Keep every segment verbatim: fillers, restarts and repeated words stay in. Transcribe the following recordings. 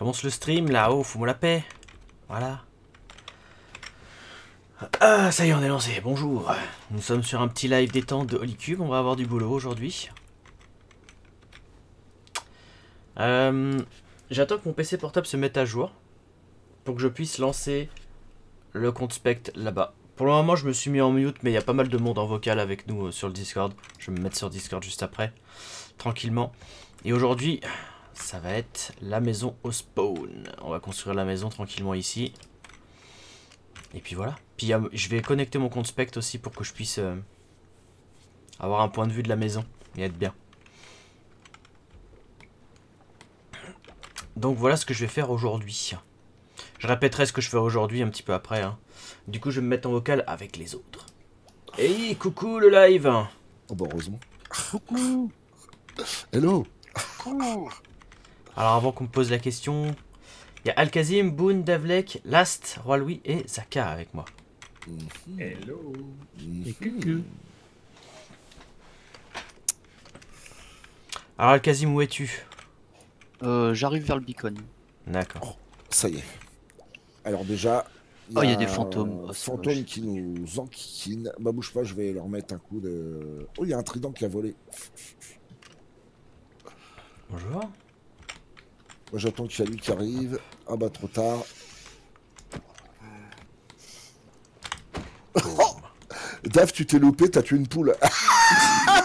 commence le stream là-haut, fous-moi la paix. Voilà. Ah, ça y est, on est lancé. Bonjour. Nous sommes sur un petit live détente de Holycube. On va avoir du boulot aujourd'hui. Euh, J'attends que mon P C portable se mette à jour pour que je puisse lancer le compte Spect là-bas. Pour le moment, je me suis mis en mute, mais il y a pas mal de monde en vocal avec nous euh, sur le Discord. Je vais me mettre sur Discord juste après, tranquillement. Et aujourd'hui, ça va être la maison au spawn. On va construire la maison tranquillement ici. Et puis voilà. Puis euh, je vais connecter mon compte Spect aussi pour que je puisse euh, avoir un point de vue de la maison et être bien. Donc voilà ce que je vais faire aujourd'hui. Je répéterai ce que je ferai aujourd'hui un petit peu après. Hein. Du coup, je vais me mettre en vocal avec les autres. Hey, coucou le live. Oh bah heureusement. Coucou. Hello. Coucou. Alors avant qu'on me pose la question, il y a Alkazim, Boone, Davlek, Last, Roi Louis et Zaka avec moi. Mm-hmm. Hello. Mm-hmm. Et coucou. Alors Alkazim, où es-tu? Euh, j'arrive vers le beacon. D'accord. Oh, ça y est. Alors déjà... Oh, il y a des fantômes. Oh, fantômes moche. qui nous enquiquinent. Bah bouge pas, je vais leur mettre un coup de... Oh, il y a un trident qui a volé. Bonjour. Moi j'attends qu'il y a lui qui arrive. Ah bah trop tard. Oh Dave, tu t'es loupé, t'as tué une poule. Ah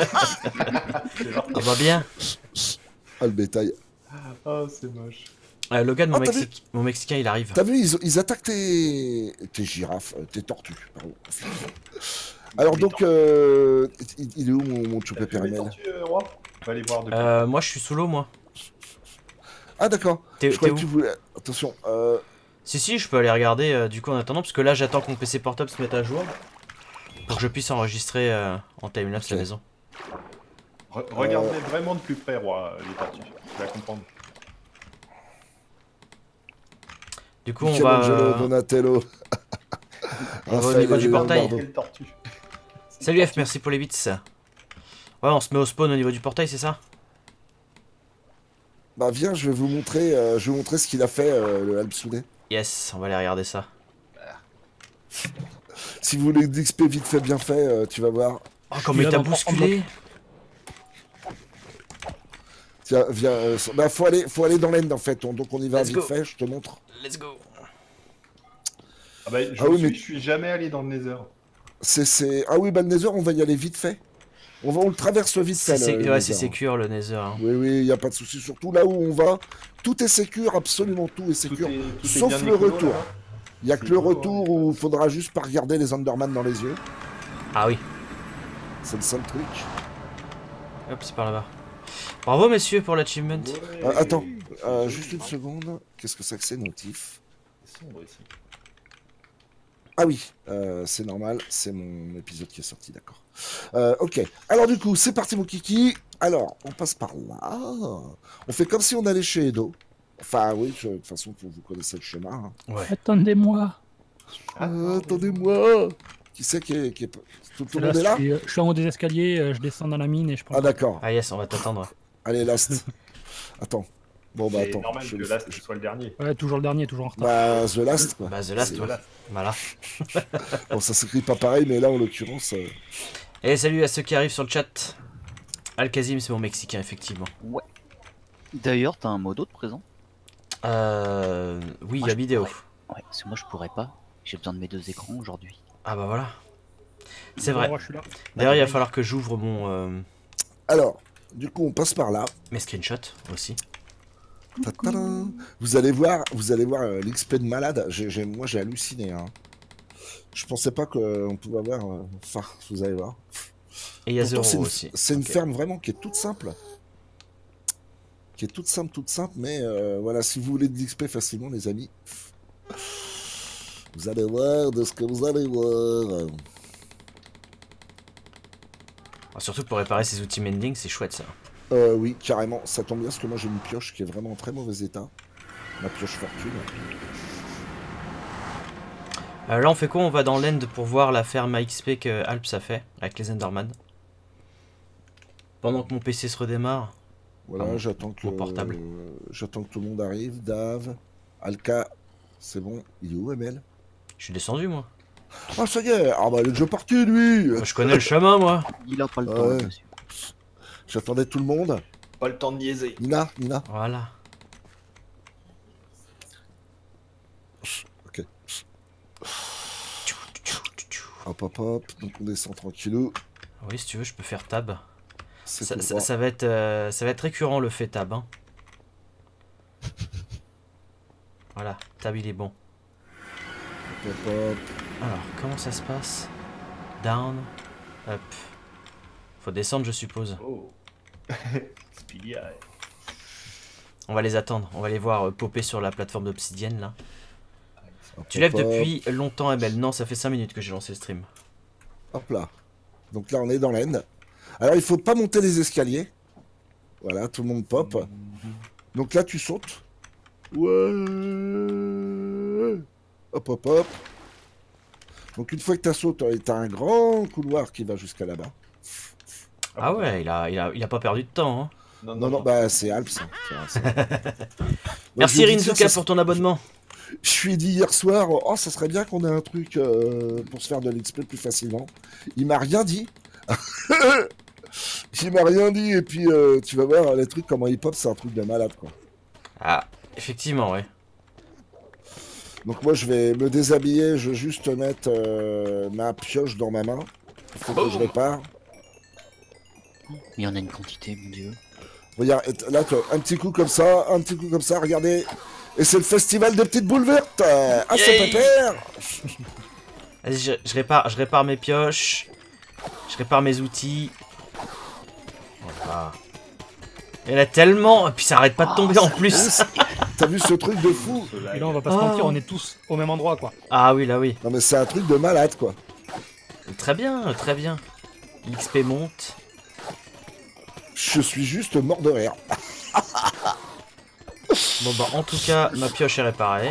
bah bien. Ah le bétail. Oh, c'est moche. Euh, Logan, mon, Ah, t'as Mexi- mon Mexicain, il arrive. T'as vu, ils, ils attaquent tes... tes girafes, euh, tes tortues, pardon. Alors Les donc, euh... il, il est où mon, mon choupé T'as vu les périmel? tortues, euh, Roi? On va aller voir de Euh, moi, je suis sous l'eau, moi. Ah d'accord, T'es- je croyais t'es que où tu voulais... Attention, euh... Si, si, je peux aller regarder euh, du coup en attendant, parce que là, j'attends que mon P C portable se mette à jour. Pour que je puisse enregistrer euh, en timelapse Ok. la maison. Re- Regardez vraiment de plus près, Roi, les tortues. Tu vas comprendre. Du coup, on va, Michelangelo, euh, Donatello. on va au Raphaël niveau et du portail. Leonardo. Quelle tortue? Salut F, merci pour les bits. Ouais, on se met au spawn au niveau du portail, c'est ça? Bah viens, je vais vous montrer, euh, je vais vous montrer ce qu'il a fait, euh, le Alpsoudé. Yes, on va aller regarder ça. Si vous voulez d'X P vite fait, bien fait, euh, tu vas voir. Oh, comme il t'a bousculé. Tiens, viens, euh, bah faut aller, faut aller dans l'end en fait, on- donc on y va Let's vite go. fait, je te montre. Let's go. Ah bah, je, Ah oui, suis, mais- je suis jamais allé dans le Nether. C'est, c'est... Ah oui, bah le Nether, on va y aller vite fait. On, va, on le traverse vite C'est fait. sé- le- le ouais, c'est Nether. sécure le Nether. Hein. Oui, oui, y a pas de souci. Surtout là où on va, tout est sécure, absolument tout est Tout sécure. est, tout est Sauf bien le écolo, retour. là. Il y a que C'est le écolo, retour hein. où il faudra juste pas regarder les Enderman dans les yeux. Ah oui. C'est le seul truc. Hop, c'est par là-bas. Bravo messieurs pour l'achievement. Ouais. Euh, attends, euh, juste une seconde. Qu'est-ce que c'est que ces notifs? C'est sombre ici. Ah oui, euh, c'est normal, c'est mon épisode qui est sorti, d'accord. Euh, ok, alors du coup, c'est parti mon kiki. Alors, on passe par là. On fait comme si on allait chez Edo. Enfin oui, je- de toute façon, vous, vous connaissez le schéma. Hein. Ouais. Attendez-moi. Euh, attendez-moi. Qui c'est qui est... Qui est... Tout, tout le Là, monde est là? je, suis, je suis en haut des escaliers, euh, je descends dans la mine et je prends. Ah d'accord. Ah yes, on va t'attendre. Allez, last. Attends. Bon bah C'est attends. normal je- que là, ce soit le dernier. Ouais, toujours le dernier, toujours en retard. Bah, The Last, quoi. Bah The Last, C'est- ouais. Voilà. Bon, ça s'écrit pas pareil, mais là, en l'occurrence... euh, Et salut à ceux qui arrivent sur le chat. Alkazim, c'est mon Mexicain, effectivement. Ouais. D'ailleurs, t'as un modo de présent? Euh... Oui, il Moi, y a je vidéo. pourrais. Ouais, parce que moi je pourrais pas. J'ai besoin de mes deux écrans aujourd'hui. Ah bah voilà. C'est vrai. Moi, je suis là. D'ailleurs, il va falloir que j'ouvre mon euh, Alors, du coup, on passe par là. mes screenshots aussi. Ta-ta-da. Vous allez voir, vous allez voir euh, l'X P de malade. J'ai- j'ai- moi, j'ai halluciné. Hein. Je pensais pas qu'on pouvait avoir... euh, Enfin, vous allez voir. Et il y a Pourtant, zéro c'est une, aussi. c'est une Ok. ferme vraiment qui est toute simple. Qui est toute simple, toute simple. Mais euh, voilà, si vous voulez de l'X P facilement, les amis, vous allez voir de ce que vous allez voir. Ah, surtout pour réparer ces outils mending, c'est chouette ça. Euh, oui, carrément. Ça tombe bien parce que moi, j'ai une pioche qui est vraiment en très mauvais état. Ma pioche fortune. Euh, là, on fait quoi? On va dans l'end pour voir la ferme à X P que Alps a fait avec les Enderman. Pendant que mon P C se redémarre. Voilà, Ah, mon- j'attends que mon portable. euh, j'attends que tout le monde arrive. Dave, Alka, c'est bon. Il est où, M L? Je suis descendu, moi. Ah, ça y est. Ah bah, il est déjà parti, lui. Moi, je connais le chemin, moi. Il a pas le Ouais. temps, monsieur. J'attendais tout le monde. Pas le temps de niaiser. Nina, Nina. Voilà. Ok. Hop, hop, hop. Donc on descend tranquillou. Oui, si tu veux, je peux faire tab. C'est Ça, tout ça- droit. ça va être, euh, ça va être récurrent le fait tab. Hein. Voilà, tab il est bon. Hop, hop. Alors, comment ça se passe? Down, up. Faut descendre, je suppose. Oh. Speedy Eye. On va les attendre, on va les voir euh, popper sur la plateforme d'Obsidienne là. Hop, Tu lèves hop, hop. depuis longtemps, M L. Non, ça fait cinq minutes que j'ai lancé le stream. Hop là. Donc là, on est dans l'end. Alors, il faut pas monter les escaliers. Voilà, tout le monde pop. Donc là, tu sautes. Ouais. Hop, hop, hop. Donc une fois que tu as sauté, tu as un grand couloir qui va jusqu'à là-bas. Ah ouais, il a, il a, il a pas perdu de temps. Hein. Non, Non, non, bah c'est Alps. hein. C'est- c'est- Donc, Merci je lui ai dit, Rinzuka tiens, ça pour ton abonnement. Je lui ai dit hier soir, oh, ça serait bien qu'on ait un truc euh, pour se faire de l'X P plus facilement. Il m'a rien dit. Il m'a rien dit, et puis euh, tu vas voir, les trucs comment hip-hop, c'est un truc de malade, quoi. Ah, effectivement, ouais. Donc moi, je vais me déshabiller, je vais juste mettre euh, ma pioche dans ma main. Il faut que je répare. Il y en a une quantité, mon dieu. Regarde, et là, tu vois, un petit coup comme ça, un petit coup comme ça, regardez. Et c'est le festival des petites boules vertes. Ah, c'est Yay. pépère. Vas-y, je, je répare, je répare mes pioches. Je répare mes outils. Voilà. Il y en a tellement, et puis ça arrête pas de tomber en plus. T'as vu ce truc de fou? Et là, on va pas se Oh. mentir, on est tous au même endroit, quoi. Ah oui, là oui. Non mais c'est un truc de malade, quoi. Très bien, très bien. L'X P monte. Je suis juste mort de rire. Bon bah en tout cas, ma pioche est réparée.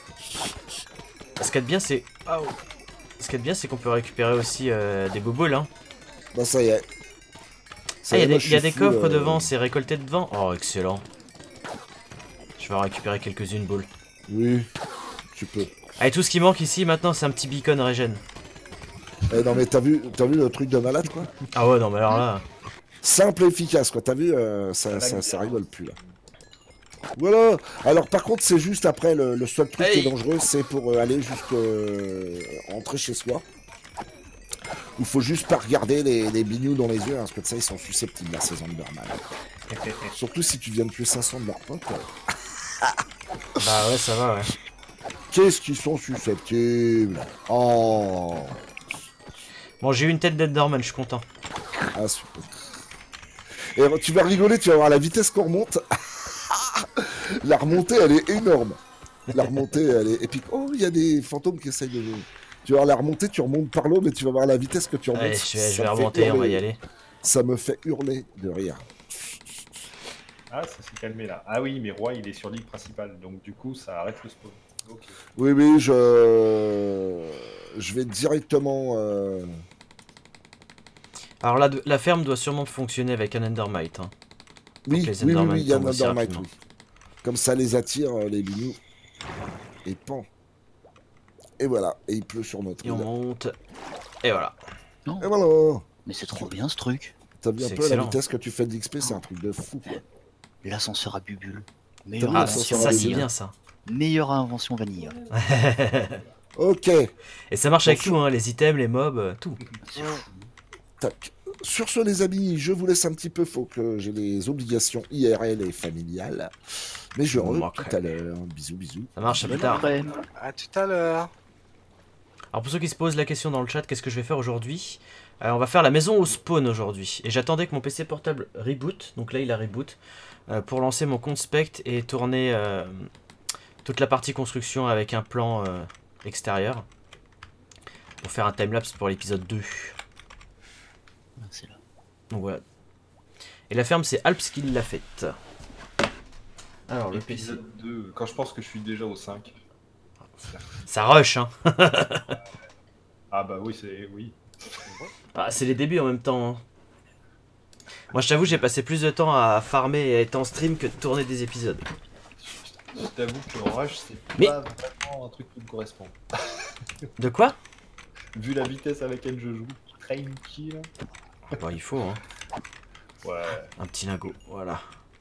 Ce qu'il y a de bien, c'est... Oh. Ce qu'il y a de bien, c'est qu'on peut récupérer aussi euh, des boboules. Hein. Bah ça y est. Ça Ah, il y a moi, des, je il y a suis des full, coffres euh, devant, c'est récolté devant. Oh, excellent. Je vais en récupérer quelques-unes boules. Oui, tu peux. Allez, tout ce qui manque ici maintenant, c'est un petit beacon régène. Eh, non mais t'as vu, t'as vu le truc de malade, quoi? Ah ouais, non mais alors là... Simple et efficace, quoi. T'as vu, euh, ça, ça, ça rigole plus, là. Voilà. Alors par contre, c'est juste après, le, le seul truc qui Hey. est dangereux, c'est pour euh, aller jusque... euh, rentrer chez soi. Il faut juste pas regarder les, les bignous dans les yeux, hein, parce que de ça, ils sont susceptibles à ces Enderman. Surtout si tu viens de tuer cinq cents de leurs potes. euh. Bah ouais, ça va, ouais. Qu'est-ce qu'ils sont susceptibles? Oh. Bon, j'ai eu une tête d'Enderman, je suis content. Ah, super. Et alors, tu vas rigoler, tu vas voir la vitesse qu'on remonte. La remontée, elle est énorme. La remontée, elle est épique. Oh, il y a des fantômes qui essayent de... Tu vas voir la remontée, tu remontes par l'eau, mais tu vas voir la vitesse que tu remontes. Allez, je vais, je ça vais me fait remonter, on va y hurler. aller. Ça me fait hurler de rire. Ah, ça s'est calmé là. Ah oui, mais Roi, il est sur l'île principale, donc du coup, ça arrête le spawn. Ok. Oui, oui, je... Je vais directement... euh, Alors la, la ferme doit sûrement fonctionner avec un Endermite. Hein. Oui, les oui, oui, Endermen oui, il y a un tombent aussi Endermite, rapidement. oui. Comme ça les attire, euh, les bignous. Et pan. Et voilà, et il pleut sur notre Et on île. monte. Et voilà. Non, Et voilà. mais c'est trop bien ce truc. T'as vu un C'est peu la excellent. vitesse que tu fais d'X P, c'est un truc de fou, quoi. L'ascenseur à bubule. T'as Meilleure vu, Ah, l'ascenseur ça à c'est vanille. bien ça. Meilleure invention vanille. Ok, Et ça marche avec Bon, tout, hein, les items, les mobs, euh, tout. C'est fou. tac. Sur ce, les amis, je vous laisse un petit peu, faut que j'ai des obligations I R L et familiales. Mais je re Ok. tout à l'heure. Bisous, bisous. Ça marche, à plus Bonne tard. après. À tout à l'heure. Alors pour ceux qui se posent la question dans le chat, qu'est-ce que je vais faire aujourd'hui? Euh, On va faire la maison au spawn aujourd'hui. Et j'attendais que mon P C portable reboot, donc là il a reboot, euh, pour lancer mon compte Spect et tourner euh, toute la partie construction avec un plan euh, extérieur. Pour faire un timelapse pour l'épisode deux. Ah, c'est là. Donc voilà. Et la ferme c'est Alps qui l'a faite. Alors le P C... Épisode deux, quand je pense que je suis déjà au cinq. Ça rush hein. Ah bah oui, c'est... oui. Ah, c'est les débuts en même temps. Hein. Moi, je t'avoue, j'ai passé plus de temps à farmer et à être en stream que de tourner des épisodes. Je t'avoue que Rage, c'est Mais- pas vraiment un truc qui me correspond. De quoi? Vu la vitesse à laquelle je joue, tranquille. Bon, il faut, hein. Ouais. Un petit lingot, voilà.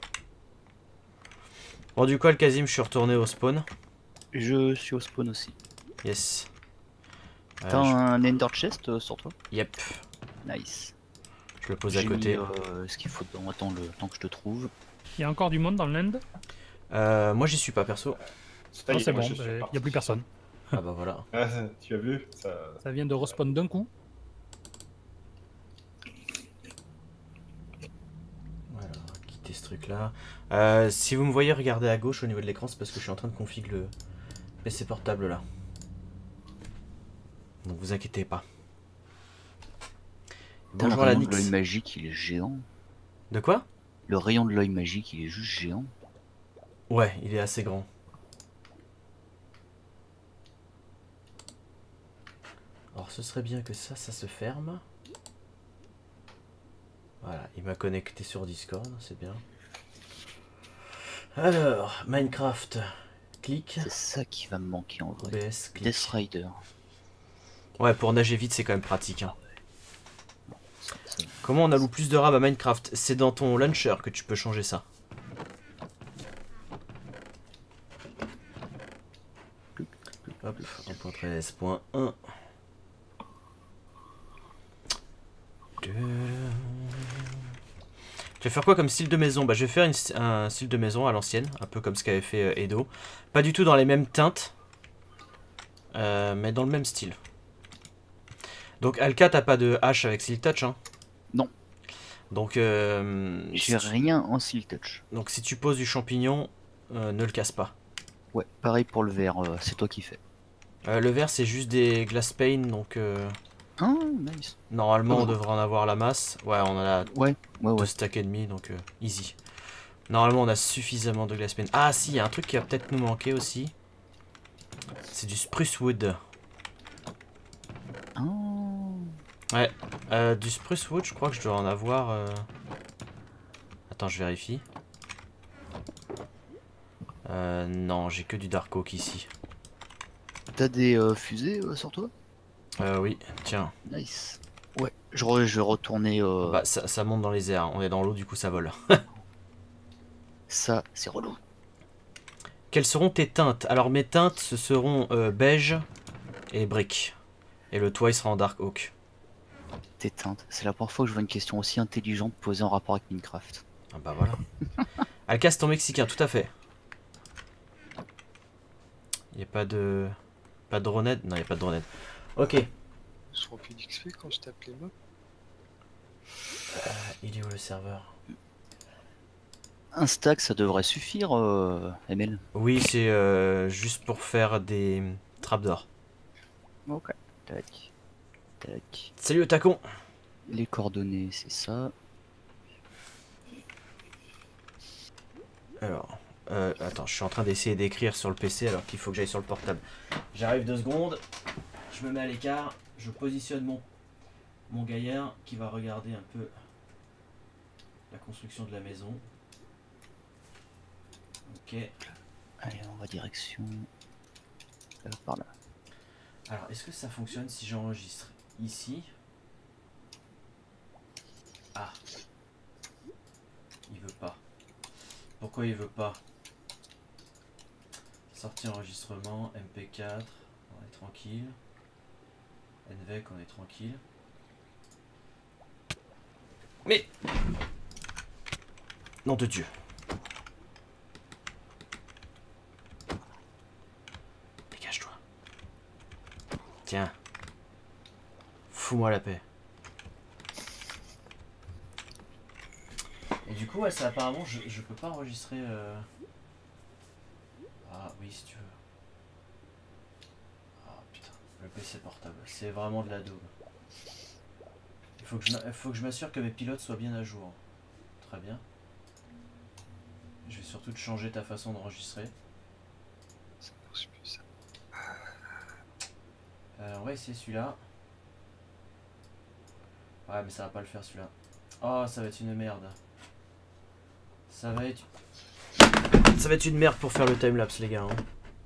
Bon, du coup, Alkazim, je suis retourné au spawn. Je suis au spawn aussi. Yes. Euh, T'as je- un Ender Chest euh, sur toi? Yep, Nice. je le pose à J'ai côté. mis, euh, ce qu'il faut dedans. Attends le temps que je te trouve. Il y a encore du monde dans le land. Euh, moi, j'y suis pas, perso. Ça y Non, est, c'est moi, bon, je suis il n'y parti. a plus personne. Ah bah voilà. Ah, tu as vu ça... Ça vient de respawn d'un coup. Voilà, quitter ce truc-là. Euh, si vous me voyez regarder à gauche au niveau de l'écran, c'est parce que je suis en train de config le P C portable là. Donc vous inquiétez pas. Putain, le Bonjour la rayon de l'œil Nix. magique, il est géant. De quoi? Le rayon de l'œil magique, il est juste géant. Ouais, il est assez grand. Alors ce serait bien que ça, ça se ferme. Voilà, il m'a connecté sur Discord, c'est bien. Alors, Minecraft, clic. C'est ça qui va me manquer en O B vrai. S, clic. Death Rider. Ouais, pour nager vite, c'est quand même pratique. Hein. Ça- ça- Comment on alloue plus de RAM à Minecraft? C'est dans ton launcher que tu peux changer ça. Hop, un point treize point un. Tu vas faire quoi comme style de maison? Bah je vais faire une- un style de maison à l'ancienne, un peu comme ce qu'avait fait euh, Edo. Pas du tout dans les mêmes teintes, euh, mais dans le même style. Donc Alka, t'as pas de hache avec Silk Touch, hein? Non. Donc, euh, J'ai si tu, rien en Silk Touch. donc si tu poses du champignon, euh, ne le casse pas. Ouais, pareil pour le verre, euh, c'est toi qui fais. Euh, le vert c'est juste des glass pane, donc euh, Ah, nice. normalement on Oh. devrait en avoir la masse. Ouais, on en a Ouais, ouais, deux ouais. stacks et demi, donc euh, easy. Normalement on a suffisamment de glass pane. Ah si, il y a un truc qui va peut-être nous manquer aussi. C'est du spruce wood. Ah. Ouais, euh, du spruce wood, je crois que je dois en avoir. euh, Attends, je vérifie. Euh, non, j'ai que du dark oak ici. T'as des euh, fusées euh, sur toi? Euh, oui, tiens. Nice. Ouais, je, re- je vais retourner. euh, Bah, ça, ça monte dans les airs. On est dans l'eau, du coup ça vole. Ça, c'est relou. Quelles seront tes teintes? Alors mes teintes, ce seront euh, beige et brick. Et le toit, il sera en dark oak. Tes teintes. C'est la première fois que je vois une question aussi intelligente posée en rapport avec Minecraft. Ah bah voilà. Alka, c'est ton mexicain, tout à fait. Il n'y a pas de... Pas de dronette? Non, il n'y a pas de dronette. Ok. Je remplis d'X P quand je tape les mobs. Euh, il est où le serveur? Un stack, ça devrait suffire, euh, M L. Oui, c'est euh, juste pour faire des trapdoors. Ok. Tac. Tac. Salut le tacon. Les coordonnées, c'est ça. Alors, euh, attends, je suis en train d'essayer d'écrire sur le P C alors qu'il faut que j'aille sur le portable. J'arrive deux secondes, je me mets à l'écart, je positionne mon, mon gaillard qui va regarder un peu la construction de la maison. Ok. Allez, on va direction. Euh, par là. Alors, est-ce que ça fonctionne si j'enregistre ici? Ah. Il veut pas. Pourquoi il veut pas? Sortie enregistrement, M P quatre, on est tranquille. N V E C, on est tranquille. Mais... Nom de Dieu. Dégage-toi. Tiens. Fous-moi la paix. Et du coup, ouais, ça apparemment, je, je peux pas enregistrer... Euh... Ah oui, si tu veux. Ah putain, le P C portable, c'est vraiment de la daube. Il faut que je m'a- faut que je m'assure que mes pilotes soient bien à jour. Très bien. Je vais surtout te changer ta façon d'enregistrer. Ça marche plus ça. Euh, on va essayer celui-là. Ouais, mais ça va pas le faire celui-là. Oh, ça va être une merde. Ça va être... Ça va être une merde pour faire le timelapse, les gars. Hein.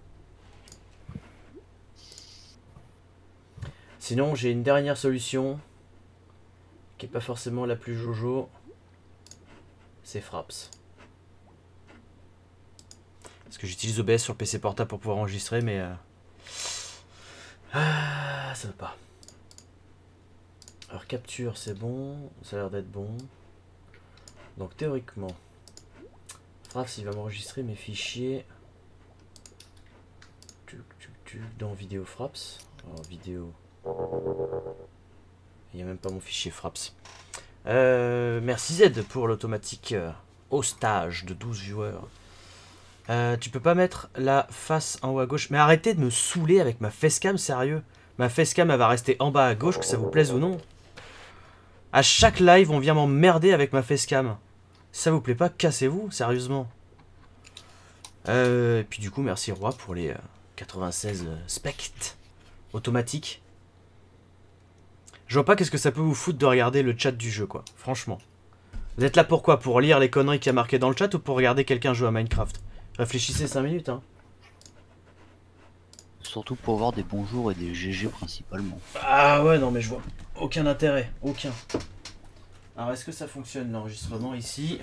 Sinon, j'ai une dernière solution qui est pas forcément la plus jojo. C'est Fraps. Parce que j'utilise O B S sur le P C portable pour pouvoir enregistrer, mais... Euh... Ah, ça veut pas. Alors, capture, c'est bon. Ça a l'air d'être bon. Donc, théoriquement... Fraps, il va m'enregistrer mes fichiers... Dans vidéo Fraps. Alors, vidéo... Il n'y a même pas mon fichier Fraps. Euh, merci Z pour l'automatique euh, hostage de douze viewers. Euh, tu peux pas mettre la face en haut à gauche. Mais arrêtez de me saouler avec ma facecam, sérieux. Ma facecam, elle va rester en bas à gauche, que ça vous plaise ou non. À chaque live, on vient m'emmerder avec ma facecam. Si ça vous plaît pas, cassez-vous, sérieusement. Euh, et puis du coup, merci Roi pour les euh, quatre-vingt-seize euh, spects automatiques. Je vois pas qu'est-ce que ça peut vous foutre de regarder le chat du jeu, quoi. Franchement. Vous êtes là pour quoi? Pour lire les conneries qu'il y a marquées dans le chat ou pour regarder quelqu'un jouer à Minecraft? Réfléchissez cinq minutes, hein. Surtout pour voir des bonjours et des G G principalement. Ah ouais, non mais je vois aucun intérêt. Aucun. Alors est-ce que ça fonctionne l'enregistrement ici?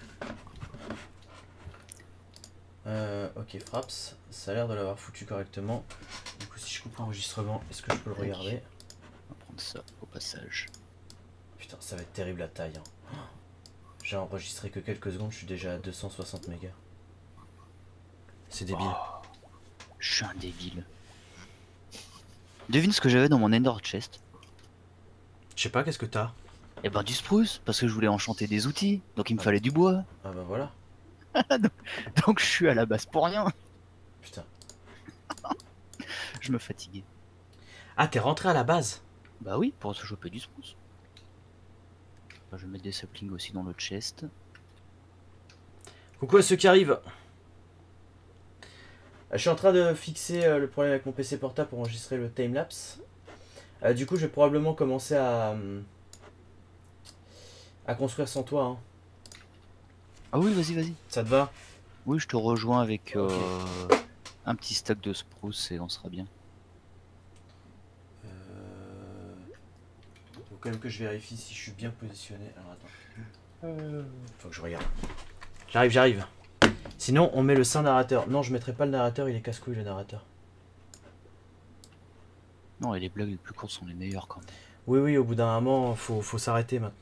euh, Ok, Fraps. Ça a l'air de l'avoir foutu correctement. Du coup, si je coupe l'enregistrement, est-ce que je peux le regarder? On va prendre ça au passage. Putain, ça va être terrible la taille. Hein. J'ai enregistré que quelques secondes, je suis déjà à deux cent soixante mégas. C'est débile. Oh, je suis un débile. Devine ce que j'avais dans mon Ender Chest. Je sais pas, qu'est-ce que t'as? Eh ben du spruce, parce que je voulais enchanter des outils, donc il me Ah. fallait du bois. Ah bah voilà. Donc je suis à la base pour rien. Putain. Je me fatiguais. Ah, t'es rentré à la base? Bah oui, pour se choper du spruce. Je vais mettre des saplings aussi dans le chest. Coucou à ceux qui arrivent. Je suis en train de fixer euh, le problème avec mon P C portable pour enregistrer le timelapse. Euh, du coup, je vais probablement commencer à, euh, à construire sans toi. Hein. Ah oui, vas-y, vas-y. Ça te va? Oui, je te rejoins avec euh, Ok. un petit stack de spruce et on sera bien. euh... Faut quand même que je vérifie si je suis bien positionné. Alors attends. Faut que je regarde. J'arrive, j'arrive. Sinon, on met le saint narrateur. Non, je mettrai pas le narrateur, il est casse-couille le narrateur. Non, et les blagues les plus courtes sont les meilleures quand même. Oui, oui, au bout d'un moment, faut, faut s'arrêter maintenant.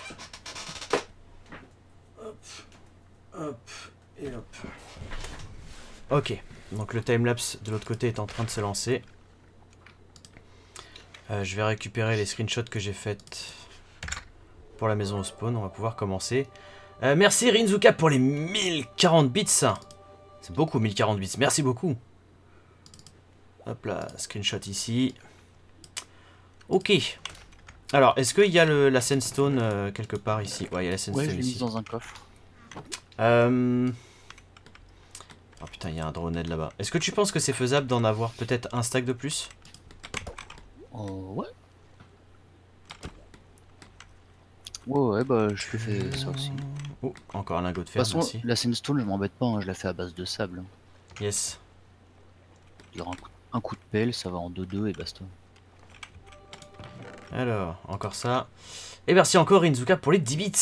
Hop, hop, et hop. Ok, donc le timelapse de l'autre côté est en train de se lancer. Euh, je vais récupérer les screenshots que j'ai faites pour la maison au spawn, on va pouvoir commencer. Euh, merci Rinzuka pour les mille quarante bits. C'est beaucoup mille quarante bits, merci beaucoup. Hop là, screenshot ici. Ok. Alors, est-ce qu'il y a le, la sandstone euh, quelque part ici? Ouais, il y a la sandstone Ouais, je l'ai ici. mise dans un coffre. Euh... Oh putain, il y a un drone là-bas. Est-ce que tu penses que c'est faisable d'en avoir peut-être un stack de plus? Oh, ouais. Ouais, ouais, bah je te fais ça aussi. De Oh, encore un lingot de toute fer, façon, merci. la sandstone, je m'embête pas, hein, je la fais à base de sable. Yes. Genre un coup, un coup de pelle, ça va en deux deux et basta. Alors, encore ça. Et merci encore Rinzuka pour les dix bits.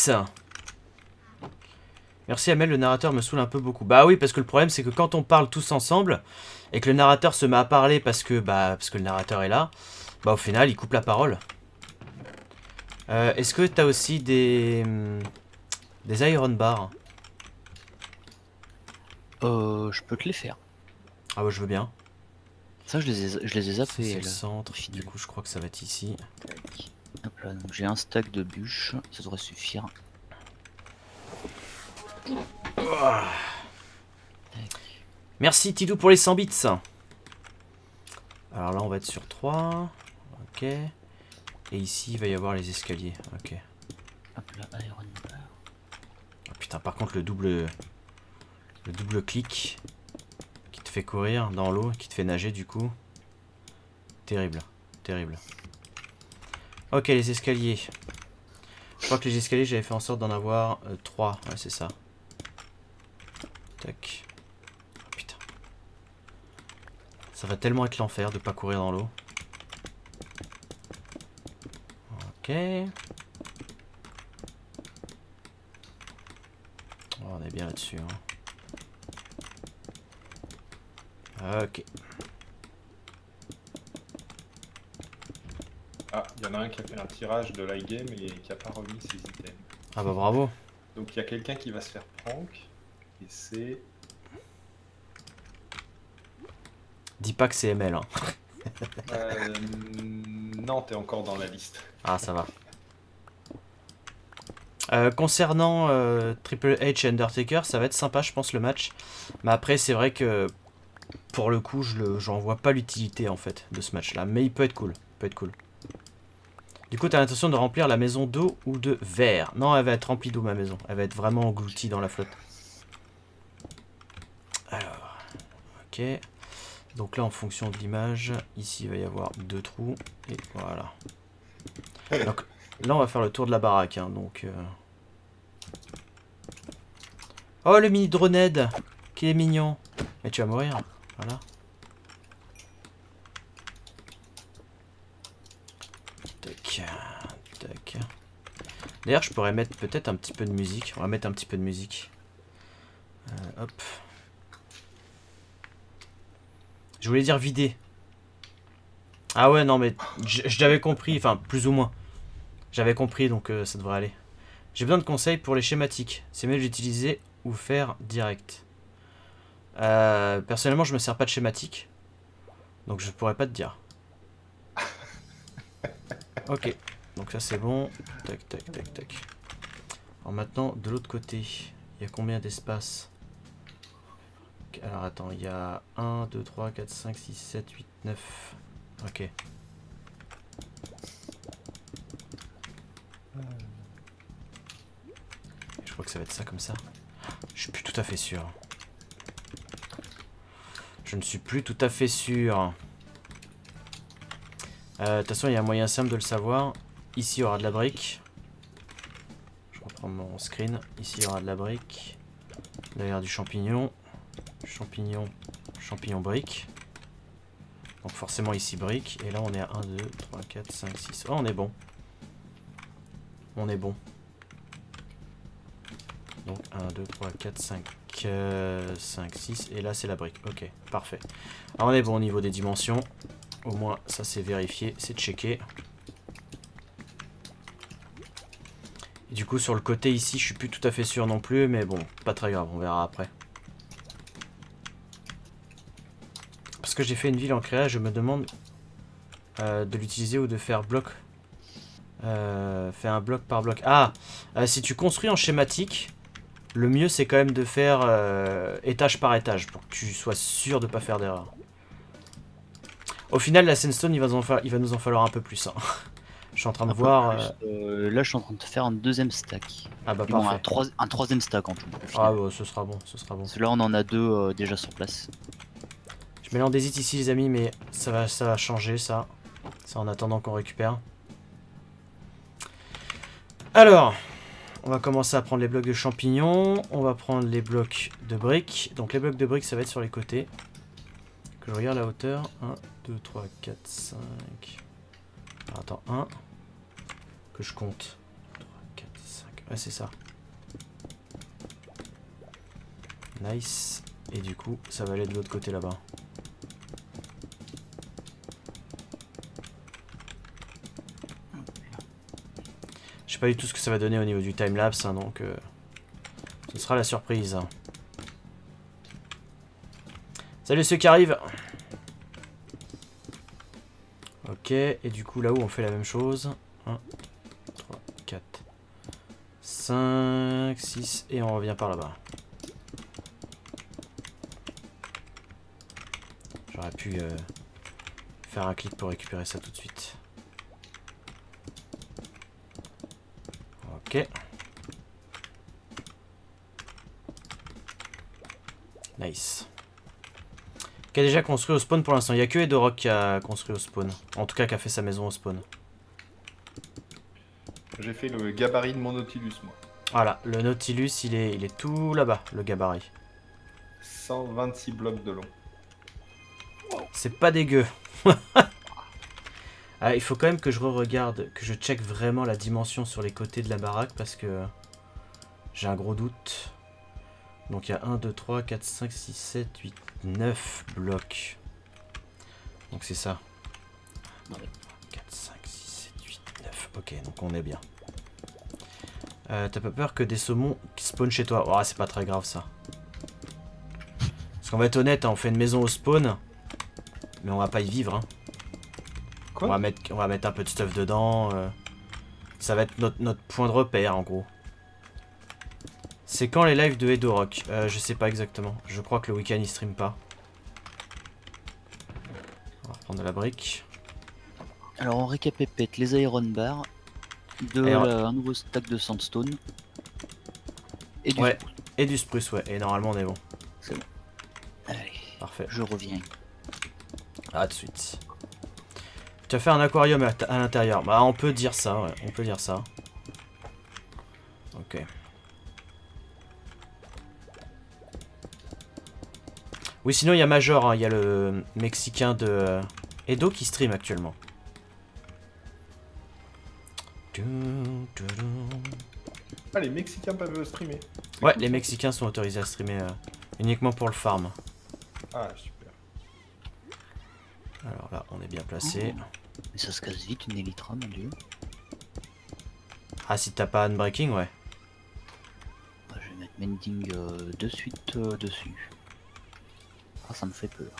Merci Amel, le narrateur me saoule un peu beaucoup. Bah oui, parce que le problème c'est que quand on parle tous ensemble et que le narrateur se met à parler parce que bah parce que le narrateur est là, bah au final il coupe la parole. Euh, Est-ce que t'as aussi des des iron bars? Euh, je peux te les faire. Ah bah je veux bien. Ça, je les ai, je les ai C'est zappés. le là. centre. Fini. Du coup je crois que ça va être ici. Tac. Hop là, donc j'ai un stack de bûches, ça devrait suffire. Merci Tidou pour les cent bits. Alors là on va être sur trois. Ok. Et ici il va y avoir les escaliers. Ok. Hop là, iron bar. Oh, putain, par contre le double le double clic qui te fait courir dans l'eau, qui te fait nager du coup. Terrible, terrible. Ok, les escaliers. crois que les escaliers, j'avais fait en sorte d'en avoir euh, trois. Ouais, c'est ça. Tac. Oh, putain. Ça va tellement être l'enfer de pas courir dans l'eau. Ok. Oh, on est bien là-dessus. Hein. Ok. Ah, il y en a un qui a fait un tirage de l'iGame et qui a pas remis ses items. Ah bah bravo. Donc il y a quelqu'un qui va se faire prank. Et c'est... Dis pas que c'est M L. Hein. Euh, non, t'es encore dans la liste. Ah, ça va. Euh, concernant euh, Triple H et Undertaker, ça va être sympa, je pense, le match. Mais après, c'est vrai que pour le coup, je le, j'en vois pas l'utilité en fait de ce match-là. Mais il peut être cool. Il peut être cool. Du coup, t'as l'intention de remplir la maison d'eau ou de verre? Non, elle va être remplie d'eau, ma maison. Elle va être vraiment engloutie dans la flotte. Alors, ok. Donc là, en fonction de l'image, ici, il va y avoir deux trous. Et voilà. Donc là, on va faire le tour de la baraque. Hein, donc, euh... oh, le mini Droned, qui est mignon. Mais tu vas mourir. Voilà. Tac. Tac. D'ailleurs, je pourrais mettre peut-être un petit peu de musique. On va mettre un petit peu de musique. Euh, hop. Je voulais dire vider. Ah ouais, non, mais je l'avais compris. Enfin, plus ou moins. J'avais compris, donc euh, ça devrait aller. J'ai besoin de conseils pour les schématiques. C'est mieux d'utiliser ou faire direct. Euh, personnellement, je me sers pas de schématique. Donc je pourrais pas te dire. Ok. Donc ça c'est bon. Tac, tac, tac, tac. Alors maintenant, de l'autre côté, il y a combien d'espace? Alors attends, il y a un, deux, trois, quatre, cinq, six, sept, huit, neuf. Ok. Je crois que ça va être ça comme ça. Je suis plus tout à fait sûr. Je ne suis plus tout à fait sûr. Euh, de toute façon, il y a un moyen simple de le savoir. Ici, il y aura de la brique. Je reprends mon screen. Ici, il y aura de la brique. Derrière du champignon. Champignon, champignon brique. Donc forcément ici brique. Et là, on est à un, deux, trois, quatre, cinq, six. Oh, on est bon. On est bon. Donc un, deux, trois, quatre, cinq, cinq, six. Et là, c'est la brique. Ok, parfait. Alors, on est bon au niveau des dimensions. Au moins, ça c'est vérifié, c'est checké. Et du coup, sur le côté ici, je suis plus tout à fait sûr non plus. Mais bon, pas très grave, on verra après. Parce que j'ai fait une ville en créa, je me demande euh, de l'utiliser ou de faire bloc. Euh, faire un bloc par bloc. Ah, euh, si tu construis en schématique, le mieux c'est quand même de faire euh, étage par étage pour que tu sois sûr de pas faire d'erreur. Au final, la sandstone, il va, en fa... il va nous en falloir un peu plus. Hein. Je suis en train de Un peu voir. plus, Euh... euh, là, je suis en train de faire un deuxième stack. Ah bah Du moins, parfait. un, trois... un troisième stack en tout. Ah bah ce sera bon, ce sera bon. Parce que là, on en a deux euh, déjà sur place. Je mets l'andésite ici, les amis, mais ça va, ça va changer, ça. Ça en attendant qu'on récupère. Alors, on va commencer à prendre les blocs de champignons. On va prendre les blocs de briques. Donc les blocs de briques, ça va être sur les côtés. Que je regarde la hauteur. un, deux, trois, quatre, cinq. Alors, attends, un. Que je compte. trois, quatre, cinq. Ouais, c'est ça. Nice. Et du coup, ça va aller de l'autre côté là-bas. Je sais pas du tout ce que ça va donner au niveau du timelapse, hein, donc euh, ce sera la surprise. Salut ceux qui arrivent. Ok, et du coup là-haut on fait la même chose. un, trois, quatre, cinq, six, et on revient par là-bas. J'aurais pu euh, faire un clic pour récupérer ça tout de suite. Ok. Nice. Qui a déjà construit au spawn pour l'instant. Il n'y a que Edorock qui a construit au spawn. En tout cas qui a fait sa maison au spawn. J'ai fait le gabarit de mon Nautilus, moi. Voilà, le Nautilus, il est, il est tout là-bas, le gabarit. cent vingt-six blocs de long. C'est pas dégueu. Ah, il faut quand même que je re-regarde, que je check vraiment la dimension sur les côtés de la baraque parce que j'ai un gros doute. Donc il y a un, deux, trois, quatre, cinq, six, sept, huit, neuf blocs. Donc c'est ça. quatre, cinq, six, sept, huit, neuf. Ok, donc on est bien. Euh, T'as pas peur que des saumons qui spawnent chez toi? Oh, c'est pas très grave ça. Parce qu'on va être honnête, hein, on fait une maison au spawn. Mais on va pas y vivre. Hein. Quoi? On va, mettre, on va mettre un peu de stuff dedans. Euh, ça va être notre, notre point de repère en gros. C'est quand les lives de Edorock? euh, Je sais pas exactement. Je crois que le week-end il stream pas. On va reprendre de la brique. Alors on récapépète les Iron Bars, de Et on- la- un nouveau stack de Sandstone. Et du Ouais, et du spruce, ouais. Et normalement on est bon. Allez, Parfait. je reviens. À de suite. Tu as fait un aquarium à, à l'intérieur. Bah on peut dire ça, ouais. On peut dire ça. Ok. Oui, sinon il y a Major, hein. Il y a le Mexicain de euh, Edo qui stream actuellement. Ah, les Mexicains peuvent streamer. C'est Ouais, cool, les ça. Mexicains sont autorisés à streamer euh, uniquement pour le farm. Ah, super. Alors là, on est bien placé. Mais ça se casse vite une Elytra, mon dieu. Ah, si t'as pas unbreaking, ouais. Ah, je vais mettre Mending euh, de suite euh, dessus. Ah, ça me fait peur.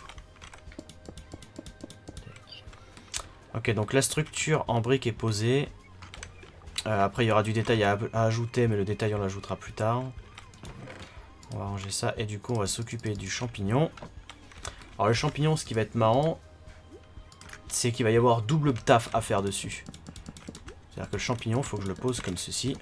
Tac. Ok, donc la structure en briques est posée. Euh, après, il y aura du détail à, à ajouter, mais le détail, on l'ajoutera plus tard. On va ranger ça. Et du coup, on va s'occuper du champignon. Alors, le champignon, ce qui va être marrant, c'est qu'il va y avoir double taf à faire dessus. C'est-à-dire que le champignon, il faut que je le pose comme ceci.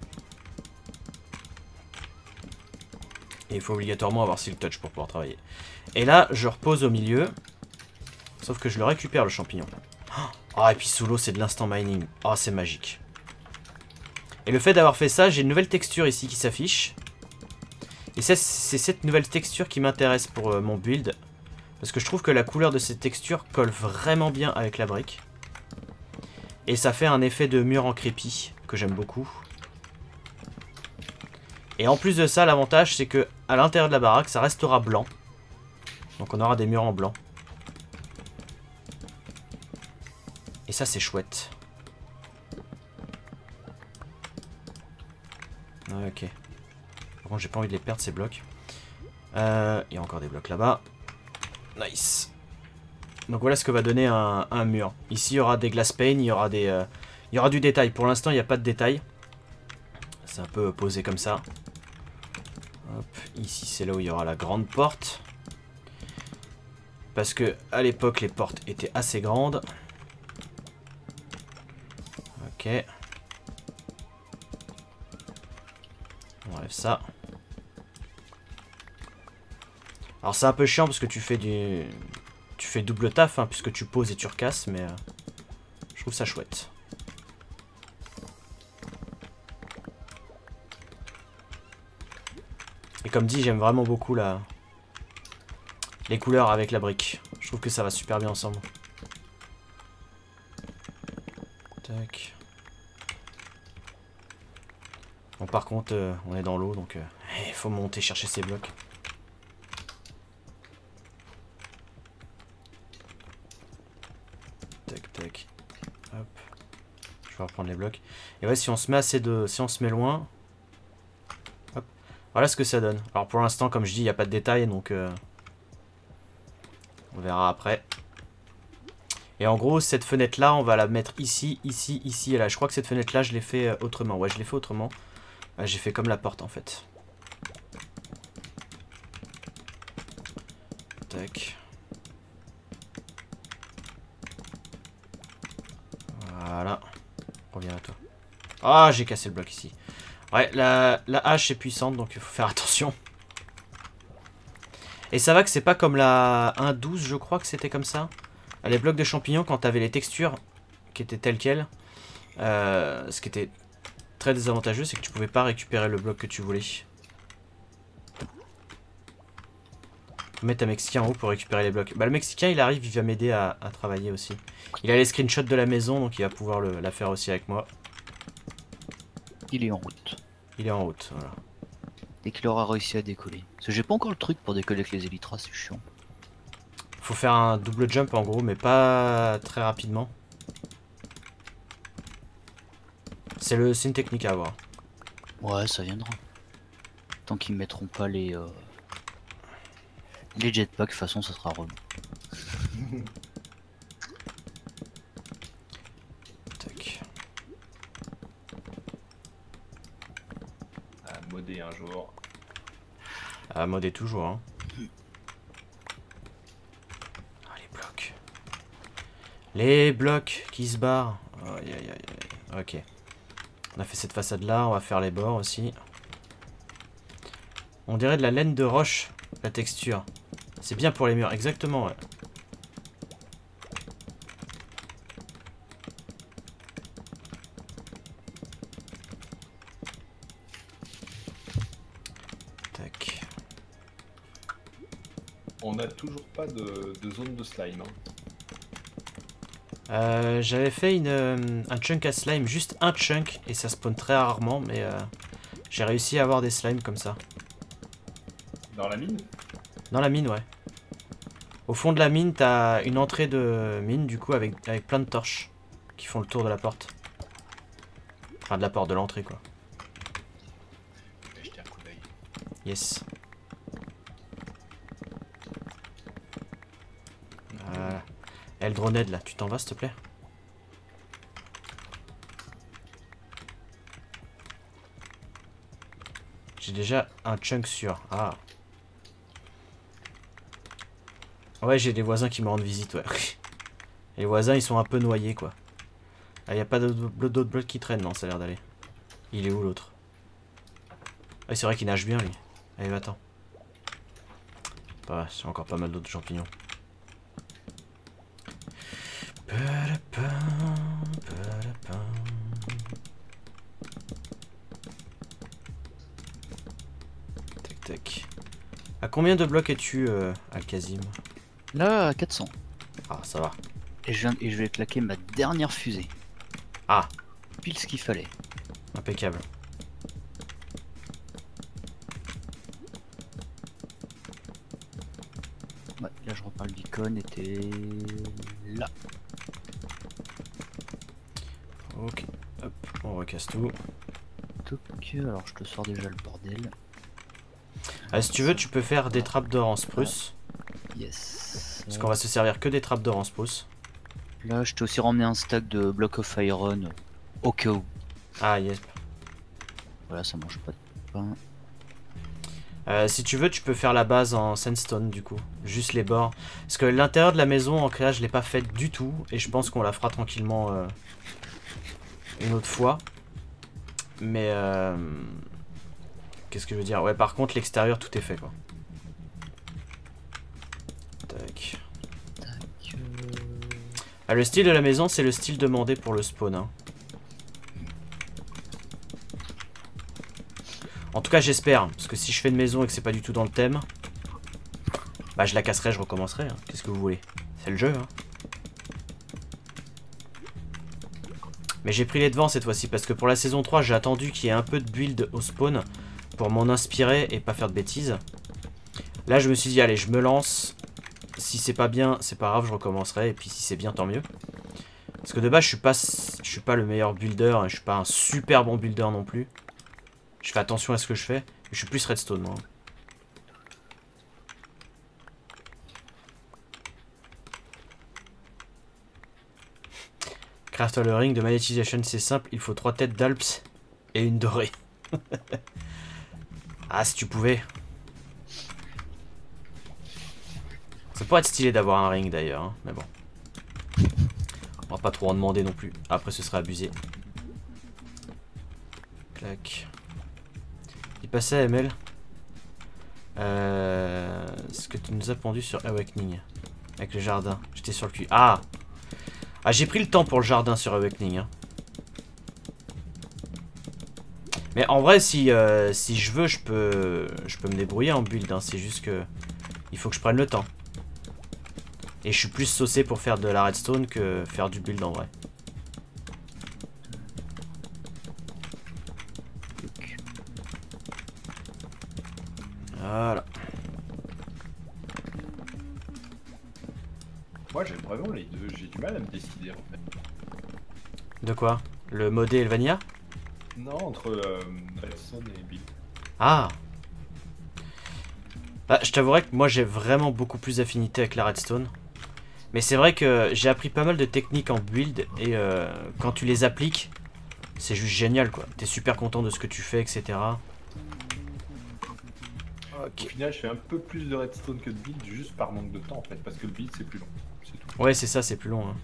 Et il faut obligatoirement avoir Silk Touch pour pouvoir travailler. Et là, je repose au milieu. Sauf que je le récupère, le champignon. Ah, et puis sous l'eau, c'est de l'instant mining. Ah, c'est magique. Et le fait d'avoir fait ça, j'ai une nouvelle texture ici qui s'affiche. Et c'est cette nouvelle texture qui m'intéresse pour euh, mon build. Parce que je trouve que la couleur de cette texture colle vraiment bien avec la brique. Et ça fait un effet de mur en crépi que j'aime beaucoup. Et en plus de ça, l'avantage c'est que à l'intérieur de la baraque, ça restera blanc. Donc on aura des murs en blanc. Et ça c'est chouette. Ok. Par contre j'ai pas envie de les perdre ces blocs. Euh, il y a encore des blocs là-bas. Nice. Donc voilà ce que va donner un, un mur. Ici il y aura des glass pane, il y aura des, euh, il y aura du détail. Pour l'instant il n'y a pas de détail. C'est un peu posé comme ça. Hop, ici c'est là où il y aura la grande porte. Parce que à l'époque les portes étaient assez grandes. Ok. On enlève ça. Alors c'est un peu chiant parce que tu fais du... Tu fais double taf hein, puisque tu poses et tu recasses, mais euh, je trouve ça chouette. Et comme dit, j'aime vraiment beaucoup la... les couleurs avec la brique. Je trouve que ça va super bien ensemble. Tac. Bon par contre, euh, on est dans l'eau, donc il euh, faut monter chercher ces blocs. Tac tac. Hop. Je vais reprendre les blocs. Et ouais, si on se met assez de, si on se met loin. Hop. Voilà ce que ça donne. Alors pour l'instant, comme je dis, il n'y a pas de détails, donc euh, on verra après. Et en gros, cette fenêtre là, on va la mettre ici, ici, ici et là. Je crois que cette fenêtre là, je l'ai fait euh, autrement. Ouais, je l'ai fait autrement. Ouais, j'ai fait comme la porte en fait. Tac. Voilà. Reviens à toi. Ah, j'ai cassé le bloc ici. Ouais, la, la hache est puissante, donc il faut faire attention. Et ça va que c'est pas comme la un douze, je crois que c'était comme ça. Les blocs de champignons, quand t'avais les textures qui étaient telles quelles, euh, ce qui était très désavantageux, c'est que tu pouvais pas récupérer le bloc que tu voulais. Faut mettre un Mexicain en haut pour récupérer les blocs. Bah le Mexicain il arrive, il va m'aider à, à travailler aussi. Il a les screenshots de la maison, donc il va pouvoir le, la faire aussi avec moi. Il est en route. Il est en route, voilà. Dès qu'il aura réussi à décoller. Parce que j'ai pas encore le truc pour décoller avec les Elytras, c'est chiant. Faut faire un double jump en gros, mais pas très rapidement. C'est le, c'est une technique à avoir. Ouais, ça viendra. Tant qu'ils mettront pas les euh... les jetpacks, de toute façon, ça sera relou. Tac. À modder un jour. À modder toujours, hein. Ah, les blocs. Les blocs qui se barrent. Aïe, aïe, aïe, aïe. Ok. On a fait cette façade là, on va faire les bords aussi. On dirait de la laine de roche, la texture. C'est bien pour les murs, exactement, ouais. Tac. On n'a toujours pas de, de zone de slime. Hein. Euh, J'avais fait une, euh, un chunk à slime, juste un chunk, et ça spawn très rarement, mais euh, j'ai réussi à avoir des slimes comme ça. Dans la mine? Dans la mine, ouais. Au fond de la mine, t'as une entrée de mine, du coup, avec, avec plein de torches qui font le tour de la porte. Enfin, de la porte, de l'entrée, quoi. Je vais jeter un coup d'œil. Yes. Voilà. Eldroned, là, tu t'en vas, s'il te plaît? J'ai déjà un chunk sûr. Ah. Ouais, j'ai des voisins qui me rendent visite, ouais. Les voisins, ils sont un peu noyés, quoi. Ah, y a pas d'autres blocs qui traînent, non, ça a l'air d'aller. Il est où, l'autre? Ah, c'est vrai qu'il nage bien, lui. Allez, va-t'en. Bah, j'ai encore pas mal d'autres champignons. Tac, tac. À combien de blocs es-tu, euh, Al-Kazim? Là, à quatre cents. Ah, ça va. Et je, viens, et je vais claquer ma dernière fusée. Ah, Pile ce qu'il fallait. impeccable. Ouais, là je reprends le beacon, était là. Ok, hop, on recasse tout. Toc, alors je te sors déjà le bordel. Ah, si tu veux, tu peux faire des trappes d'or en spruce. Yes. Parce qu'on va se servir que des trappes d'or en spruce. Là, je t'ai aussi ramené un stack de block of iron au cas où. Ah, yes. Voilà, ça mange pas de pain. Euh, si tu veux, tu peux faire la base en sandstone du coup. Juste les bords. Parce que l'intérieur de la maison en créa, je l'ai pas faite du tout. Et je pense qu'on la fera tranquillement euh, une autre fois. Mais... Euh, qu'est-ce que je veux dire? Ouais, par contre, l'extérieur, tout est fait, quoi. Tac. Tac. Euh... Ah, le style de la maison, c'est le style demandé pour le spawn. Hein. En tout cas, j'espère. Parce que si je fais une maison et que c'est pas du tout dans le thème, bah, je la casserai, je recommencerai. Hein. Qu'est-ce que vous voulez? C'est le jeu, hein. Mais j'ai pris les devants cette fois-ci parce que pour la saison trois, j'ai attendu qu'il y ait un peu de build au spawn pour m'en inspirer et pas faire de bêtises. Là, je me suis dit, allez, je me lance. Si c'est pas bien, c'est pas grave, je recommencerai. Et puis si c'est bien, tant mieux. Parce que de base, je suis pas, je suis pas le meilleur builder. Et je suis pas un super bon builder non plus. Je fais attention à ce que je fais. Je suis plus redstone, moi. Craft le ring de magnétisation, c'est simple. Il faut trois têtes d'Alps et une dorée. Ah, si tu pouvais. Ça pourrait être stylé d'avoir un ring d'ailleurs, hein, mais bon. On va pas trop en demander non plus. Après, ce serait abusé. Clac. Il passait à M L. Euh, ce que tu nous as pondu sur Awakening. Avec le jardin. J'étais sur le cul. Ah! Ah, j'ai pris le temps pour le jardin sur Awakening. Hein. Mais en vrai, si, euh, si je veux, je peux, je peux me débrouiller en build. Hein. C'est juste que il faut que je prenne le temps. Et je suis plus saucé pour faire de la redstone que faire du build en vrai. Voilà. Moi j'aime vraiment les deux, j'ai du mal à me décider en fait. De quoi? Le modé et le vanilla? Non, entre euh, redstone et build. Ah. Bah, je t'avouerais que moi j'ai vraiment beaucoup plus d'affinité avec la redstone. Mais c'est vrai que j'ai appris pas mal de techniques en build et euh, quand tu les appliques, c'est juste génial quoi. T'es super content de ce que tu fais, et cetera. Au final, je fais un peu plus de redstone que de build juste par manque de temps en fait, parce que le build c'est plus long. C'est tout. Ouais, c'est ça, c'est plus long. Hein.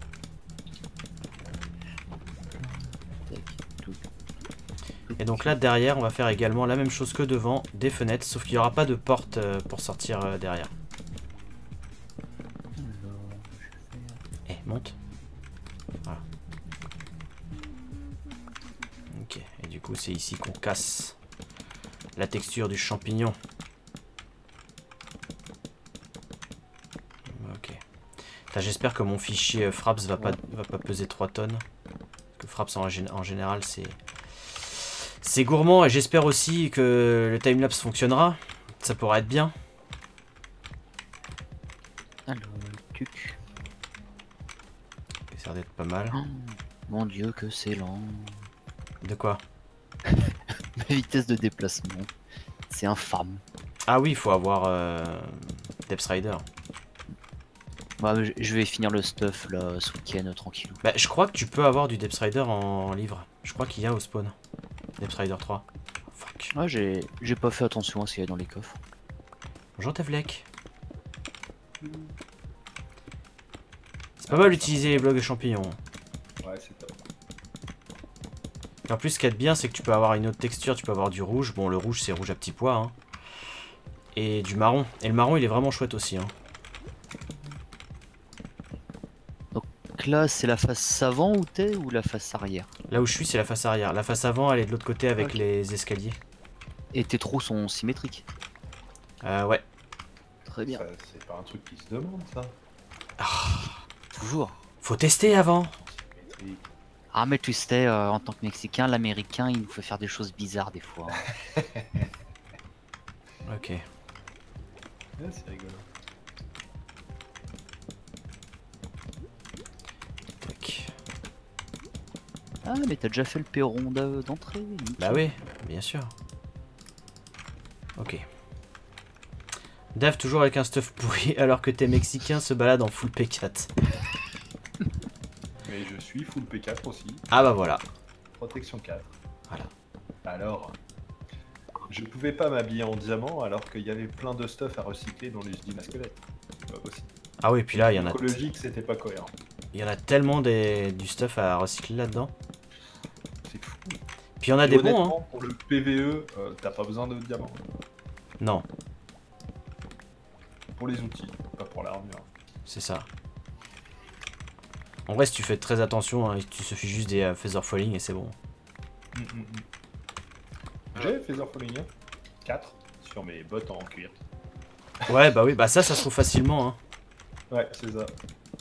Et donc là derrière, on va faire également la même chose que devant, des fenêtres, sauf qu'il n'y aura pas de porte euh, pour sortir euh, derrière. Eh, monte. Voilà. Ok, et du coup c'est ici qu'on casse la texture du champignon. Ok. J'espère que mon fichier euh, Fraps va pas, va pas peser trois tonnes. Parce que Fraps en, en général c'est... C'est gourmand et j'espère aussi que le timelapse fonctionnera. Ça pourra être bien. Alors, tuc. Ça a l'air d'être pas mal. Oh, mon dieu que c'est lent. De quoi? Ma vitesse de déplacement. C'est infâme. Ah oui, il faut avoir euh, Depth Rider. Bah, je je vais finir le stuff là ce week-end tranquillou. Bah, je crois que tu peux avoir du Depth Rider en livre. Je crois qu'il y a au spawn. Depth Rider trois. Oh, fuck. Ouais, j'ai j'ai pas fait attention à ce qu'il y a dans les coffres. Bonjour Tevlek. C'est pas mal d'utiliser les blocs de champignons. Ouais, c'est top. Et en plus, ce qu'il y a de bien, c'est que tu peux avoir une autre texture. Tu peux avoir du rouge. Bon, le rouge, c'est rouge à petits pois. Hein. Et du marron. Et le marron, il est vraiment chouette aussi. Hein. Donc là, c'est la face avant où t'es ou la face arrière? Là où je suis, c'est la face arrière. La face avant, elle est de l'autre côté avec Ok. les escaliers. Et tes trous sont symétriques. Euh, ouais. Très bien. Ça, c'est pas un truc qui se demande ça. Toujours. Faut tester avant. Et- Ah mais tu sais, euh, en tant que Mexicain, l'Américain, il nous fait faire des choses bizarres des fois. hein. Ok. Ouais, c'est rigolo. Tac. Ah mais t'as déjà fait le perron de- d'entrée. nickel. Bah oui, bien sûr. Ok. Dave toujours avec un stuff pourri alors que tes Mexicains se baladent en full P quatre. Mais je suis full P quatre aussi, Ah bah voilà. protection quatre. Voilà. Alors, je pouvais pas m'habiller en diamant alors qu'il y avait plein de stuff à recycler dans l'usine à squelette. C'est pas possible. Ah oui, puis là, il y en a, Écologique, c'était pas cohérent. il y en a tellement des, du stuff à recycler là-dedans. C'est fou. Puis il y en a Et des bons, hein. honnêtement, pour le P V E, euh, t'as pas besoin de diamants. Non, Pour les outils, pas pour l'armure. c'est ça. En vrai, si tu fais très attention, hein, il te suffit juste des euh, Feather Falling et c'est bon. Mm, mm, mm. J'ai Feather Falling hein, quatre sur mes bottes en cuir. Ouais, bah oui, bah ça, ça se trouve facilement. Hein. Ouais, c'est ça.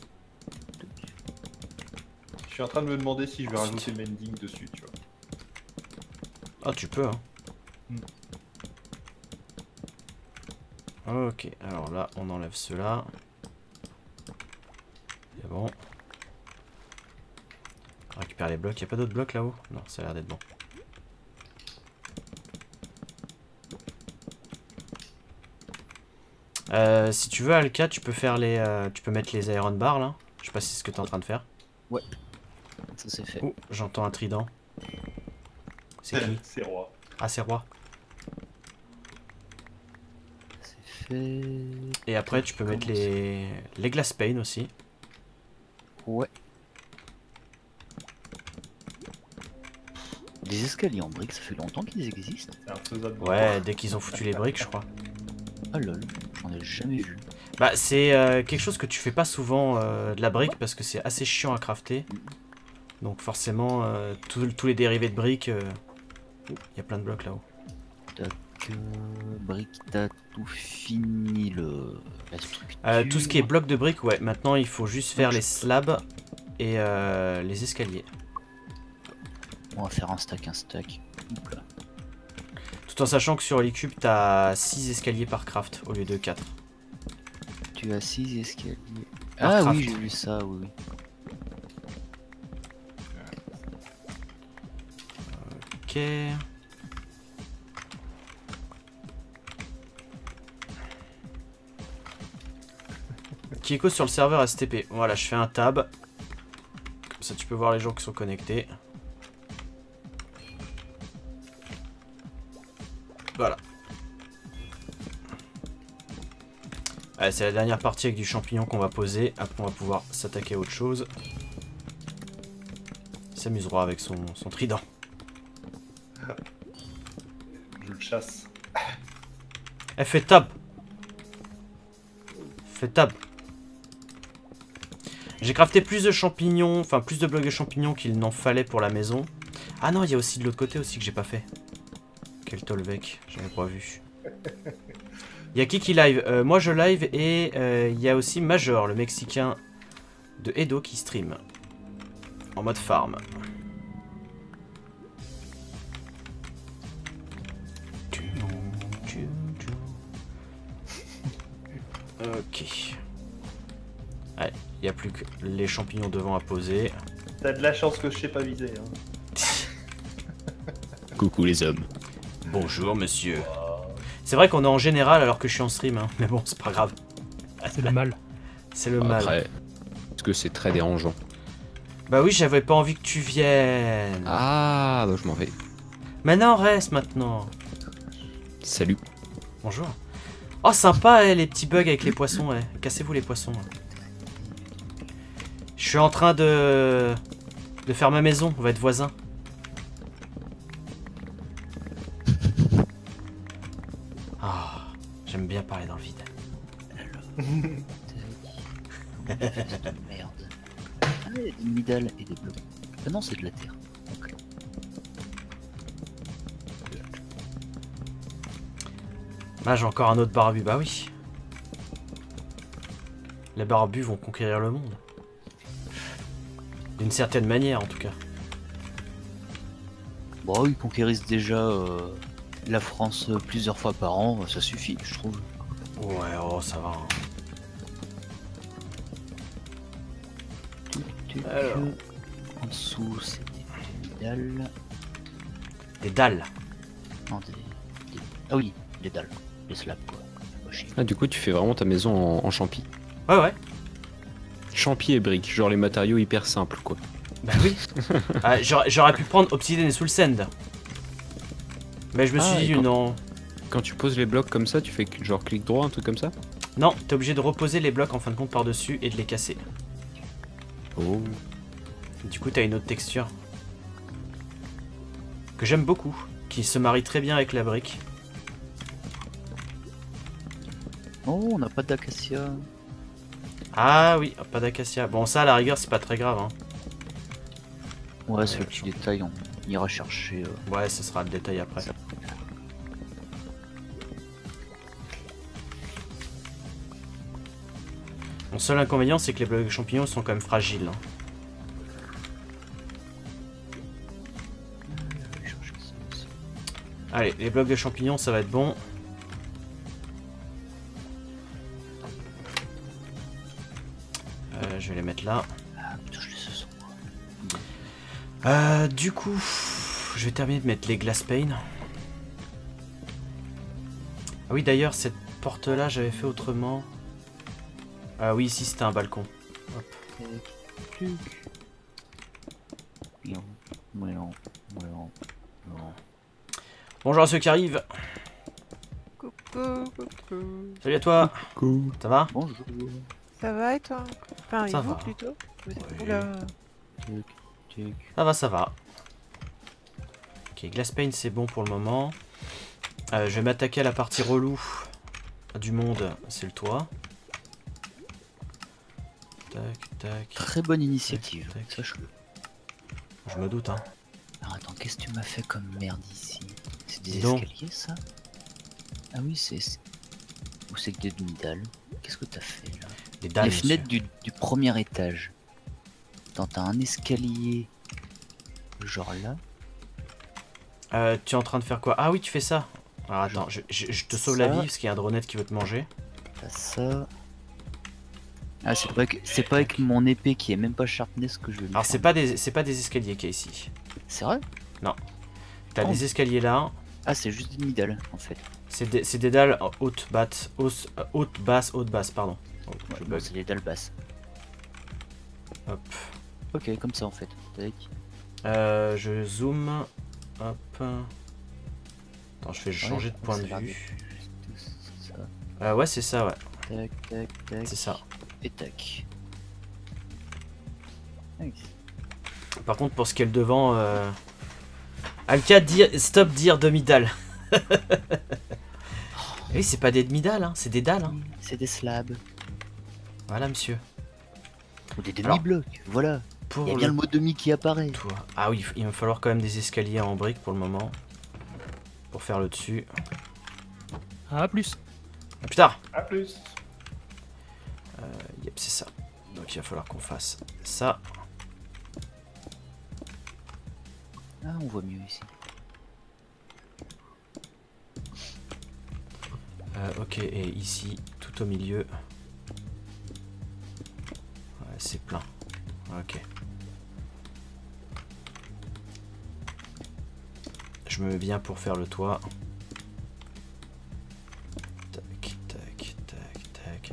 Je suis en train de me demander si je vais Ensuite. rajouter mending dessus, tu vois. Ah, tu peux, hein. Mm. Ok, alors là, on enlève cela. C'est bon. On récupère les blocs. Il n'y a pas d'autres blocs là-haut? Non, ça a l'air d'être bon. Euh, si tu veux, Alka, tu peux faire les, euh, tu peux mettre les iron bars là. Je sais pas si c'est ce que tu es en train de faire. Ça c'est fait. Ouh, j'entends un trident. C'est qui? C'est roi. Ah, c'est Roi. C'est fait. Et après, tu peux mettre les, les glass pane aussi. Ouais. Des escaliers en briques, ça fait longtemps qu'ils existent. C'est infaisable. Ouais, dès qu'ils ont foutu les briques, je crois. Ah lol, j'en ai jamais vu. Bah, c'est euh, quelque chose que tu fais pas souvent euh, de la brique parce que c'est assez chiant à crafter. Donc forcément, euh, tous tous les dérivés de briques, euh, Il y a plein de blocs là-haut. Tac, euh, brique, t'as tout fini le... la structure. Euh, tout ce qui est bloc de briques, ouais. Maintenant, il faut juste faire les slabs et euh, les escaliers. On va faire un stack, un stack. Hop là. Tout en sachant que sur l'e-cube, t'as six escaliers par craft au lieu de quatre. Tu as six escaliers. Par Ah craft. oui, j'ai vu ça, oui, oui. Ok. Kiko sur le serveur S T P. Voilà, je fais un tab. Comme ça, tu peux voir les gens qui sont connectés. Voilà. Allez, c'est la dernière partie avec du champignon qu'on va poser. Après, on va pouvoir s'attaquer à autre chose. Il s'amusera avec son, son trident. Je le chasse. Elle fait tab. Fait tab. J'ai crafté plus de champignons, enfin plus de blocs de champignons qu'il n'en fallait pour la maison. Ah non, il y a aussi de l'autre côté aussi que j'ai pas fait. Quel Tolvec, j'avais pas vu. Il y a qui qui live euh, Moi je live et euh, il y a aussi Major, le Mexicain de Edo qui stream. En mode farm. Ok. Allez, il n'y a plus que les champignons devant à poser. T'as de la chance que je sais pas viser. Hein. Coucou les hommes. Bonjour monsieur. C'est vrai qu'on est en général alors que je suis en stream, hein. Mais bon, c'est pas grave. C'est le mal. C'est le mal. Après, parce que c'est très dérangeant. Bah oui, j'avais pas envie que tu viennes. Ah, bah je m'en vais. Maintenant, reste maintenant. Salut. Bonjour. Oh, sympa, eh, les petits bugs avec les poissons. Eh. Cassez-vous les poissons. Je suis en train de... de faire ma maison. On va être voisins. Ah, j'aime bien parler dans le vide. Merde. Ah, il y a des middle et des blocs. Ah non, c'est de la terre. Ok. Là, j'ai encore un autre barbu. Bah oui. Les barbus vont conquérir le monde. D'une certaine manière, en tout cas. Bon, ils conquérissent déjà euh, la France euh, plusieurs fois par an, ça suffit, je trouve. Ouais, oh, ça va. Hein. Tu- Alors. En dessous, c'est des, des dalles. Des dalles. Non, des, des- Ah oui, des dalles. Des slabs, quoi. Pas chier. Ah, du coup, tu fais vraiment ta maison en, en champi. Ouais, ouais. Champi et briques, genre les matériaux hyper simples, quoi. Bah oui. Ah, j'aurais j'aurais pu prendre Obsidian et Soul Sand. Mais je me suis Ah, dit et quand- non. Quand tu poses les blocs comme ça, tu fais que- genre clic droit, un truc comme ça? Non, t'es obligé de reposer les blocs en fin de compte par-dessus et de les casser. Oh. Du coup, t'as une autre texture. Que j'aime beaucoup. Qui se marie très bien avec la brique. Oh, on n'a pas d'acacia. Ah oui, pas d'acacia. Bon, ça à la rigueur, c'est pas très grave. Hein. Ouais, c'est le petit détail, on ira chercher. euh, Ouais, ce sera le détail après. ça. Mon seul inconvénient, c'est que les blocs de champignons sont quand même fragiles. Hein. Je vais chercher ça aussi. Allez, les blocs de champignons, ça va être bon. Euh, je vais les mettre là. Ah putain, je les ce son. Euh, du coup, je vais terminer de mettre les glass pane. Ah oui, d'ailleurs, cette porte-là, j'avais fait autrement. Ah oui, ici, c'était un balcon. Hop. Non, non, non, non. Bonjour à ceux qui arrivent. Coucou, coucou. Salut à toi. Cool. Ça va? Bonjour. Ça va et toi? Enfin, et Ça vous va. plutôt? Vous êtes Oui. Oula. Tuc, tuc. Ça va, ça va. Ok, glass pane, c'est bon pour le moment. Euh, je vais m'attaquer à la partie relou du monde. C'est le toit. Tac, tac. Très bonne initiative, Tac, tac. sache-le. Je me doute, hein. Alors attends, qu'est-ce que tu m'as fait comme merde ici? C'est des Dis donc. escaliers ça? Ah oui, c'est... Ou c'est que des demi-dalles? Qu'est-ce que t'as fait là? Les dalles, Les monsieur. fenêtres du, du premier étage. Attends, t'as un escalier... Genre là. Euh, tu es en train de faire quoi? Ah oui, tu fais ça. Alors attends, je, je- je te sauve la Ça. vie parce qu'il y a un dronette qui veut te manger. T'as ça... Ah, c'est pas, que- c'est pas avec mon épée qui est même pas sharpness que je vais lui Alors faire. c'est pas des c'est pas des escaliers qu'il y a ici. C'est vrai? T'as Oh. des escaliers là. Ah, c'est juste des demi-dalles en fait. C'est des, c'est des dalles haute, basse, hausse, euh, haute, basse, haute, basse, pardon. Oh, Ouais, je non, bug. c'est des dalles basses. Hop. Ok, comme ça en fait. Tac. Euh, je zoome. Hop. Attends, je fais changer Ouais, de point ça de a l'air vue. d'être juste ça. Euh, ouais, c'est ça, ouais. Tac, tac, tac. C'est ça. Et tac. Tac. Par contre, pour ce qui est le devant, euh... Alka, dire, stop dire demi-dalle. Oui, c'est pas des demi-dalles, hein, c'est des dalles. Hein. C'est des slabs. Voilà, monsieur. Ou des Alors, demi-blocs, voilà. Pour Il y a bien le mot demi qui apparaît. toit. Ah oui, il va falloir quand même des escaliers en briques pour le moment. Pour faire le dessus. Ah, plus. Ah, putain. A plus. Yep, c'est ça. Donc il va falloir qu'on fasse ça. Ah, on voit mieux ici. Euh, ok, et ici, tout au milieu. Ouais, c'est plein. Ok. Je me mets bien pour faire le toit. Tac, tac, tac, tac.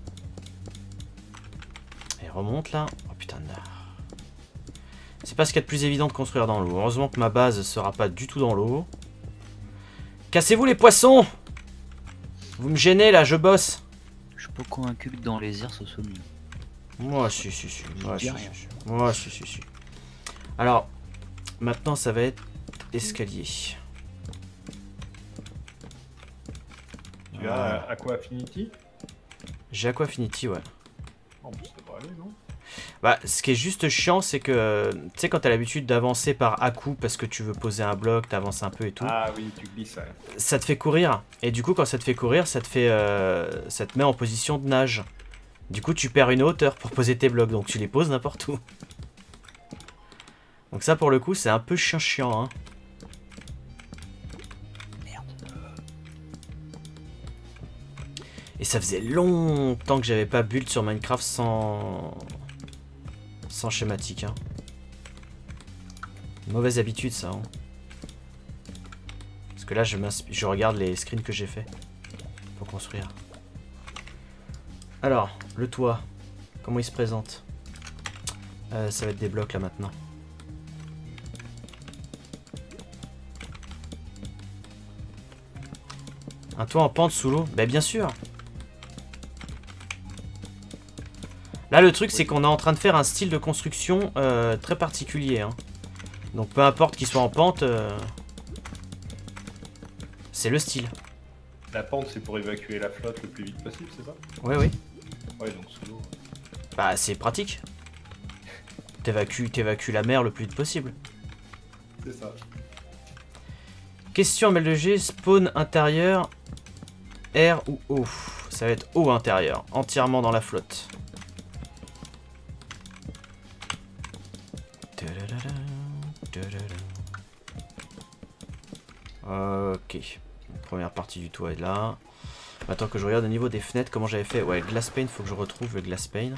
Et remonte là. Oh putain de... C'est pas ce qu'il y a de plus évident de construire dans l'eau. Heureusement que ma base sera pas du tout dans l'eau. Cassez-vous les poissons! Vous me gênez là, je bosse. Je suis pas convaincu que dans les airs ce soit mieux. Moi, si, si, si. Je Moi, dis si, rien. si, si. Moi, si, si, si. Alors, maintenant, ça va être escalier. Tu Voilà. as Aqua Affinity? J'ai Aquafinity, ouais. Oh, bah, ça devrait aller, non? Bah, ce qui est juste chiant, c'est que, tu sais, quand t'as l'habitude d'avancer par à-coup parce que tu veux poser un bloc, t'avances un peu et tout, Ah oui, tu glisses, ouais. ça te fait courir. Et du coup, quand ça te fait courir, ça te fait, euh, ça te met en position de nage. Du coup, tu perds une hauteur pour poser tes blocs, donc tu les poses n'importe où. Donc ça, pour le coup, c'est un peu chiant-chiant, hein. Et ça faisait longtemps que j'avais pas build sur Minecraft sans... sans schématique. Hein. Mauvaise habitude ça. Hein. Parce que là je, je regarde les screens que j'ai fait pour construire. Alors, le toit, comment il se présente? euh, Ça va être des blocs là maintenant. Un toit en pente sous l'eau? Bah bien sûr. Là le truc c'est qu'on est en train de faire un style de construction euh, très particulier. Hein. Donc peu importe qu'il soit en pente, euh, c'est le style. La pente, c'est pour évacuer la flotte le plus vite possible, c'est ça? Oui oui. Ouais, donc sous l'eau. Bah c'est pratique. T'évacues, t'évacues la mer le plus vite possible. C'est ça. Question M L G, spawn intérieur, air ou eau? Ça va être eau intérieure, entièrement dans la flotte. Ok, première partie du toit est là. Maintenant que je regarde au niveau des fenêtres, comment j'avais fait. Ouais, glass pane, faut que je retrouve le glass pane.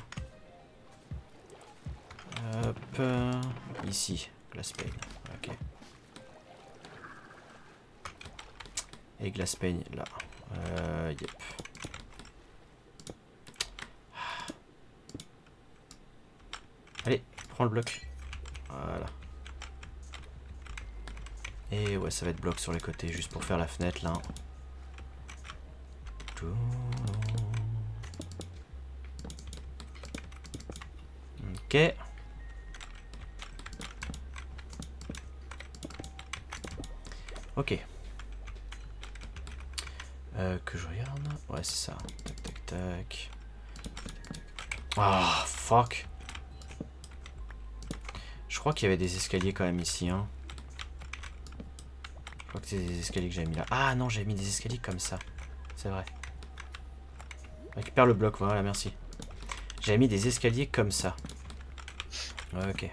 Hop, euh, ici, glass pane. Ok. Et glass pane là. Euh, yep. Allez, prends le bloc. Voilà. Et ouais, ça va être bloc sur les côtés, juste pour faire la fenêtre là. Ok. Ok. Euh, que je regarde. Ouais, c'est ça. Tac, tac, tac. Ah, fuck. Je crois qu'il y avait des escaliers quand même ici. Hein. crois que c'est des escaliers que j'avais mis là. Ah non, j'avais mis des escaliers comme ça. C'est vrai. Récupère le bloc, voilà, merci. J'avais mis des escaliers comme ça. Ouais, ok.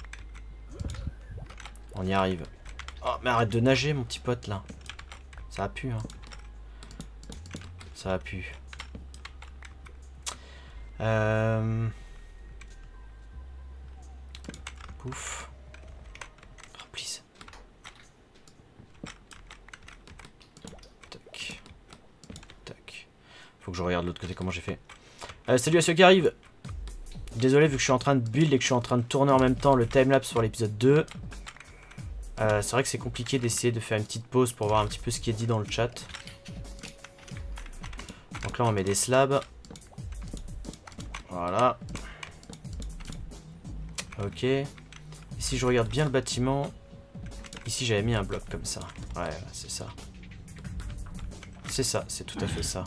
On y arrive. Oh, mais arrête de nager, mon petit pote, là. Ça a pu, hein. Ça a pu. Euh... Pouf. Oh, please. Tac. Tac. Faut que je regarde de l'autre côté comment j'ai fait. Euh, salut à ceux qui arrivent. Désolé, vu que je suis en train de build et que je suis en train de tourner en même temps le timelapse pour l'épisode deux. Euh, c'est vrai que c'est compliqué d'essayer de faire une petite pause pour voir un petit peu ce qui est dit dans le chat. Donc là on met des slabs. Voilà. Ok. Et si je regarde bien le bâtiment, ici j'avais mis un bloc comme ça. Ouais, c'est ça. C'est ça, c'est tout à fait ça.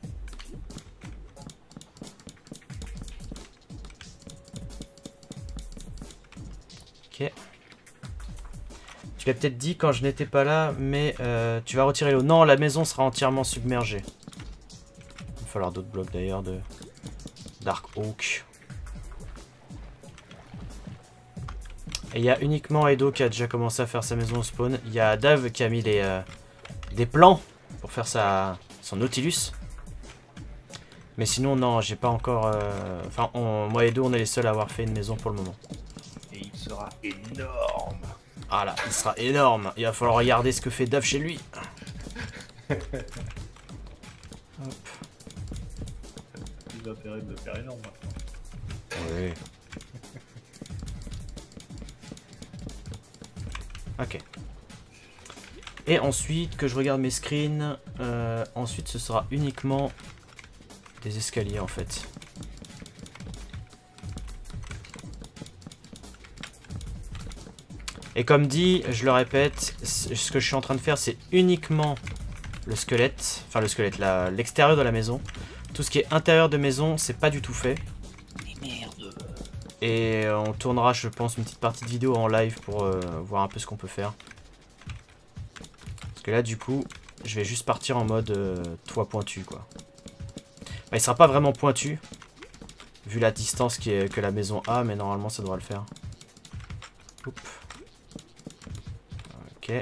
Ok. Tu l'as peut-être dit quand je n'étais pas là, mais euh, tu vas retirer l'eau. Non, la maison sera entièrement submergée. Il va falloir d'autres blocs d'ailleurs de Dark Oak. Et il y a uniquement Edo qui a déjà commencé à faire sa maison au spawn. Il y a Dave qui a mis les, euh, des plans pour faire sa, son Nautilus. Mais sinon, non, j'ai pas encore... Euh... Enfin, on, moi et Edo, on est les seuls à avoir fait une maison pour le moment. Et il sera énorme. Ah là, il sera énorme. Il va falloir regarder ce que fait Dave chez lui. Hop. Plus intérêt de le faire énorme maintenant. Oui. Ok. Et ensuite, que je regarde mes screens. Euh, ensuite, ce sera uniquement des escaliers en fait. Et comme dit, je le répète, ce que je suis en train de faire, c'est uniquement le squelette. Enfin, le squelette, l'extérieur de la maison. Tout ce qui est intérieur de maison, c'est pas du tout fait. Mais merde. Et on tournera, je pense, une petite partie de vidéo en live pour euh, voir un peu ce qu'on peut faire. Parce que là, du coup, je vais juste partir en mode euh, toit pointu, quoi. Bah, il sera pas vraiment pointu, vu la distance qui est, que la maison a, mais normalement, ça devrait le faire. Oups. Ok.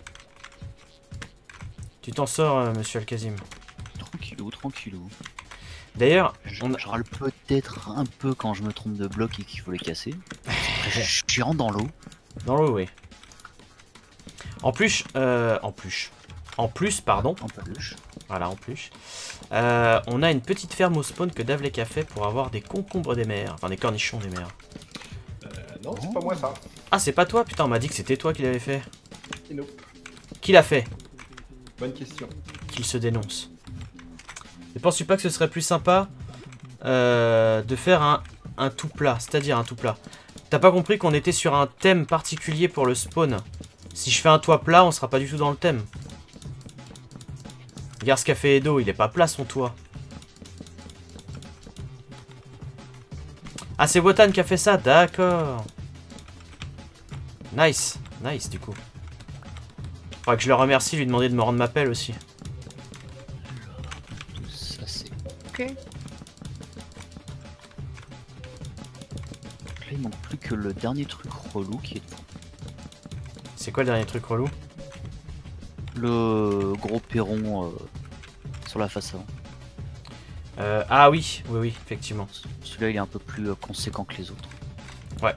Tu t'en sors, euh, monsieur Al-Kazim. Tranquillou, tranquillou. D'ailleurs, Je, on... je râle peut-être un peu quand je me trompe de bloc et qu'il faut les casser. Je je rentre dans l'eau. Dans l'eau, oui. En plus, euh, en plus, en plus, pardon. En peluche. Voilà, en plus. Euh, on a une petite ferme au spawn que Davlek a fait pour avoir des concombres des mers. Enfin, des cornichons des mers. Euh, non, c'est pas moi ça. Ah, c'est pas toi? Putain, on m'a dit que c'était toi qui l'avais fait. Et nope. Qui l'a fait? Bonne question. Qu'il se dénonce. Ne penses-tu pas que ce serait plus sympa euh, de faire un, un tout plat? C'est-à-dire un tout plat. T'as pas compris qu'on était sur un thème particulier pour le spawn? Si je fais un toit plat, on sera pas du tout dans le thème. Regarde ce qu'a fait Edo, il est pas plat son toit. Ah, c'est Wotan qui a fait ça, d'accord. Nice, nice du coup. Faudrait que je le remercie, lui demander de me rendre ma pelle aussi. Tout ça c'est. Ok. Là il manque plus que le dernier truc relou qui est devant. C'est quoi le dernier truc relou? Le gros perron euh, sur la façade. euh, Ah oui, oui, oui, effectivement. Celui-là il est un peu plus euh, conséquent que les autres. Ouais.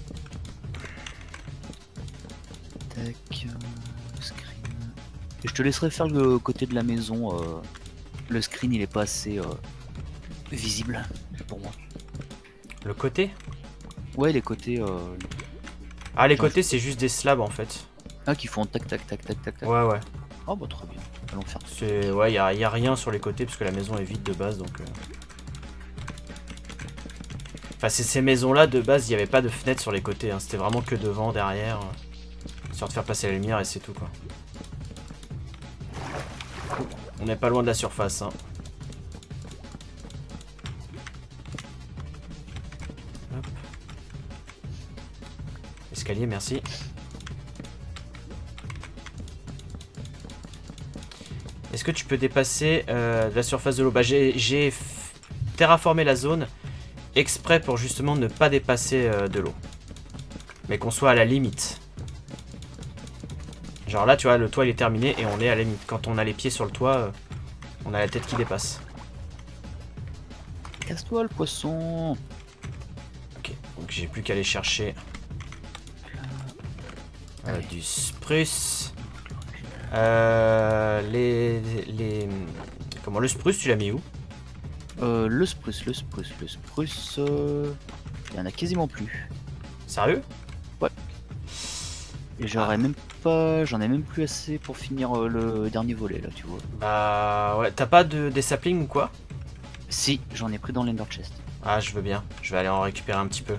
Tac. Euh, screen. Et je te laisserai faire le côté de la maison. Euh, le screen il est pas assez euh, visible pour moi. Le côté? Ouais, les côtés. Euh... Ah, les côtés, c'est juste des slabs en fait. Ah, qui font tac tac tac tac tac tac. Ouais, ouais. Oh bah très bien. Allons faire. C'est... Ouais, il y a, y a rien sur les côtés parce que la maison est vide de base donc. Euh... Enfin, c'est ces maisons-là de base, il n'y avait pas de fenêtre sur les côtés. Hein. C'était vraiment que devant, derrière. Euh... Histoire de faire passer la lumière et c'est tout quoi. On n'est pas loin de la surface. Hein. Hop. Escalier, merci. Est-ce que tu peux dépasser euh, la surface de l'eau? Bah j'ai j'ai terraformé la zone exprès pour justement ne pas dépasser euh, de l'eau. Mais qu'on soit à la limite. Genre là tu vois le toit il est terminé et on est à la limite. Quand on a les pieds sur le toit, euh, on a la tête qui dépasse. Casse-toi le poisson. Ok, donc j'ai plus qu'à aller chercher euh, du spruce. Euh, les, les... Comment, le spruce tu l'as mis où? Euh, le spruce, le spruce, le spruce... euh, Il y en a quasiment plus. Sérieux? Et j'aurais même pas... J'en ai même plus assez pour finir euh, le dernier volet là, tu vois. Bah ouais, t'as pas de, des saplings ou quoi? Si, j'en ai pris dans l'Ender Chest. Ah je veux bien, je vais aller en récupérer un petit peu.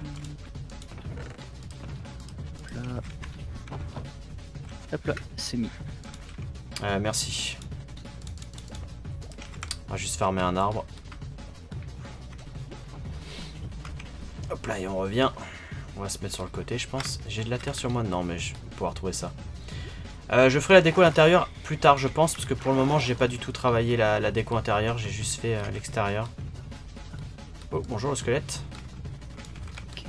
Hop là. Hop là, c'est mis. Euh, merci. On va juste farmer un arbre. Hop là et on revient. On va se mettre sur le côté je pense. J'ai de la terre sur moi? Non mais je vais pouvoir trouver ça. Euh, je ferai la déco à l'intérieur plus tard je pense. Parce que pour le moment j'ai pas du tout travaillé la, la déco intérieure. J'ai juste fait euh, l'extérieur. Oh bonjour le squelette. Ok.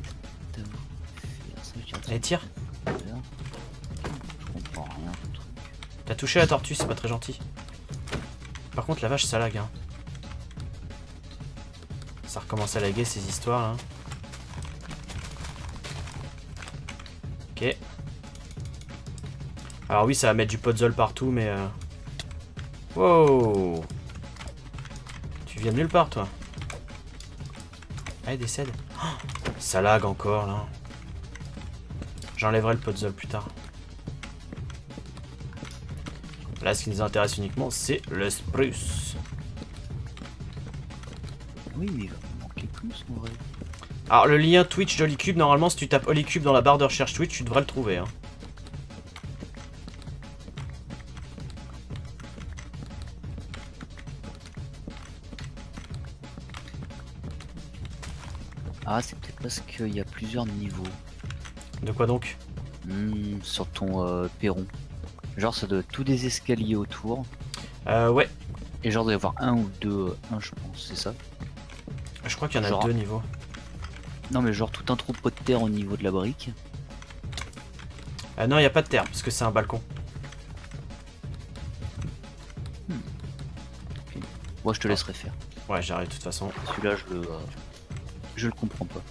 Allez tire. Je comprends rien. T'as touché la tortue c'est pas très gentil. Par contre la vache ça lag hein. Ça recommence à laguer ces histoires là. Ok. Alors oui ça va mettre du puzzle partout mais euh... wow. Tu viens de nulle part toi. Allez décède. Oh, ça lag encore là. J'enlèverai le puzzle plus tard. Là ce qui nous intéresse uniquement c'est le spruce. Oui mais il va me manquer plus en vrai. Alors le lien Twitch d'Holycube, normalement si tu tapes Holycube dans la barre de recherche Twitch, tu devrais le trouver. Hein. Ah c'est peut-être parce qu'il y a plusieurs niveaux. De quoi donc? Hmm, sur ton euh, perron. Genre ça doit être tous des escaliers autour. Euh ouais. Et genre il doit y avoir un ou deux, euh, un je pense, c'est ça? Je crois qu'il y en a Genre... deux niveaux. Non mais genre tout un troupeau de terre au niveau de la brique. Euh, non il n'y a pas de terre parce que c'est un balcon. Hmm. Okay. Moi je te laisserai faire. Ouais j'arrive de toute façon. Celui-là je le... Euh... Je le comprends pas.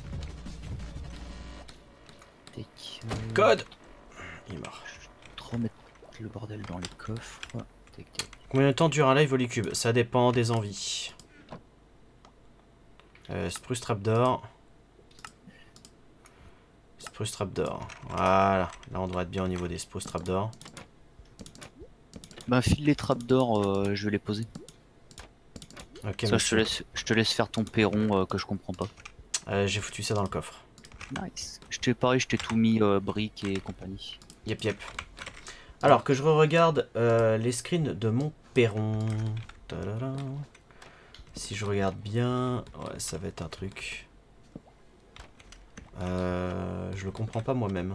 Tac, euh... Code. Il est mort. Je vais trop mettre le bordel dans les coffres. Tac, tac. Combien de temps dure un live Holycube? Ça dépend des envies. Euh, Spruce Trapdoor. Spruce Trapdoor. Voilà. Là on devrait être bien au niveau des Spruce Trapdoor. Bah file les trappes d'or, euh, je vais les poser. Ok Ça, je te, laisse, je te laisse faire ton perron euh, que je comprends pas. euh, J'ai foutu ça dans le coffre. Nice. Je t'ai pareil, je t'ai tout mis euh, briques et compagnie. Yep yep. Alors que je re-regarde euh, les screens de mon perron. Tadada. Si je regarde bien, ouais ça va être un truc. Euh, je le comprends pas moi-même.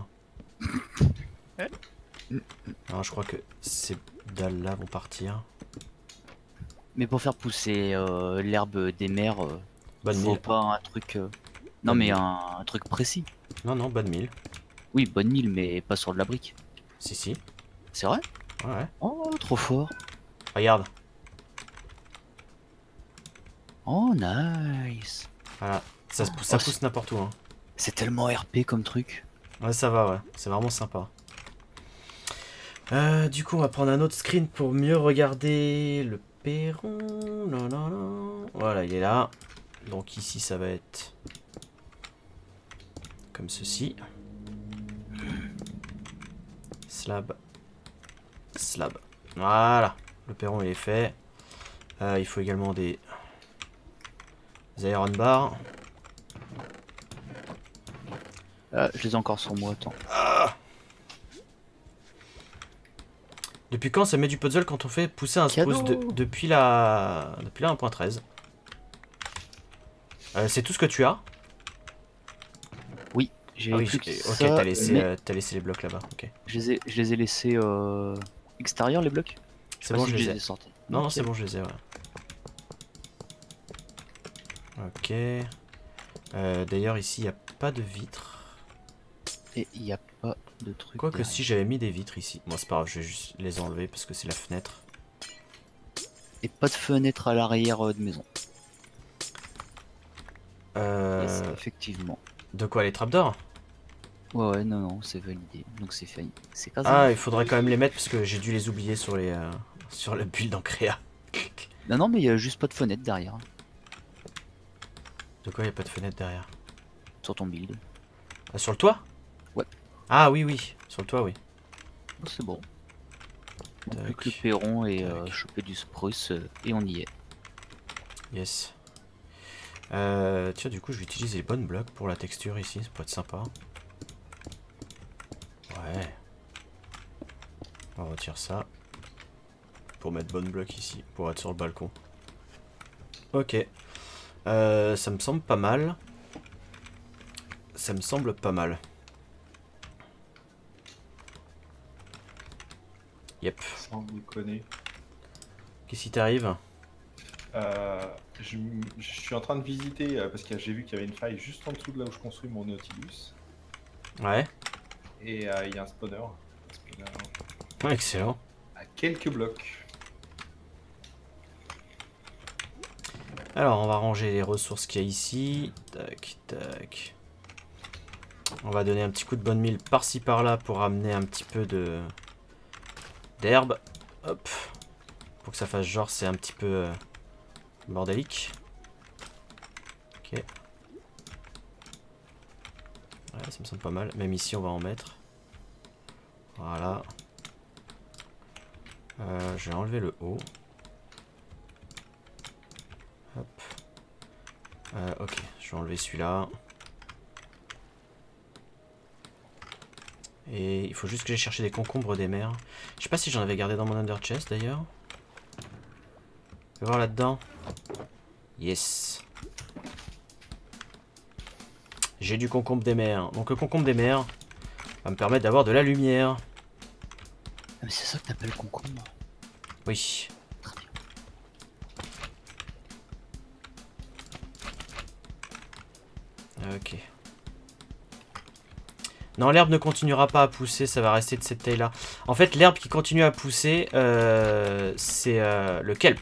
Non je crois que ces dalles là vont partir. Mais pour faire pousser euh, l'herbe des mers, euh, Bonne faut mille. pas un truc... euh, Non Bonne mais mille. un, un truc précis. Non non bonne mille. Oui, bonne mille, mais pas sur de la brique. Si si. C'est vrai? Ouais, ouais. Oh, trop fort. Regarde. Oh, nice. Voilà. Ça, se pousse- ça Oh, pousse n'importe où. Hein. C'est tellement R P comme truc. Ouais ça va ouais. C'est vraiment sympa. Euh, du coup on va prendre un autre screen pour mieux regarder le perron. Non, non, non. Voilà il est là. Donc ici ça va être comme ceci. Slab. Slab. Voilà. Le perron il est fait. Euh, il faut également des, des iron bars. Ah, je les ai encore sur moi, attends. Ah. Depuis quand ça met du puzzle quand on fait pousser un spruce de, depuis la depuis la un point treize? euh, C'est tout ce que tu as? Oui, j'ai Ah oui, plus que ok, ça, t'as laissé, mais euh, t'as laissé les blocs là-bas. Ok. je les ai, je les ai laissés euh, extérieurs les blocs. C'est bon, si je les ai. ai sortis. Non, non, Ok. c'est bon, je les ai, ouais. Ok. Euh, D'ailleurs, ici, il n'y a pas de vitres. Et il n'y a pas de truc. Quoique derrière. si j'avais mis des vitres ici. Bon, c'est pas grave, je vais juste les enlever parce que c'est la fenêtre. Et pas de fenêtre à l'arrière euh, de maison. Euh... Yes, effectivement. De quoi, les trapdoors? Ouais, ouais, non, non, c'est validé. Donc c'est fait. C'est quasi. Ah, il faudrait quand même les mettre parce que j'ai dû les oublier sur les euh, sur le build en créa. Non, non, mais il y a juste pas de fenêtre derrière. De quoi, il n'y a pas de fenêtre derrière? Sur ton build. Ah, sur le toit? Ouais. Ah oui, oui, sur le toit, oui. Oh, c'est bon. Donc, plus Tac. que le perron et euh, Tac. choper du spruce euh, et on y est. Yes. Euh, tiens, du coup, je vais utiliser les bonnes blocs pour la texture ici, ça peut être sympa. Ouais. On retire ça. Pour mettre bonne bloc ici, pour être sur le balcon. Ok. Euh, ça me semble pas mal. Ça me semble pas mal. Yep. Sans déconner. Qu'est-ce qui t'arrive? Euh, je, je suis en train de visiter euh, parce que j'ai vu qu'il y avait une faille juste en dessous de là où je construis mon Nautilus. Ouais. Et euh, il y a un spawner. Un spawner Ouais, excellent. à quelques blocs. Alors, on va ranger les ressources qu'il y a ici. Tac, tac. On va donner un petit coup de bonne mille par-ci par-là pour ramener un petit peu de d'herbe. Hop. Pour que ça fasse genre c'est un petit peu euh, bordélique. Ok. Ouais, ça me semble pas mal. Même ici, on va en mettre. Voilà. Euh, je vais enlever le haut. Hop. Euh, ok, je vais enlever celui-là. Et il faut juste que j'aille chercher des concombres des mers. Je sais pas si j'en avais gardé dans mon under chest d'ailleurs. Je vais voir là-dedans. Yes. J'ai du concombre des mers. Donc le concombre des mers va me permettre d'avoir de la lumière. Ah, mais c'est ça que t'appelles concombre? Oui. Très bien. Ok. Non, l'herbe ne continuera pas à pousser, ça va rester de cette taille-là. En fait, l'herbe qui continue à pousser, euh, c'est euh, le kelp.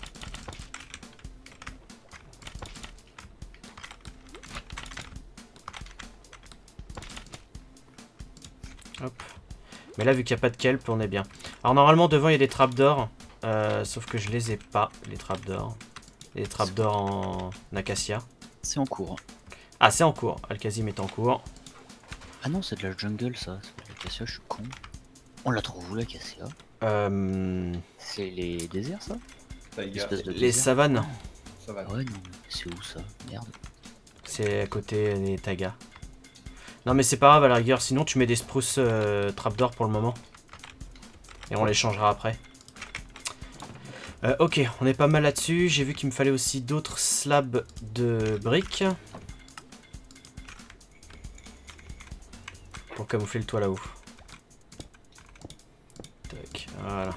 Hop. Mais là, vu qu'il n'y a pas de kelp, on est bien. Alors, normalement, devant, il y a des trappes d'or. Euh, sauf que je les ai pas, les trappes d'or. Les trappes d'or en acacia. C'est en cours. Ah, c'est en cours. Alkazim est en cours. Ah non, c'est de la jungle ça. C'est pas de l'acacia, je suis con. On la trouve où l'acacia? Euh, C'est les déserts ça? Taïga, Espèce de les désert. savanes. ça va. Ah ouais, non, mais c'est où ça? Merde. C'est à côté des tagas. Non mais c'est pas grave à la rigueur, sinon tu mets des spruce euh, trapdoor pour le moment. Et on les changera après. Euh, ok, on est pas mal là-dessus. J'ai vu qu'il me fallait aussi d'autres slabs de briques. Pour camoufler le toit là-haut. Tac, voilà.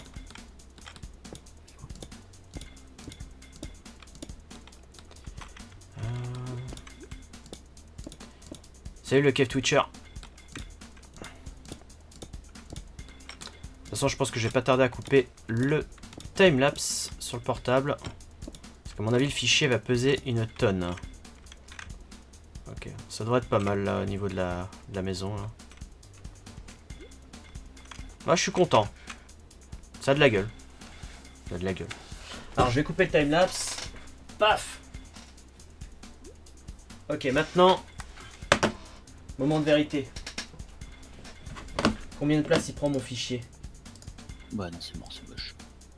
Salut le Cave Twitcher. De toute façon, je pense que je vais pas tarder à couper le timelapse sur le portable. Parce qu'à mon avis, le fichier va peser une tonne. Ok, ça devrait être pas mal là au niveau de la, de la maison. Là. Moi, je suis content. Ça a de la gueule. Ça a de la gueule. Alors, je vais couper le timelapse. Paf! Ok, maintenant. Moment de vérité. Combien de place il prend mon fichier? Bah non, c'est mort, c'est moche.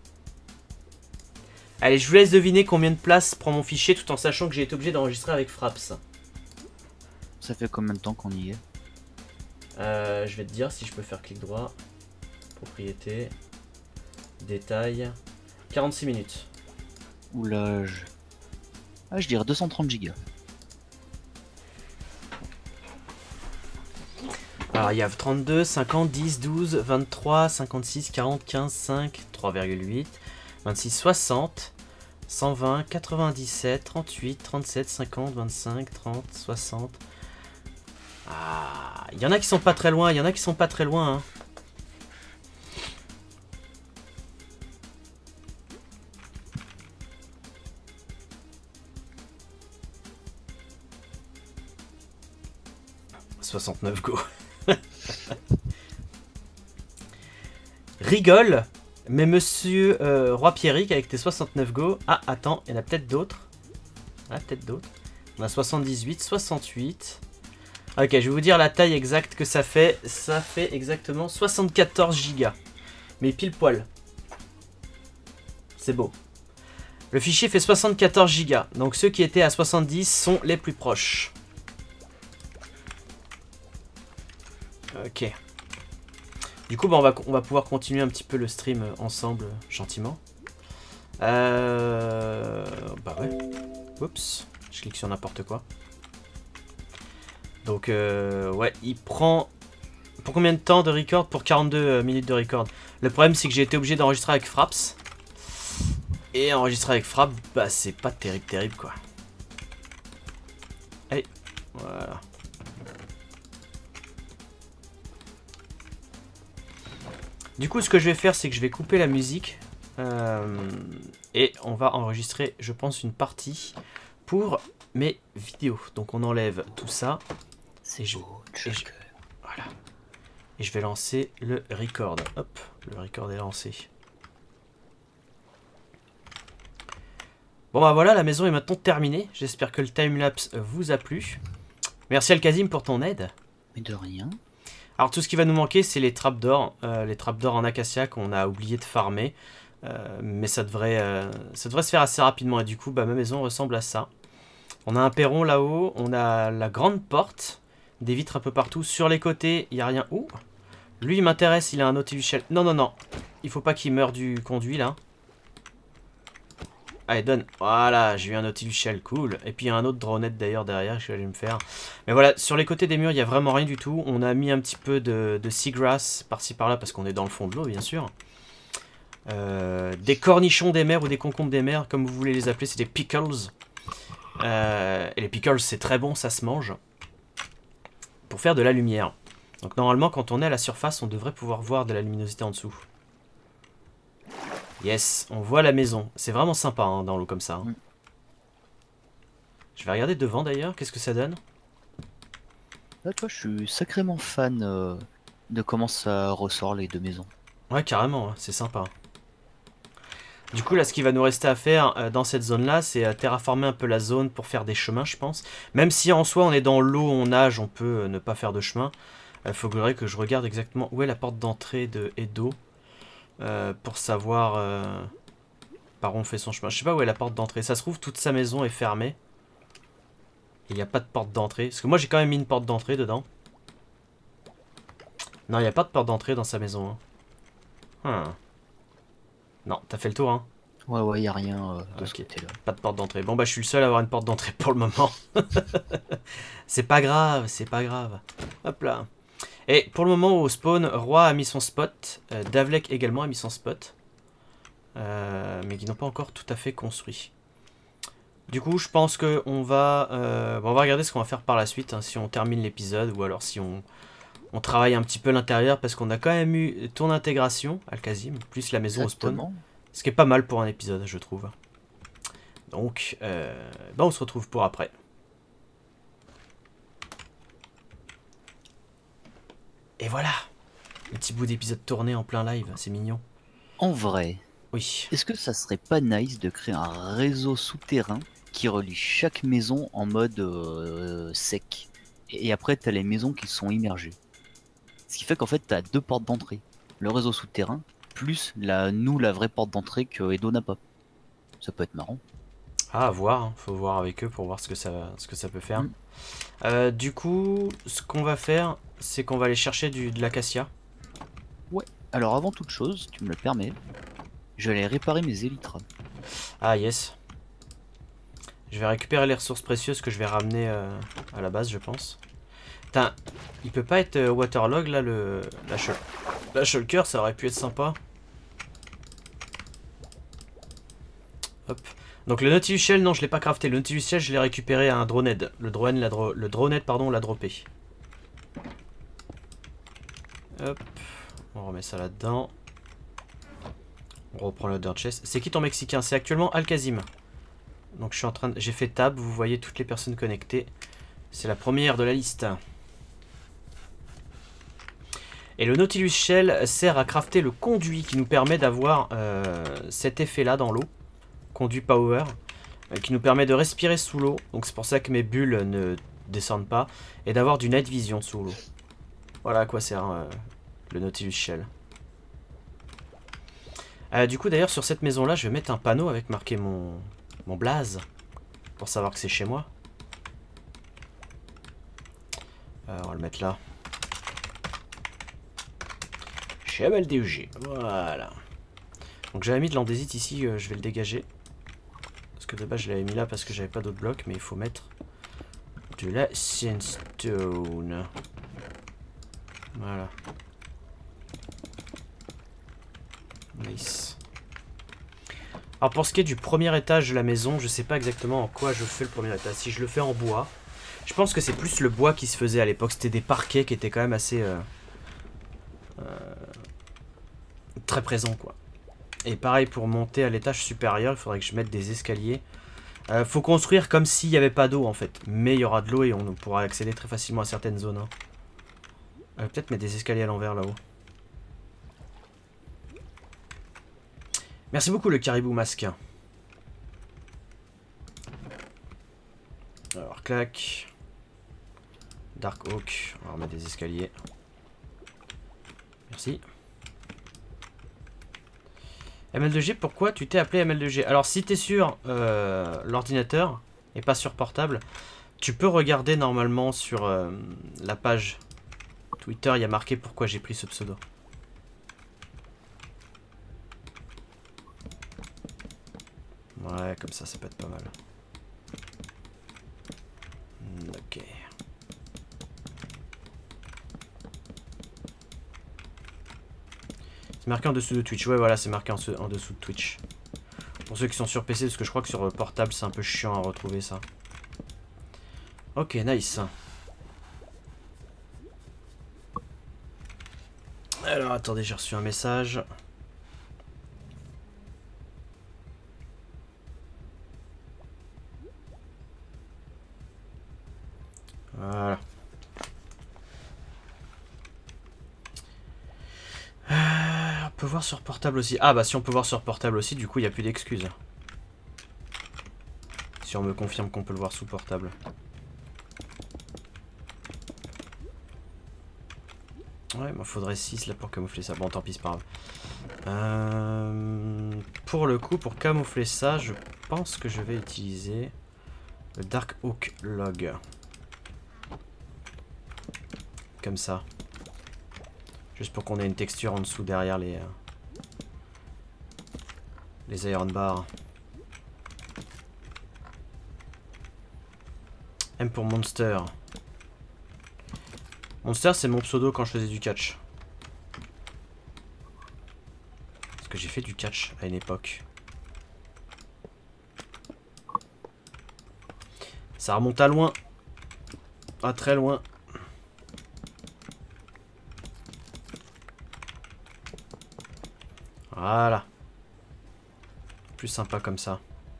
Allez, je vous laisse deviner combien de place prend mon fichier tout en sachant que j'ai été obligé d'enregistrer avec Fraps. Ça fait combien de temps qu'on y est? Euh, je vais te dire si je peux faire clic droit. Propriété. Détail. quarante-six minutes. Oula, je... Ah, je dirais deux cent trente gigas. Alors il y a trente-deux, cinquante, dix, douze, vingt-trois, cinquante-six, quarante, quinze, cinq, trois virgule huit, vingt-six, soixante, cent vingt, quatre-vingt-dix-sept, trente-huit, trente-sept, cinquante, vingt-cinq, trente, soixante. Ah, il y en a qui sont pas très loin, il y en a qui sont pas très loin. Hein. soixante-neuf go. Rigole, mais monsieur euh, Roi Pierrick avec tes soixante-neuf go. Ah, attends, il y en a peut-être d'autres. Ah, peut-être d'autres. On a soixante-dix-huit, soixante-huit. Ok, je vais vous dire la taille exacte que ça fait. Ça fait exactement soixante-quatorze gigas. Mais pile poil. C'est beau. Le fichier fait soixante-quatorze gigas. Donc ceux qui étaient à soixante-dix sont les plus proches. Ok. Du coup, bah, on, va, on va pouvoir continuer un petit peu le stream ensemble, gentiment. Euh... Bah ouais. Oups. Je clique sur n'importe quoi. Donc, euh, ouais, il prend... Pour combien de temps de record? Pour quarante-deux minutes de record. Le problème, c'est que j'ai été obligé d'enregistrer avec Fraps. Et enregistrer avec Fraps, bah, c'est pas terrible, terrible, quoi. Allez. Voilà. Du coup, ce que je vais faire, c'est que je vais couper la musique. Euh, et on va enregistrer, je pense, une partie pour mes vidéos. Donc, on enlève tout ça. C'est beau, et je, voilà. Et je vais lancer le record. Hop, le record est lancé. Bon, bah voilà, la maison est maintenant terminée. J'espère que le timelapse vous a plu. Merci Alkazim pour ton aide. Mais de rien. Alors tout ce qui va nous manquer, c'est les trappes d'or, euh, les trappes d'or en acacia qu'on a oublié de farmer, euh, mais ça devrait, euh, ça devrait se faire assez rapidement et du coup, bah, ma maison ressemble à ça. On a un perron là-haut, on a la grande porte, des vitres un peu partout, sur les côtés, il n'y a rien. Ouh, lui il m'intéresse, il a un Nautilus Shell. Non, non, non, il faut pas qu'il meure du conduit là. Allez, donne. Voilà, j'ai eu un Nautilus Shell, cool. Et puis il y a un autre dronette d'ailleurs derrière que je vais aller me faire. Mais voilà, sur les côtés des murs, il n'y a vraiment rien du tout. On a mis un petit peu de, de seagrass par-ci par-là parce qu'on est dans le fond de l'eau, bien sûr. Euh, des cornichons des mers ou des concombres des mers, comme vous voulez les appeler, c'est des pickles. Euh, et les pickles, c'est très bon, ça se mange. Pour faire de la lumière. Donc normalement, quand on est à la surface, on devrait pouvoir voir de la luminosité en dessous. Yes, on voit la maison. C'est vraiment sympa hein, dans l'eau comme ça. Hein. Mm. Je vais regarder devant d'ailleurs. Qu'est-ce que ça donne? Là, toi, je suis sacrément fan euh, de comment ça ressort les deux maisons. Ouais, carrément. Hein, c'est sympa. Du coup, là, ce qu'il va nous rester à faire euh, dans cette zone-là, c'est euh, terraformer un peu la zone pour faire des chemins, je pense. Même si en soi, on est dans l'eau, on nage, on peut euh, ne pas faire de chemin. Il euh, faudrait que je regarde exactement où est la porte d'entrée de Edo. Euh, pour savoir euh, par où on fait son chemin. Je sais pas où est la porte d'entrée. Ça se trouve, toute sa maison est fermée. Il n'y a pas de porte d'entrée. Parce que moi, j'ai quand même mis une porte d'entrée dedans. Non, il n'y a pas de porte d'entrée dans sa maison. Hein. Hmm. Non, t'as fait le tour, hein? Ouais, ouais, il n'y a rien euh, de okay. ce côté-là. Pas de porte d'entrée. Bon, bah, je suis le seul à avoir une porte d'entrée pour le moment. C'est pas grave, c'est pas grave. Hop là. Et pour le moment au spawn, Roi a mis son spot, euh, Davlek également a mis son spot, euh, mais qui n'ont pas encore tout à fait construit. Du coup, je pense que on va, euh, bon, on va regarder ce qu'on va faire par la suite, hein, si on termine l'épisode ou alors si on, on travaille un petit peu l'intérieur, parce qu'on a quand même eu ton intégration, Alkazim, plus la maison Exactement. au spawn, ce qui est pas mal pour un épisode, je trouve. Donc, euh, bah, on se retrouve pour après. Et voilà, le petit bout d'épisode tourné en plein live, c'est mignon. En vrai, oui. Est-ce que ça serait pas nice de créer un réseau souterrain qui relie chaque maison en mode euh, sec? Et après, t'as les maisons qui sont immergées. Ce qui fait qu'en fait, t'as deux portes d'entrée. Le réseau souterrain, plus la, nous, la vraie porte d'entrée que Edo n'a pas. Ça peut être marrant. Ah, à voir, hein. Faut voir avec eux pour voir ce que ça, ce que ça peut faire. Mm. Euh, du coup, ce qu'on va faire, c'est qu'on va aller chercher du, de l'acacia. Ouais, alors avant toute chose, tu me le permets, je vais aller réparer mes élytres. Ah, yes. Je vais récupérer les ressources précieuses que je vais ramener euh, à la base, je pense. Putain, il peut pas être euh, waterlog là, le la, shul... la shulker, ça aurait pu être sympa. Hop. Donc le Nautilus Shell, non, je l'ai pas crafté. Le Nautilus Shell, je l'ai récupéré à un Dronehead. Le drone, la dro... le Dronehead, pardon, l'a droppé. Hop. On remet ça là-dedans. On reprend le dirt chest. C'est qui ton mexicain? C'est actuellement Alkazim. Donc je suis en train de... J'ai fait tab, vous voyez toutes les personnes connectées. C'est la première de la liste. Et le Nautilus Shell sert à crafter le conduit qui nous permet d'avoir euh, cet effet-là dans l'eau. Conduit power. Euh, qui nous permet de respirer sous l'eau. Donc c'est pour ça que mes bulles ne descendent pas. Et d'avoir du night vision sous l'eau. Voilà à quoi sert euh, le Nautilus Shell. Euh, du coup d'ailleurs sur cette maison là je vais mettre un panneau avec marqué mon, mon blaze. Pour savoir que c'est chez moi. Euh, on va le mettre là. Chez M L D U G. Voilà. Donc j'avais mis de l'andésite ici, euh, je vais le dégager. Parce que de base je l'avais mis là parce que j'avais pas d'autres blocs. Mais il faut mettre de la sandstone. Voilà. Nice. Alors pour ce qui est du premier étage de la maison, je sais pas exactement en quoi je fais le premier étage. Si je le fais en bois, je pense que c'est plus le bois qui se faisait à l'époque. C'était des parquets qui étaient quand même assez euh, euh, très présents quoi. Et pareil pour monter à l'étage supérieur, il faudrait que je mette des escaliers. Euh, faut construire comme s'il n'y avait pas d'eau en fait, mais il y aura de l'eau et on pourra accéder très facilement à certaines zones. Hein. Euh, Peut-être mettre des escaliers à l'envers là-haut. Merci beaucoup le caribou masque. Alors clac. Dark Oak. On va remettre des escaliers. Merci. M L deux G, pourquoi tu t'es appelé M L deux G? Alors si t'es sur euh, l'ordinateur et pas sur portable, tu peux regarder normalement sur euh, la page Twitter, il y a marqué pourquoi j'ai pris ce pseudo. Ouais, comme ça, ça peut être pas mal. Ok. C'est marqué en dessous de Twitch. Ouais, voilà, c'est marqué en, en dessous de Twitch. Pour ceux qui sont sur P C, parce que je crois que sur portable, c'est un peu chiant à retrouver ça. Ok, nice. Alors, attendez, j'ai reçu un message. Voilà. Euh, on peut voir sur portable aussi. Ah bah si on peut voir sur portable aussi, du coup il n'y a plus d'excuses. Si on me confirme qu'on peut le voir sous portable. Ouais, il m'en faudrait six là pour camoufler ça. Bon, tant pis, c'est pas grave. Euh, pour le coup, pour camoufler ça, je pense que je vais utiliser le Dark Oak Log. Comme ça. Juste pour qu'on ait une texture en dessous derrière les, euh, les iron bars. M pour Monster. Monster, c'est mon pseudo quand je faisais du catch. Parce que j'ai fait du catch à une époque. Ça remonte à loin. À très loin. Voilà. Plus sympa comme ça.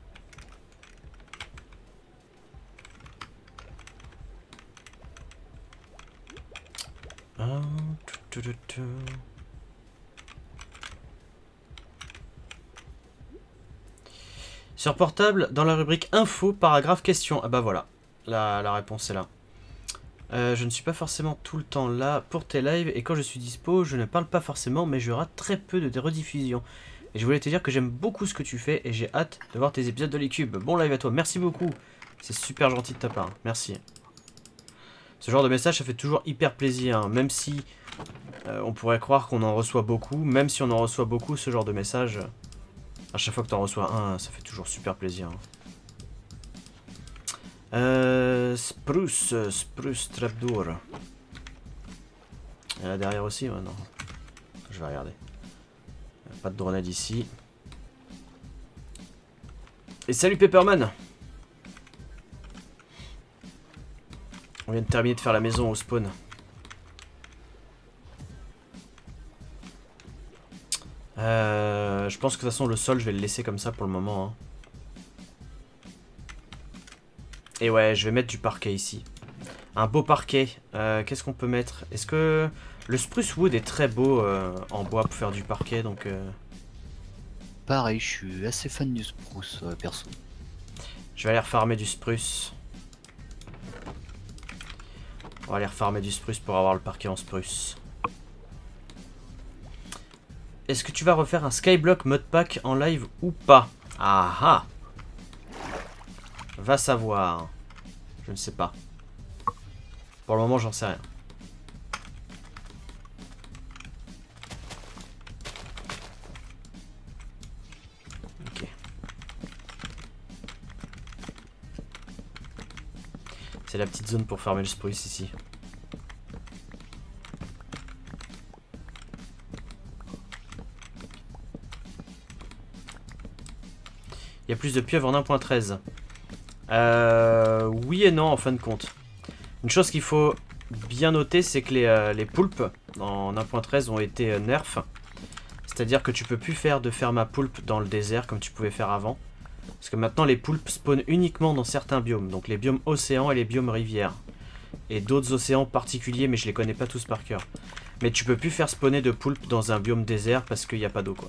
Ah, tout, tout, tout, tout. Sur portable, dans la rubrique info, paragraphe question. Ah bah voilà, la, la réponse est là. Euh, je ne suis pas forcément tout le temps là pour tes lives et quand je suis dispo, je ne parle pas forcément, mais je rate très peu de tes rediffusions. Et je voulais te dire que j'aime beaucoup ce que tu fais et j'ai hâte de voir tes épisodes de l'E-Cube. Bon live à toi, merci beaucoup. C'est super gentil de ta part, merci. Ce genre de message, ça fait toujours hyper plaisir, hein. Même si euh, on pourrait croire qu'on en reçoit beaucoup, même si on en reçoit beaucoup, ce genre de message, à chaque fois que tu en reçois un, ça fait toujours super plaisir. Hein. Euh, Spruce, Spruce Trapdoor. Et là derrière aussi, ouais, non. Je vais regarder. Pas de grenade ici. Et salut Pepperman. On vient de terminer de faire la maison au spawn. Euh, je pense que de toute façon le sol je vais le laisser comme ça pour le moment. Hein. Et ouais, je vais mettre du parquet ici. Un beau parquet. Euh, Qu'est-ce qu'on peut mettre? Est-ce que le spruce wood est très beau euh, en bois pour faire du parquet, donc... Euh... Pareil, je suis assez fan du spruce, euh, perso. Je vais aller refarmer du spruce. On va aller refarmer du spruce pour avoir le parquet en spruce. Est-ce que tu vas refaire un Skyblock modpack en live ou pas? Ah ah. Va savoir. Je ne sais pas. Pour le moment, j'en sais rien. Ok. C'est la petite zone pour farmer le spruce ici. Il y a plus de pieuvres en un point treize. Euh, oui et non en fin de compte. Une chose qu'il faut bien noter, c'est que les, euh, les poulpes en un point treize ont été euh, nerfs. C'est-à-dire que tu peux plus faire de ferme à poulpe dans le désert comme tu pouvais faire avant. Parce que maintenant les poulpes spawnent uniquement dans certains biomes. Donc les biomes océans et les biomes rivières. Et d'autres océans particuliers, mais je les connais pas tous par cœur. Mais tu peux plus faire spawner de poulpes dans un biome désert parce qu'il n'y a pas d'eau quoi.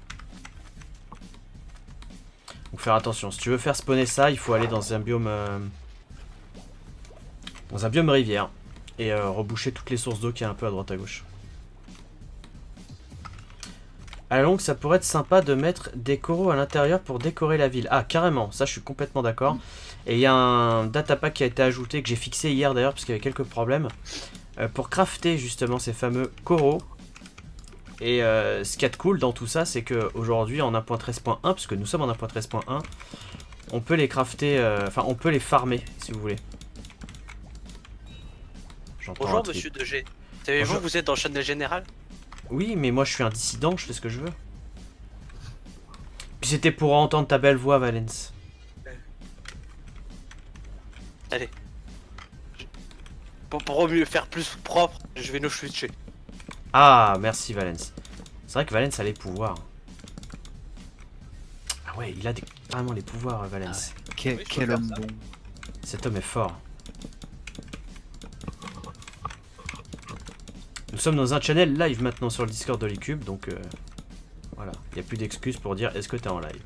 Donc faire attention, si tu veux faire spawner ça, il faut aller dans un biome euh, dans un biome rivière et euh, reboucher toutes les sources d'eau qu'il y a un peu à droite à gauche. À la longue, ça pourrait être sympa de mettre des coraux à l'intérieur pour décorer la ville. Ah, carrément, ça je suis complètement d'accord. Et il y a un datapack qui a été ajouté, que j'ai fixé hier d'ailleurs, parce qu'il y avait quelques problèmes, euh, pour crafter justement ces fameux coraux. Et euh, ce qu'il y a de cool dans tout ça, c'est qu'aujourd'hui en un point treize point un, parce que nous sommes en un point treize point un, on peut les crafter, euh, enfin on peut les farmer si vous voulez. Bonjour monsieur De G. Savez-vous que vous êtes dans le channel général? Oui, mais moi je suis un dissident, je fais ce que je veux. Puis c'était pour entendre ta belle voix, Valence. Allez. Pour, pour mieux faire plus propre, je vais nous switcher. Ah, merci Valence. C'est vrai que Valence a les pouvoirs. Ah ouais, il a des... vraiment les pouvoirs, Valence. Ah ouais. Quel, oui, quel homme bon. Cet homme est fort. Nous sommes dans un channel live maintenant sur le Discord de l'E-Cube, donc euh, voilà, il n'y a plus d'excuses pour dire est-ce que t'es en live.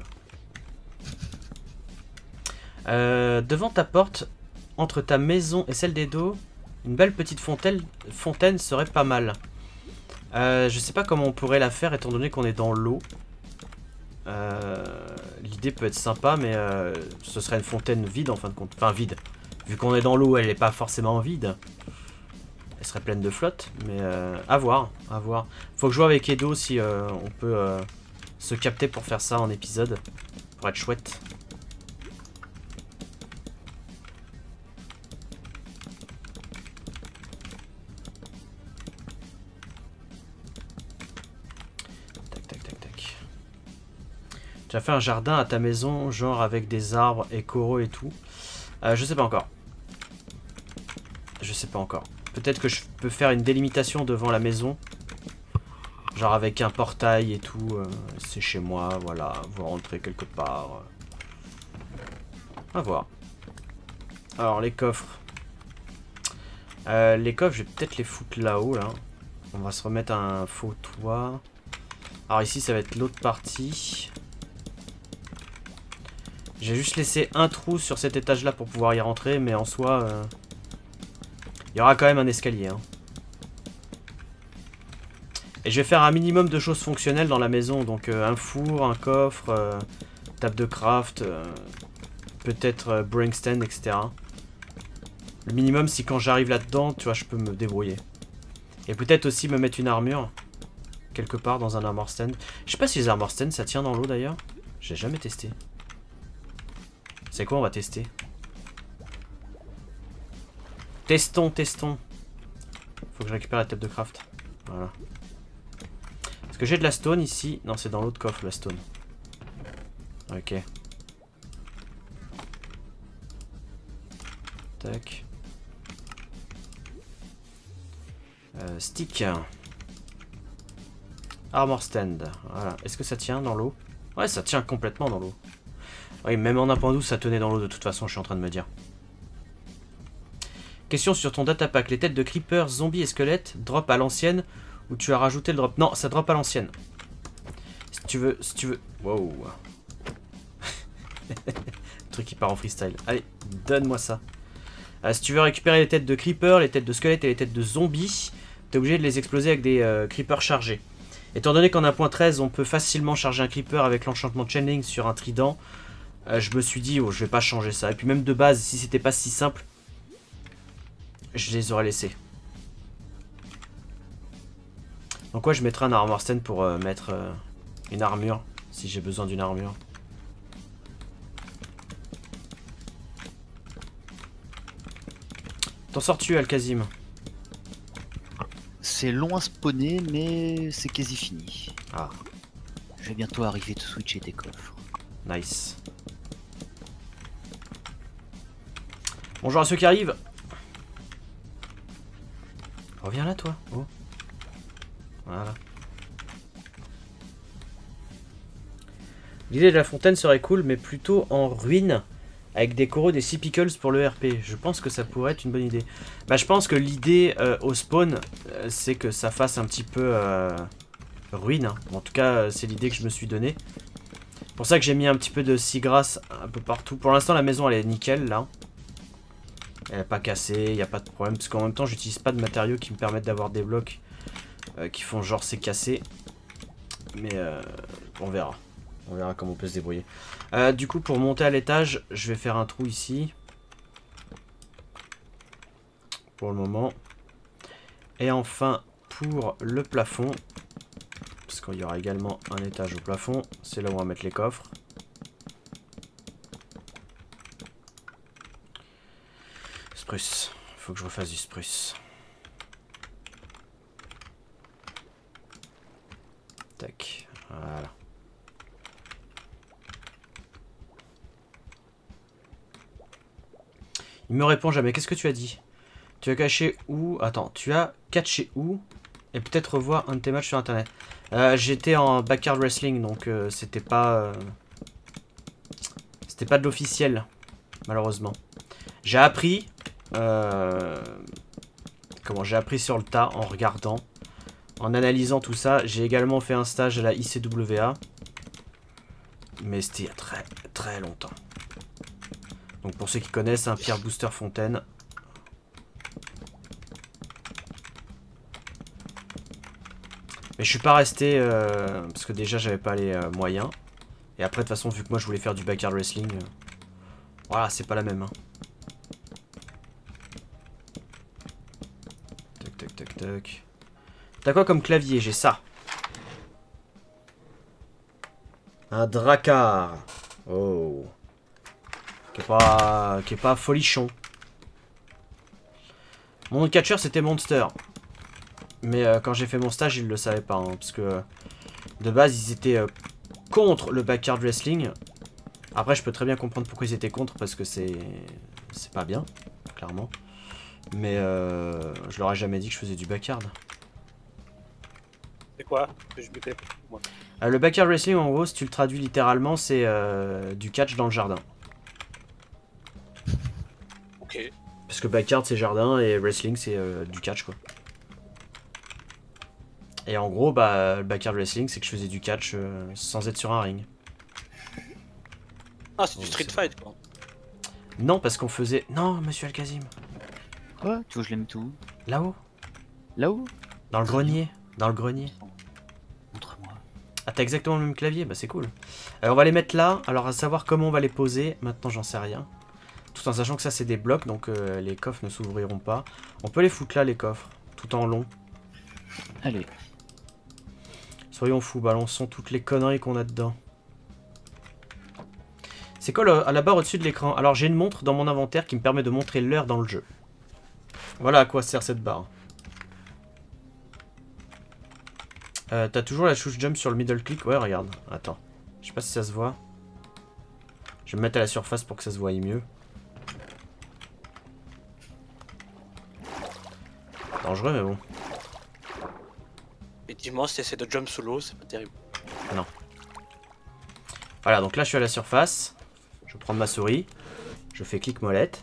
Euh, devant ta porte, entre ta maison et celle des dos, une belle petite fontaine, fontaine serait pas mal. Euh, je sais pas comment on pourrait la faire étant donné qu'on est dans l'eau. Euh, L'idée peut être sympa, mais euh, ce serait une fontaine vide en fin de compte. Enfin vide. Vu qu'on est dans l'eau, elle n'est pas forcément vide. Elle serait pleine de flotte, mais euh, à voir, à voir. Faut que je joue avec Edo si euh, on peut euh, se capter pour faire ça en épisode. Pour être chouette. Tu as fait un jardin à ta maison, genre avec des arbres et coraux et tout. Euh, je sais pas encore. Je sais pas encore. Peut-être que je peux faire une délimitation devant la maison. Genre avec un portail et tout. Euh, c'est chez moi, voilà. Vous rentrez quelque part. À voir. Alors les coffres. Euh, les coffres, je vais peut-être les foutre là-haut, là. On va se remettre un faux toit. Alors ici, ça va être l'autre partie. J'ai juste laissé un trou sur cet étage là pour pouvoir y rentrer, mais en soi euh, il y aura quand même un escalier hein. Et je vais faire un minimum de choses fonctionnelles dans la maison. Donc euh, un four, un coffre, euh, table de craft, euh, peut-être euh, brewing stand, et cetera. Le minimum, si quand j'arrive là-dedans, tu vois, je peux me débrouiller. Et peut-être aussi me mettre une armure quelque part dans un armor stand. Je sais pas si les armor stands ça tient dans l'eau d'ailleurs. J'ai jamais testé. C'est quoi, on va tester. Testons, testons. Faut que je récupère la table de craft. Voilà. Est-ce que j'ai de la stone ici? Non, c'est dans l'autre coffre la stone. Ok. Tac. Euh, stick. Armor stand. Voilà. Est-ce que ça tient dans l'eau? Ouais, ça tient complètement dans l'eau. Oui, même en un point douze, ça tenait dans l'eau de toute façon, je suis en train de me dire. Question sur ton datapack. Les têtes de creepers, zombies et squelettes drop à l'ancienne ou tu as rajouté le drop? Non, ça drop à l'ancienne. Si tu veux, si tu veux... Wow. Le truc qui part en freestyle. Allez, donne-moi ça. Euh, si tu veux récupérer les têtes de creepers, les têtes de squelettes et les têtes de zombies, t'es obligé de les exploser avec des euh, creepers chargés. Étant donné qu'en un point treize, on peut facilement charger un creeper avec l'enchantement channeling sur un trident, euh, je me suis dit, oh, je vais pas changer ça. Et puis même de base, si c'était pas si simple, je les aurais laissés. Donc ouais, je mettrai un armor stand pour euh, mettre euh, une armure, si j'ai besoin d'une armure. T'en sors-tu, Al-Kazim? C'est long à spawner, mais c'est quasi fini. Ah. Je vais bientôt arriver de switcher tes coffres. Nice. Bonjour à ceux qui arrivent. Reviens là, toi. Oh. Voilà. L'idée de la fontaine serait cool, mais plutôt en ruine, avec des coraux, des sea pickles pour le R P. Je pense que ça pourrait être une bonne idée. Bah, je pense que l'idée euh, au spawn, euh, c'est que ça fasse un petit peu euh, ruine. Hein. En tout cas, euh, c'est l'idée que je me suis donnée. C'est pour ça que j'ai mis un petit peu de seagrass un peu partout. Pour l'instant, la maison, elle est nickel, là. Elle n'est pas cassée, il n'y a pas de problème. Parce qu'en même temps, j'utilise pas de matériaux qui me permettent d'avoir des blocs euh, qui font genre c'est cassé. Mais euh, on verra. On verra comment on peut se débrouiller. Euh, du coup, pour monter à l'étage, je vais faire un trou ici. Pour le moment. Et enfin, pour le plafond. Parce qu'il y aura également un étage au plafond. C'est là où on va mettre les coffres. Spruce. Il faut que je refasse du spruce. Tac. Voilà. Il me répond jamais. Qu'est-ce que tu as dit? Tu as caché où? Attends, tu as catché où? Et peut-être revoir un de tes matchs sur internet. Euh, J'étais en backyard wrestling, donc euh, c'était pas... Euh... C'était pas de l'officiel, malheureusement. J'ai appris... Euh... Comment? J'ai appris sur le tas, en regardant, en analysant tout ça. J'ai également fait un stage à la I C W A. Mais c'était il y a très très longtemps. Donc pour ceux qui connaissent, un Pierre Booster Fontaine. Mais je suis pas resté euh, parce que déjà j'avais pas les euh, moyens. Et après de toute façon vu que moi je voulais faire du backyard wrestling, euh, voilà c'est pas la même. Hein. Tac tac tac tac. T'as quoi comme clavier? J'ai ça. Un Drakkar. Oh. Qui est pas, qui est pas folichon. Mon catcheur c'était Monster. Mais euh, quand j'ai fait mon stage, ils le savaient pas. Hein, parce que de base, ils étaient euh, contre le backyard wrestling. Après, je peux très bien comprendre pourquoi ils étaient contre. Parce que c'est c'est pas bien, clairement. Mais euh, je leur ai jamais dit que je faisais du backyard. C'est quoi que je butais moi euh, Le backyard wrestling, en gros, si tu le traduis littéralement, c'est euh, du catch dans le jardin. Ok. Parce que backyard c'est jardin et wrestling c'est euh, du catch quoi. Et en gros bah le backyard wrestling c'est que je faisais du catch euh, sans être sur un ring. Ah c'est du street fight quoi. Non parce qu'on faisait... Non monsieur Al-Kazim. Quoi? Tu veux que je l'aime tout? Là-haut. Là-haut? Dans le grenier. Dans le grenier. Montre-moi. Ah t'as exactement le même clavier? Bah c'est cool. Alors on va les mettre là. Alors à savoir comment on va les poser. Maintenant j'en sais rien. Tout en sachant que ça c'est des blocs, donc euh, les coffres ne s'ouvriront pas. On peut les foutre là les coffres, tout en long. Allez. Soyons fous, balançons toutes les conneries qu'on a dedans. C'est quoi le, à la barre au-dessus de l'écran? Alors j'ai une montre dans mon inventaire qui me permet de montrer l'heure dans le jeu. Voilà à quoi sert cette barre. Euh, T'as toujours la touche jump sur le middle click. Ouais, regarde. Attends. Je sais pas si ça se voit. Je vais me mettre à la surface pour que ça se voie mieux. Dangereux, mais bon. Effectivement, si t'essaies de jump sous l'eau, c'est pas terrible. Non. Voilà, donc là je suis à la surface. Je vais prendre ma souris. Je fais clic molette.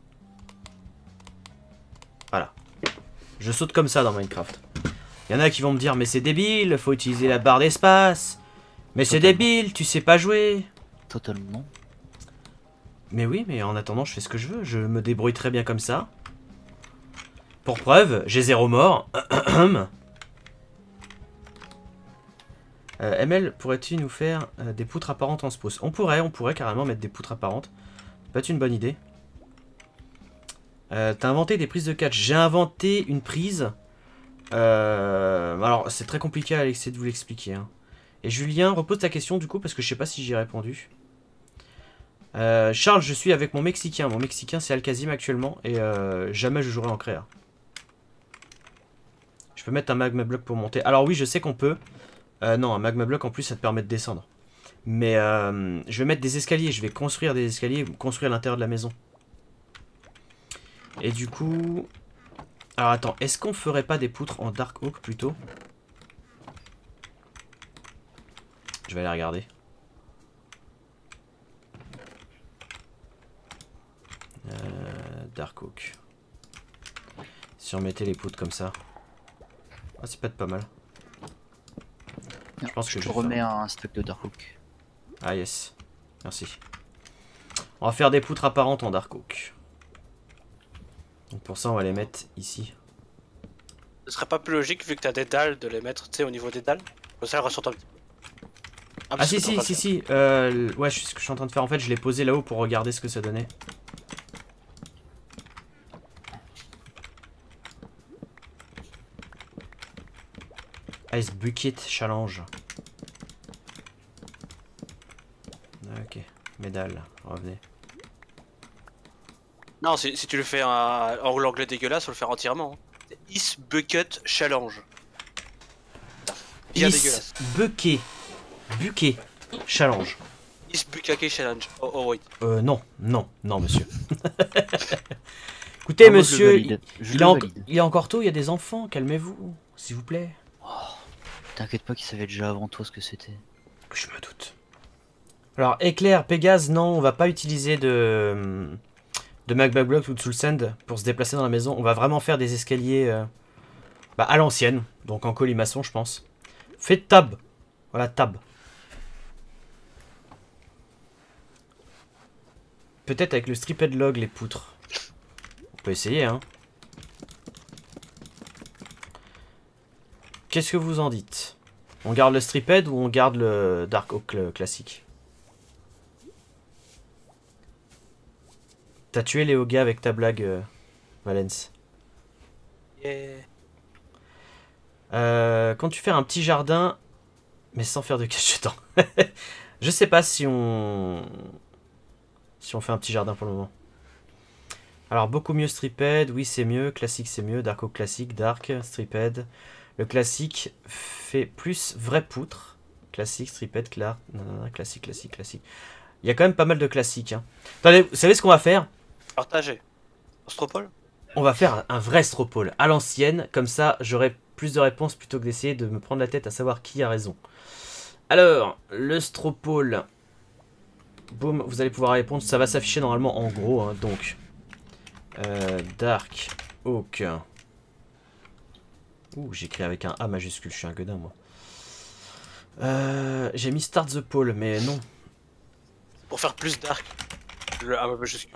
Voilà. Je saute comme ça dans Minecraft. Il y en a qui vont me dire, mais c'est débile, faut utiliser la barre d'espace. Mais c'est débile, tu sais pas jouer. Totalement. Mais oui, mais en attendant, je fais ce que je veux. Je me débrouille très bien comme ça. Pour preuve, j'ai zéro mort. Euh, M L, pourrais-tu nous faire euh, des poutres apparentes en spruce? On pourrait, on pourrait carrément mettre des poutres apparentes. Ça peut être une bonne idée. Euh, T'as inventé des prises de catch. J'ai inventé une prise. Euh, alors, c'est très compliqué à essayer de vous l'expliquer. Hein. Et Julien, repose ta question du coup, parce que je sais pas si j'y ai répondu. Euh, Charles, je suis avec mon Mexicain. Mon Mexicain, c'est Alkazim actuellement. Et euh, jamais je jouerai en créa. Je peux mettre un magma block pour monter. Alors oui, je sais qu'on peut. Euh, non, un magma block en plus ça te permet de descendre. Mais euh, je vais mettre des escaliers, je vais construire des escaliers, construire l'intérieur de la maison. Et du coup... Alors attends, est-ce qu'on ferait pas des poutres en Dark Oak plutôt? Je vais aller regarder. Euh, Dark Oak. Si on mettait les poutres comme ça. Ah, c'est pas pas mal. Non, je pense que je je te vais remets faire... un stock de Dark Oak. Ah yes, merci. On va faire des poutres apparentes en Dark Oak. Donc pour ça on va les mettre ici. Ce serait pas plus logique vu que t'as des dalles de les mettre, tu sais, au niveau des dalles? Comme ça, elles ressortent un petit peu. Ah, Ah si si si si, euh, ouais, c'est ce que je suis en train de faire en fait, je l'ai posé là-haut pour regarder ce que ça donnait. Ice Bucket Challenge. Ok, médaille, revenez. Non, si, si tu le fais en, en l'anglais dégueulasse, faut le faire entièrement. Hein. Is Bucket Challenge. Bien Is dégueulasse. Bucket. Bucket Challenge. Is Bucket Challenge. Oh, oh oui. Euh, non, non, non, monsieur. Écoutez, Ah, moi, monsieur, je le il, valide. Je il le est en- valide. il est encore tôt, il y a des enfants, calmez-vous, s'il vous plaît. T'inquiète pas qu'ils savaient déjà avant toi ce que c'était. Je me doute. Alors, éclair, Pégase, non, on va pas utiliser de, de magma block ou de soul sand pour se déplacer dans la maison. On va vraiment faire des escaliers euh, bah, à l'ancienne, donc en colimaçon, je pense. Faites tab. Voilà, tab. Peut-être avec le stripped log, les poutres. On peut essayer, hein. Qu'est-ce que vous en dites? On garde le stripped ou on garde le Dark Oak le classique? T'as tué les gars avec ta blague, euh, Valence. Yeah. Euh, quand tu fais un petit jardin, mais sans faire de cache-temps. Je sais pas si on... Si on fait un petit jardin pour le moment. Alors, beaucoup mieux stripped, oui c'est mieux, classique c'est mieux, Dark Oak classique, Dark, stripped. Le classique fait plus vraie poutre. Classique, stripped, clair, nanana, classique, classique, classique. Il y a quand même pas mal de classiques. Hein. Attendez, vous savez ce qu'on va faire? Partagé. Stropole? On va faire un vrai stropole à l'ancienne, comme ça j'aurai plus de réponses plutôt que d'essayer de me prendre la tête à savoir qui a raison. Alors, le stropole. Boum, vous allez pouvoir répondre, ça va s'afficher normalement en gros, hein, donc. Euh, Dark Oak. Ouh, j'écris avec un A majuscule, je suis un gueudin moi. Euh, j'ai mis Start the Pole, mais non. Pour faire plus dark. Le A majuscule.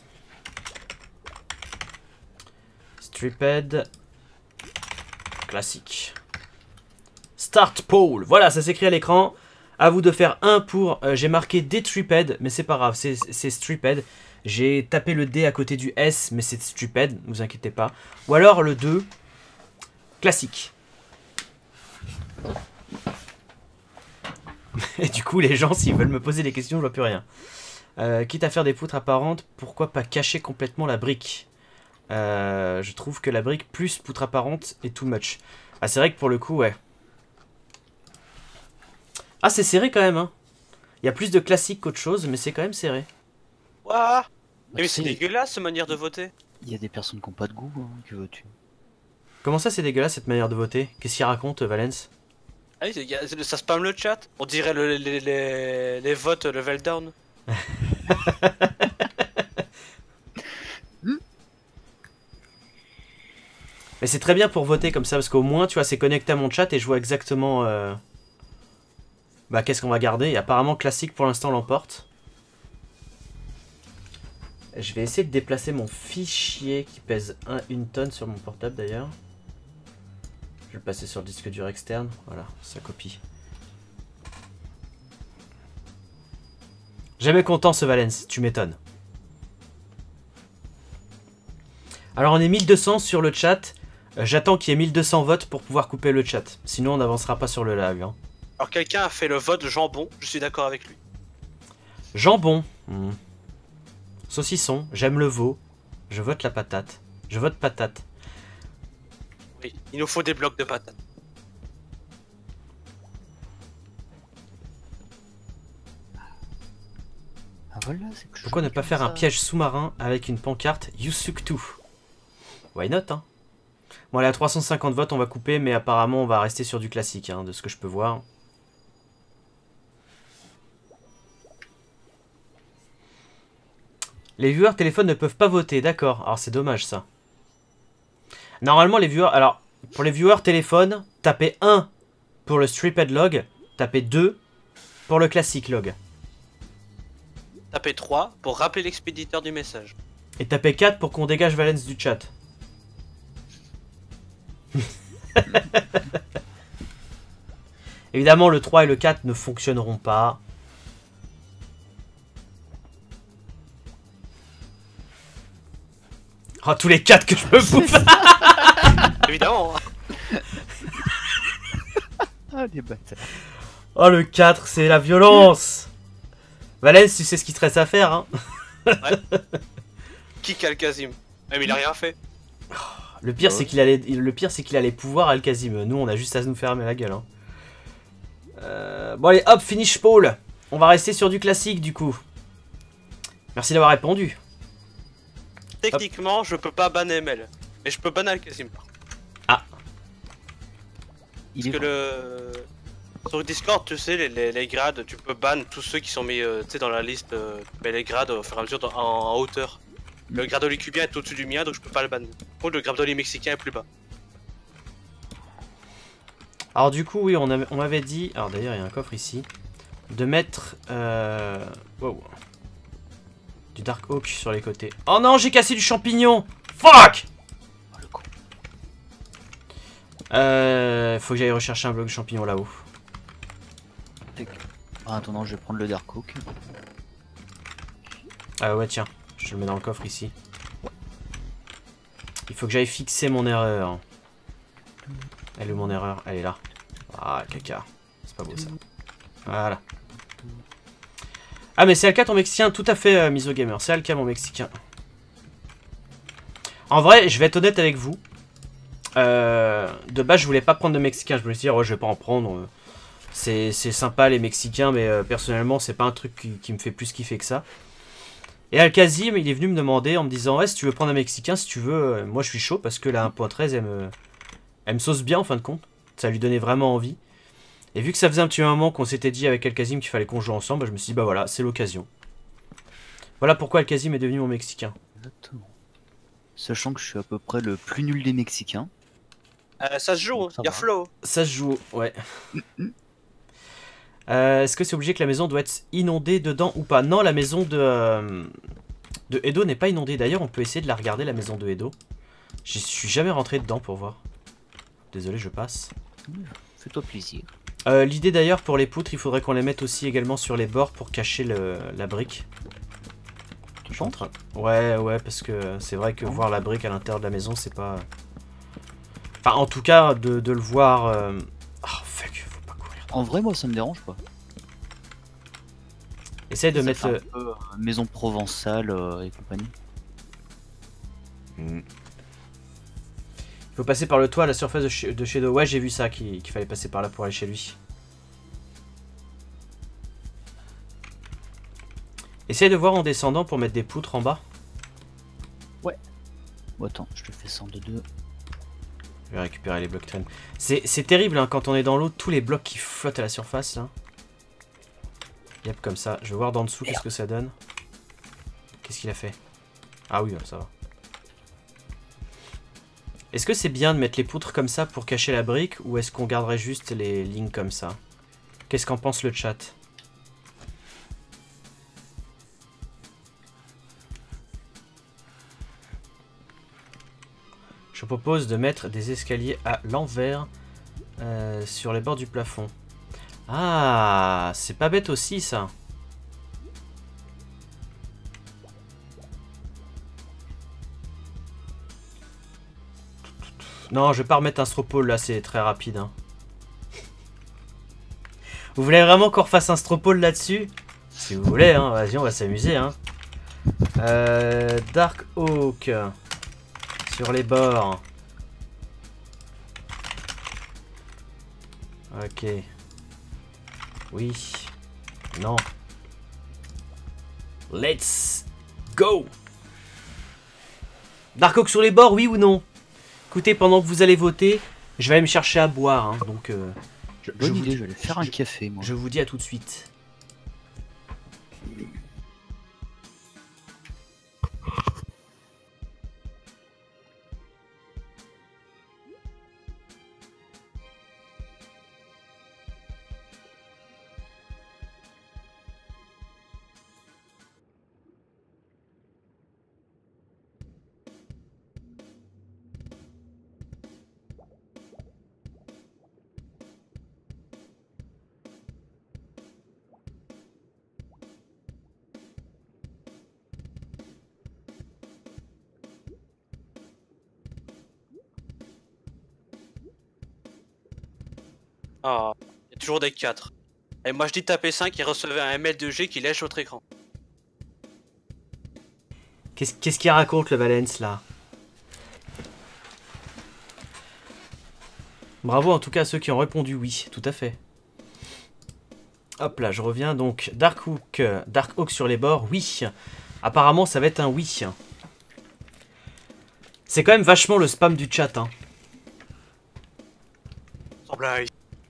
Stripped. Classique. Start Pole. Voilà, ça s'écrit à l'écran. À vous de faire un pour... Euh, j'ai marqué D-Stripped, mais c'est pas grave, c'est Stripped. J'ai tapé le D à côté du S, mais c'est Stripped, ne vous inquiétez pas. Ou alors le deux. Classique. Et du coup, les gens, s'ils veulent me poser des questions, je vois plus rien. Euh, quitte à faire des poutres apparentes, pourquoi pas cacher complètement la brique? euh, Je trouve que la brique plus poutre apparente est too much. Ah, c'est vrai que pour le coup, ouais. Ah, c'est serré quand même, hein. Il y a plus de classiques qu'autre chose, mais c'est quand même serré. Ouah. Bah, Mais tu c'est sais, dégueulasse cette manière de voter. il y a des personnes qui n'ont pas de goût, hein, que veux-tu. Comment ça, c'est dégueulasse cette manière de voter? Qu'est-ce qu'il raconte, Valence? Ah oui, y a- ça spam le chat. On dirait le- les, les, les votes level down. Mais c'est très bien pour voter comme ça, parce qu'au moins, tu vois, c'est connecté à mon chat et je vois exactement... Euh... Bah, qu'est-ce qu'on va garder. Et apparemment, classique pour l'instant l'emporte. Je vais essayer de déplacer mon fichier qui pèse un, une tonne sur mon portable d'ailleurs. Je vais le passer sur le disque dur externe. Voilà, ça copie. Jamais content ce Valence, tu m'étonnes. Alors on est mille deux cents sur le chat. Euh, J'attends qu'il y ait mille deux cents votes pour pouvoir couper le chat. Sinon on n'avancera pas sur le live. Hein. Alors quelqu'un a fait le vote jambon, je suis d'accord avec lui. Jambon. Hmm. Saucisson, j'aime le veau. Je vote la patate. Je vote patate. Oui, il nous faut des blocs de patates. Ah voilà, c'est que je Pourquoi ne joue pas comme faire un ça. piège sous-marin avec une pancarte Yusuktu? Why not, hein? Bon, allez, à trois cent cinquante votes, on va couper, mais apparemment, on va rester sur du classique, hein, de ce que je peux voir. Les viewers téléphone ne peuvent pas voter, d'accord. Alors, c'est dommage, ça. Normalement, les viewers... Alors, pour les viewers téléphone, tapez un pour le stripped log, tapez deux pour le classique log. Tapez trois pour rappeler l'expéditeur du message. Et tapez quatre pour qu'on dégage Valence du chat. Évidemment, le trois et le quatre ne fonctionneront pas. Oh, tous les quatre que je peux bouffer. Évidemment. Ah, les bâtards. Oh, le quatre, c'est la violence. Valence, tu sais ce qu'il te reste à faire, hein. Kick Al-Kazim. Ah, mais il a rien fait. Le pire, Ah ouais. c'est qu'il a les... le pire, c'est qu'il a les pouvoirs Al-Kazim. Nous, on a juste à nous fermer la gueule. Hein. Euh... Bon, allez, hop, finish poll. On va rester sur du classique, du coup. Merci d'avoir répondu. Techniquement, je peux pas ban M L. Mais je peux ban Al-Kazim. Il Parce est que le... Sur Discord, tu sais, les, les, les grades, tu peux ban tous ceux qui sont mis euh, tu sais, dans la liste. Euh, mais les grades au fur et à mesure dans- en, en hauteur. Le gradoli cubien est au-dessus du mien, donc je peux pas le ban. Par contre, le gradoli mexicain est plus bas. Alors du coup, oui, on avait- on m'avait dit... Alors d'ailleurs, il y a un coffre ici. De mettre... Euh... Wow. Du Dark Oak sur les côtés. Oh non, j'ai cassé du champignon. Fuck. Oh, le con. Euh... Faut que j'aille rechercher un bloc de champignon là-haut. Ah, attends, je vais prendre le Dark Oak. Ah ouais, tiens. Je te le mets dans le coffre ici. Il faut que j'aille fixer mon erreur. Elle est où mon erreur? Elle est là. Ah, caca. C'est pas beau ça. Voilà. Ah, mais c'est le cas ton mexicain, tout à fait, euh, Misogamer. C'est le cas mon mexicain. En vrai, je vais être honnête avec vous. Euh, de base, je voulais pas prendre de mexicain. Je me suis dit, oh, je vais pas en prendre. euh, C'est c'est sympa les mexicains, mais euh, personnellement, c'est pas un truc qui, qui me fait plus kiffer que ça. Et Al-Kazim, il est venu me demander en me disant, ouais, si tu veux prendre un mexicain, si tu veux, euh, moi je suis chaud parce que la un point treize, elle me, elle me sauce bien en fin de compte. Ça lui donnait vraiment envie. Et vu que ça faisait un petit moment qu'on s'était dit avec Al-Kazim qu'il fallait qu'on joue ensemble, bah, je me suis dit, bah voilà, c'est l'occasion. Voilà pourquoi Al-Kazim est devenu mon mexicain. Exactement. Sachant que je suis à peu près le plus nul des Mexicains. Euh, ça se joue, hein. Ça Y'a va. Flo. Ça se joue, ouais. Euh, Est-ce que c'est obligé que la maison doit être inondée dedans ou pas? Non, la maison de, euh, de Edo n'est pas inondée. D'ailleurs, on peut essayer de la regarder, la maison de Edo. J'y suis jamais rentré dedans pour voir. Désolé, je passe. Fais-toi plaisir. Euh, L'idée d'ailleurs pour les poutres, il faudrait qu'on les mette aussi également sur les bords pour cacher le, la brique. Je suis en train... Ouais, ouais, parce que c'est vrai que voir la brique à l'intérieur de la maison, c'est pas... Enfin, en tout cas, de, de le voir... Euh... Oh, fuck, faut pas courir. En vrai, moi, ça me dérange pas. Essaye de Ça mettre... fait un euh, peu, euh, maison provençale euh, et compagnie. Il faut passer par le toit à la surface de, sh de Shadow. Ouais, j'ai vu ça, qu'il qu'il fallait passer par là pour aller chez lui. Essaye de voir en descendant pour mettre des poutres en bas. Ouais. Bon, attends, je te fais cent de deux. Je vais récupérer les blocs traîne. C'est terrible hein, quand on est dans l'eau, tous les blocs qui flottent à la surface là. Yep, comme ça. Je vais voir d'en dessous qu'est-ce que ça donne. Qu'est-ce qu'il a fait? Ah oui, ça va. Est-ce que c'est bien de mettre les poutres comme ça pour cacher la brique ou est-ce qu'on garderait juste les lignes comme ça? Qu'est-ce qu'en pense le chat? Je propose de mettre des escaliers à l'envers euh, sur les bords du plafond. Ah, c'est pas bête aussi ça. Non, je vais pas remettre un stropole là, c'est très rapide. Hein. Vous voulez vraiment qu'on refasse un stropole là-dessus? Si vous voulez, hein, vas-y, on va s'amuser. Hein. Euh, Dark Oak sur les bords. Ok. Oui. Non. Let's go. Dark Oak sur les bords, oui ou non? Écoutez, pendant que vous allez voter, je vais aller me chercher à boire. Hein, donc, euh, je, Bonne je idée, vous dis, je vais aller faire un je, café, moi. Je vous dis à tout de suite. Ah, il y a toujours des quatre. Et moi je dis taper cinq et recevez un M L deux G qui lèche votre écran. Qu'est-ce qu'est-ce qu'il raconte le Valence là? Bravo en tout cas à ceux qui ont répondu oui, tout à fait. Hop là, je reviens donc. Dark Oak, Dark Oak sur les bords, oui. Apparemment ça va être un oui. C'est quand même vachement le spam du chat. Hein. Sans blague.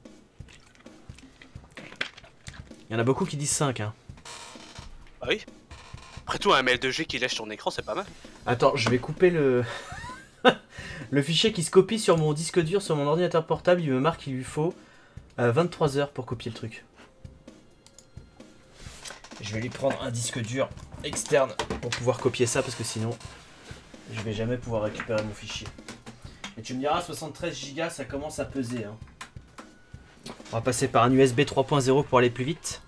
Il y en a beaucoup qui disent cinq. Hein. Bah oui. Après tout, un M L deux G qui lèche ton écran, c'est pas mal. Attends, je vais couper le... le fichier qui se copie sur mon disque dur, sur mon ordinateur portable. Il me marque qu'il lui faut euh, vingt-trois heures pour copier le truc. Je vais lui prendre un disque dur externe pour pouvoir copier ça, parce que sinon, je vais jamais pouvoir récupérer mon fichier. Et tu me diras, soixante-treize gigas, ça commence à peser. Hein. On va passer par un U S B trois point zéro pour aller plus vite.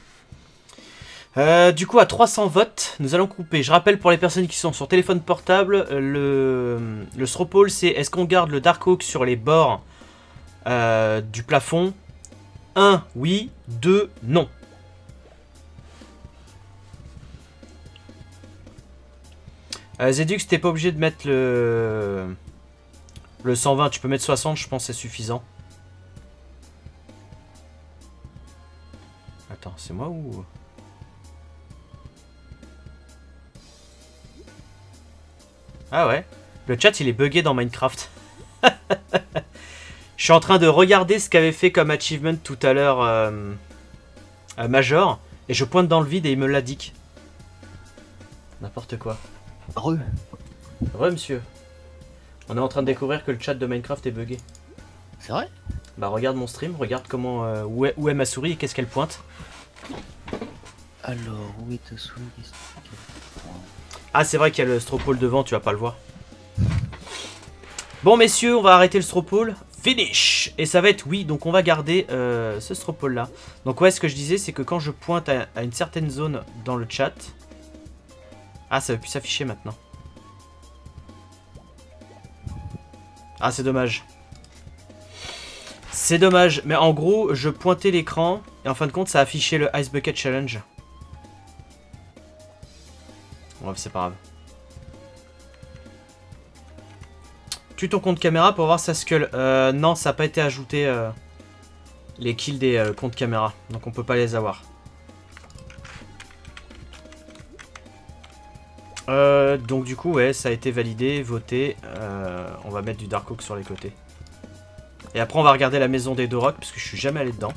Euh, du coup, à trois cents votes, nous allons couper. Je rappelle pour les personnes qui sont sur téléphone portable, le, le stropole, c'est est-ce qu'on garde le Dark Oak sur les bords euh, du plafond? un, oui. deux, non. Euh, Zedux, t'es pas obligé de mettre le, le cent vingt, tu peux mettre soixante, je pense que c'est suffisant. Attends, c'est moi ou... Ah ouais, le chat il est bugué dans Minecraft. Je suis en train de regarder ce qu'avait fait comme achievement tout à l'heure euh, euh, Major, et je pointe dans le vide et il me l'indique. N'importe quoi. Re. Re monsieur. On est en train de découvrir que le chat de Minecraft est bugué. C'est vrai? Bah regarde mon stream, regarde comment euh, où, est, où est ma souris et qu'est-ce qu'elle pointe. Alors, où est ta souris? Ah c'est vrai qu'il y a le stropole devant, tu vas pas le voir. Bon messieurs, on va arrêter le stropole. Finish. Et ça va être oui, donc on va garder euh, ce stropole là. Donc ouais, ce que je disais c'est que quand je pointe à, à une certaine zone dans le chat... Ah ça va plus s'afficher maintenant. Ah c'est dommage. C'est dommage, mais en gros je pointais l'écran et en fin de compte ça affichait le Ice Bucket Challenge. Ouais, c'est pas grave. Tue ton compte caméra pour voir sa skull. Euh, non, ça n'a pas été ajouté euh, les kills des euh, comptes caméra. Donc on peut pas les avoir. Euh, donc du coup, ouais, ça a été validé, voté. Euh, on va mettre du Dark Oak sur les côtés. Et après, on va regarder la maison des deux rocs, parce que je suis jamais allé dedans.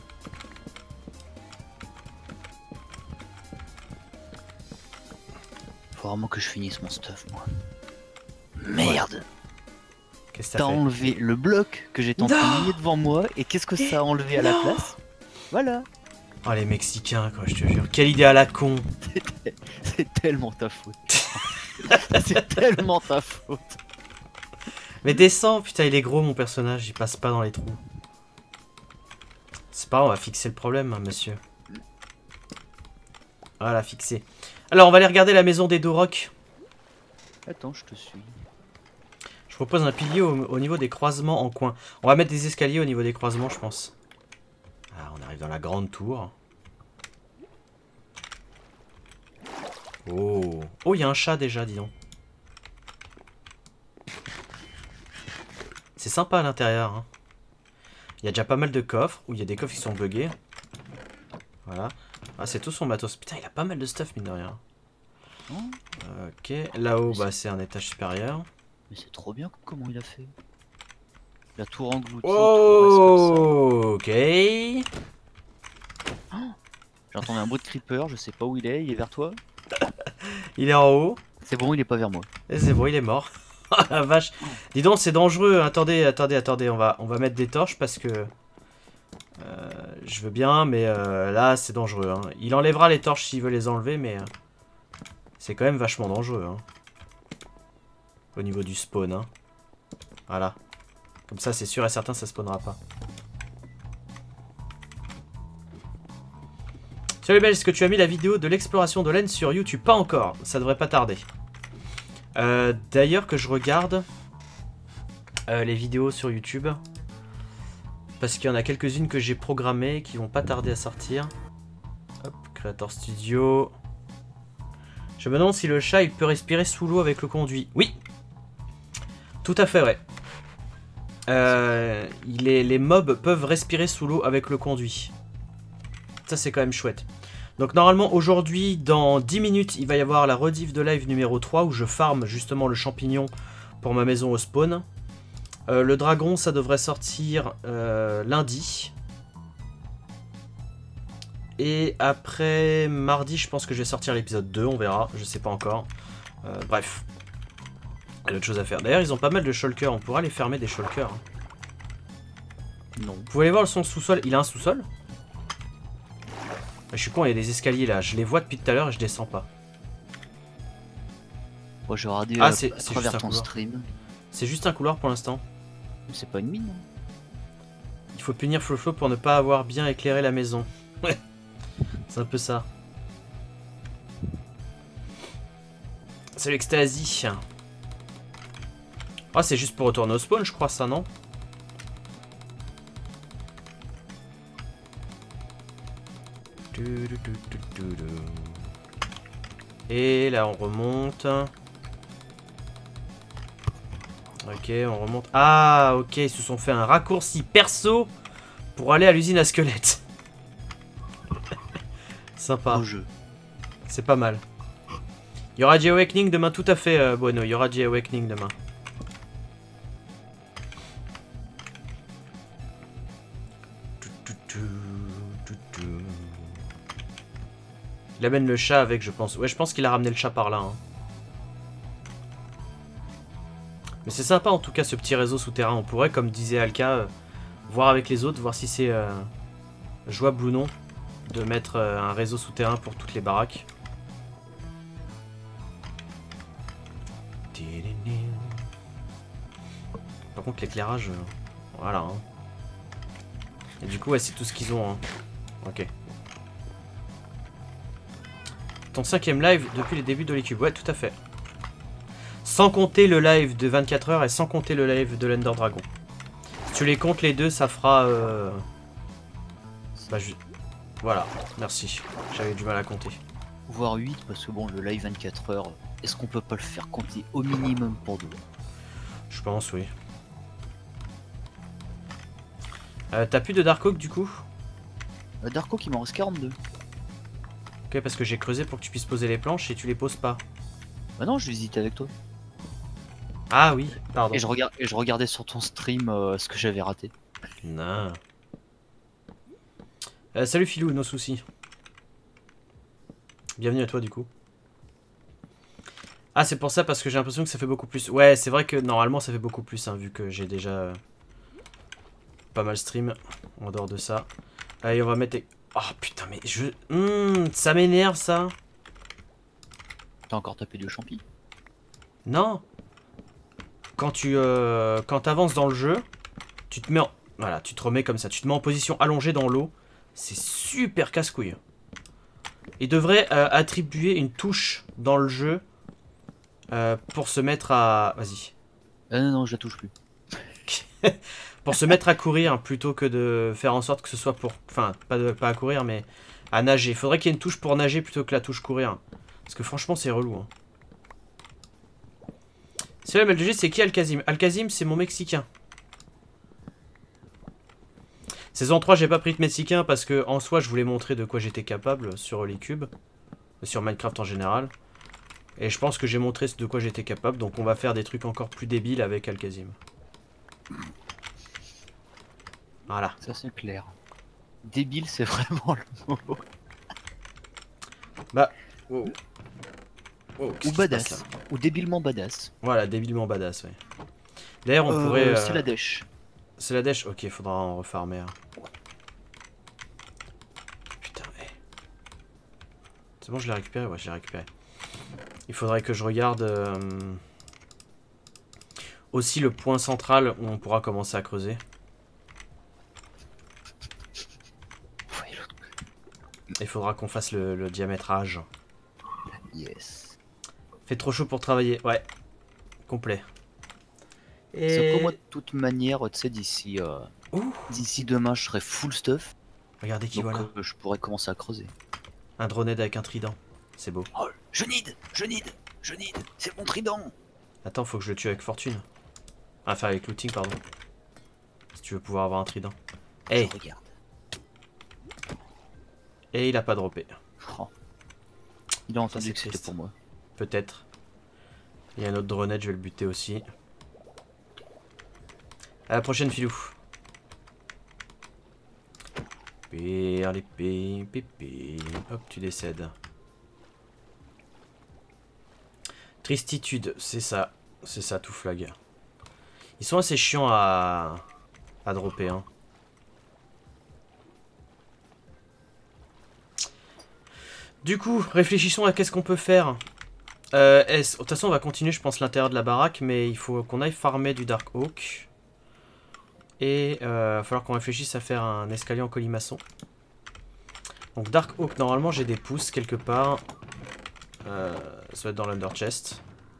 Faut vraiment que je finisse mon stuff, moi. Merde. Qu'est-ce que T'as t'as fait? enlevé le bloc que j'étais en train de lier devant moi, et qu'est-ce que ça a enlevé à la place? Voilà. Oh, les Mexicains, quoi, je te jure. Quelle idée à la con. C'est tellement ta faute. C'est tellement ta faute. Mais descends, putain, il est gros, mon personnage, il passe pas dans les trous. C'est pas grave, on va fixer le problème, hein, monsieur. Voilà, fixé. Alors, on va aller regarder la maison des deux rocs. Attends, je te suis. Je propose un pilier au, au niveau des croisements en coin. On va mettre des escaliers au niveau des croisements, je pense. Ah, on arrive dans la grande tour. Oh, oh, il y a un chat déjà, dis donc. C'est sympa à l'intérieur. Hein. Il y a déjà pas mal de coffres, où il y a des coffres qui sont buggés. Voilà. Ah, c'est tout son matos. Putain, il a pas mal de stuff, mine de rien. Ok, là-haut, bah, c'est un étage supérieur. Mais c'est trop bien comment il a fait. La tour engloutie. Oh, ok. J'ai entendu un bruit de creeper, je sais pas où il est, il est vers toi. Il est en haut. C'est bon, il est pas vers moi. Et c'est bon, il est mort. Oh la vache. Dis donc, c'est dangereux. Attendez, attendez, attendez. On va, on va mettre des torches parce que... Euh, je veux bien, mais euh, là, c'est dangereux. Hein. Il enlèvera les torches s'il veut les enlever, mais... Euh, c'est quand même vachement dangereux. Hein. Au niveau du spawn. Hein. Voilà. Comme ça, c'est sûr et certain, ça spawnera pas. Salut Belle, est-ce que tu as mis la vidéo de l'exploration de laine sur YouTube? Pas encore, ça devrait pas tarder. Euh, D'ailleurs que je regarde euh, les vidéos sur YouTube. Parce qu'il y en a quelques-unes que j'ai programmées qui vont pas tarder à sortir. Hop, Creator Studio. Je me demande si le chat il peut respirer sous l'eau avec le conduit. Oui. Tout à fait vrai. Euh, les, les mobs peuvent respirer sous l'eau avec le conduit. Ça c'est quand même chouette. Donc normalement aujourd'hui dans dix minutes il va y avoir la rediff de live numéro trois où je farm justement le champignon pour ma maison au spawn. Euh, le dragon ça devrait sortir euh, lundi. Et après mardi je pense que je vais sortir l'épisode deux, on verra, je sais pas encore. Euh, bref. Il y a d'autres choses à faire. D'ailleurs ils ont pas mal de shulkers, on pourra les fermer des shulkers. Hein. Non. Vous pouvez aller voir son sous-sol, il a un sous-sol? Je suis con, il y a des escaliers là, je les vois depuis tout à l'heure et je descends pas. Moi j'ai regardé ah, euh, c'est à juste travers un ton couloir. stream. C'est juste un couloir pour l'instant. C'est pas une mine. Il faut punir Flo-Flo pour ne pas avoir bien éclairé la maison. Ouais, c'est un peu ça. Salut Ecstasy. Ah, c'est juste pour retourner au spawn, je crois, ça, non? Et là, on remonte. Ok, on remonte. Ah, ok, ils se sont fait un raccourci perso pour aller à l'usine à squelettes. Sympa. Jeu. C'est pas mal. Il y aura J-Awakening demain, tout à fait, euh, Bueno. Il y aura J-Awakening demain. Il amène le chat avec, je pense. Ouais, je pense qu'il a ramené le chat par là. Hein. Mais c'est sympa en tout cas ce petit réseau souterrain. On pourrait, comme disait Alka, euh, voir avec les autres, voir si c'est euh, jouable ou non de mettre euh, un réseau souterrain pour toutes les baraques. Par contre l'éclairage, euh, voilà. Hein. Et du coup ouais, c'est tout ce qu'ils ont. Hein. Ok. Ton cinquième live depuis les débuts de l'E-Cube. Ouais, tout à fait. Sans compter le live de vingt-quatre heures et sans compter le live de l'Ender Dragon. Si tu les comptes les deux, ça fera... Euh... Bah, je... Voilà, merci. J'avais du mal à compter. Voire huit, parce que bon, le live vingt-quatre heures, est-ce qu'on peut pas le faire compter au minimum pour deux? Je pense, oui. Euh, T'as plus de Dark Oak du coup? euh, Dark Oak, il m'en reste quarante-deux. Ok, parce que j'ai creusé pour que tu puisses poser les planches et tu les poses pas. Bah non, je visitais avec toi. Ah oui, pardon. Et je, regarde, et je regardais sur ton stream euh, ce que j'avais raté. Non. Euh, salut Philou, nos soucis. Bienvenue à toi du coup. Ah c'est pour ça parce que j'ai l'impression que ça fait beaucoup plus. Ouais c'est vrai que normalement ça fait beaucoup plus hein, vu que j'ai déjà euh, pas mal stream en dehors de ça. Allez on va mettre... Oh putain mais je... Mmh, ça m'énerve ça. T'as encore tapé du champi? Non. Quand tu euh, quand t'avances dans le jeu, tu te mets en... Voilà, tu te remets comme ça. Tu te mets en position allongée dans l'eau. C'est super casse-couille. Il devrait euh, attribuer une touche dans le jeu euh, pour se mettre à... Vas-y. Ah non, non, je la touche plus. Pour se mettre à courir plutôt que de faire en sorte que ce soit pour... Enfin, pas, de, pas à courir, mais à nager. Il faudrait qu'il y ait une touche pour nager plutôt que la touche courir. Parce que franchement, c'est relou. Hein. C'est le M L G, c'est qui Alkazim? Alkazim, c'est mon Mexicain. Saison trois, j'ai pas pris de Mexicain parce que en soi, je voulais montrer de quoi j'étais capable sur les cubes. Sur Minecraft en général. Et je pense que j'ai montré de quoi j'étais capable. Donc on va faire des trucs encore plus débiles avec Alkazim. Voilà. Ça c'est clair. Débile, c'est vraiment le mot. Bah, wow. Wow, Ou badass. Ou débilement badass. Voilà, débilement badass, ouais. D'ailleurs, on euh, pourrait... Euh... C'est la dèche. C'est la dèche? Ok, faudra en refarmer. Hein. Putain, hey. C'est bon, je l'ai récupéré? Ouais, je l'ai récupéré. Il faudrait que je regarde... Euh... aussi le point central où on pourra commencer à creuser. Il faudra qu'on fasse le, le diamètrage. Yes. Fait trop chaud pour travailler, ouais. Complet. Et... C'est que moi de toute manière, tu sais, d'ici euh, d'ici demain, je serai full stuff. Regardez qui donc, voilà. Euh, je pourrais commencer à creuser. Un droned avec un trident. C'est beau. Oh, je need, je need, je need. C'est mon trident. Attends, faut que je le tue avec fortune. Enfin, avec looting, pardon. Si tu veux pouvoir avoir un trident. Hey. Je regarde. Et il a pas droppé. Oh. Il a entendu que c'était pour moi. Peut-être. Il y a un autre droned, je vais le buter aussi. À la prochaine, Filou. Pire l'épée, pépé. Hop, tu décèdes. Tristitude, c'est ça. C'est ça, tout flag. Ils sont assez chiants à, à dropper. Hein. Du coup, réfléchissons à qu'est-ce qu'on peut faire. Euh, de toute façon, on va continuer, je pense, l'intérieur de la baraque, mais il faut qu'on aille farmer du Dark Oak. Et il euh, va falloir qu'on réfléchisse à faire un escalier en colimaçon. Donc Dark Oak, normalement, j'ai des pouces quelque part. Euh, ça va être dans l'Under Chest.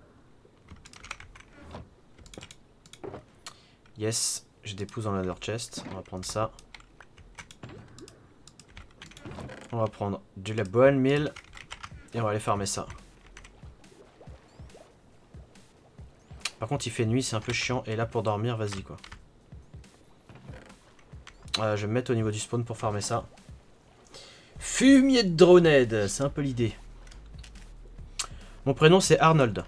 Yes, j'ai des pouces dans l'Under Chest. On va prendre ça. On va prendre de la bonne mille et on va aller farmer ça. Par contre il fait nuit, c'est un peu chiant et là pour dormir vas-y quoi. Euh, je vais me mettre au niveau du spawn pour farmer ça. Fumier de droned, c'est un peu l'idée. Mon prénom c'est Arnold.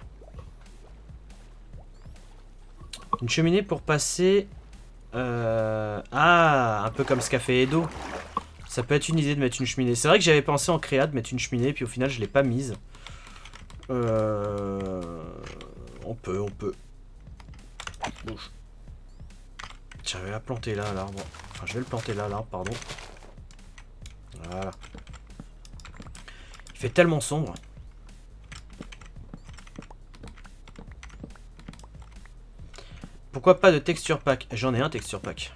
Une cheminée pour passer... Euh... Ah, un peu comme ce qu'a fait Edo. Ça peut être une idée de mettre une cheminée. C'est vrai que j'avais pensé en créa de mettre une cheminée, puis au final je l'ai pas mise. Euh... On peut, on peut. Bouge. J'avais la planter là, l'arbre. Enfin, je vais le planter là, l'arbre, pardon. Voilà. Il fait tellement sombre. Pourquoi pas de texture pack? J'en ai un texture pack.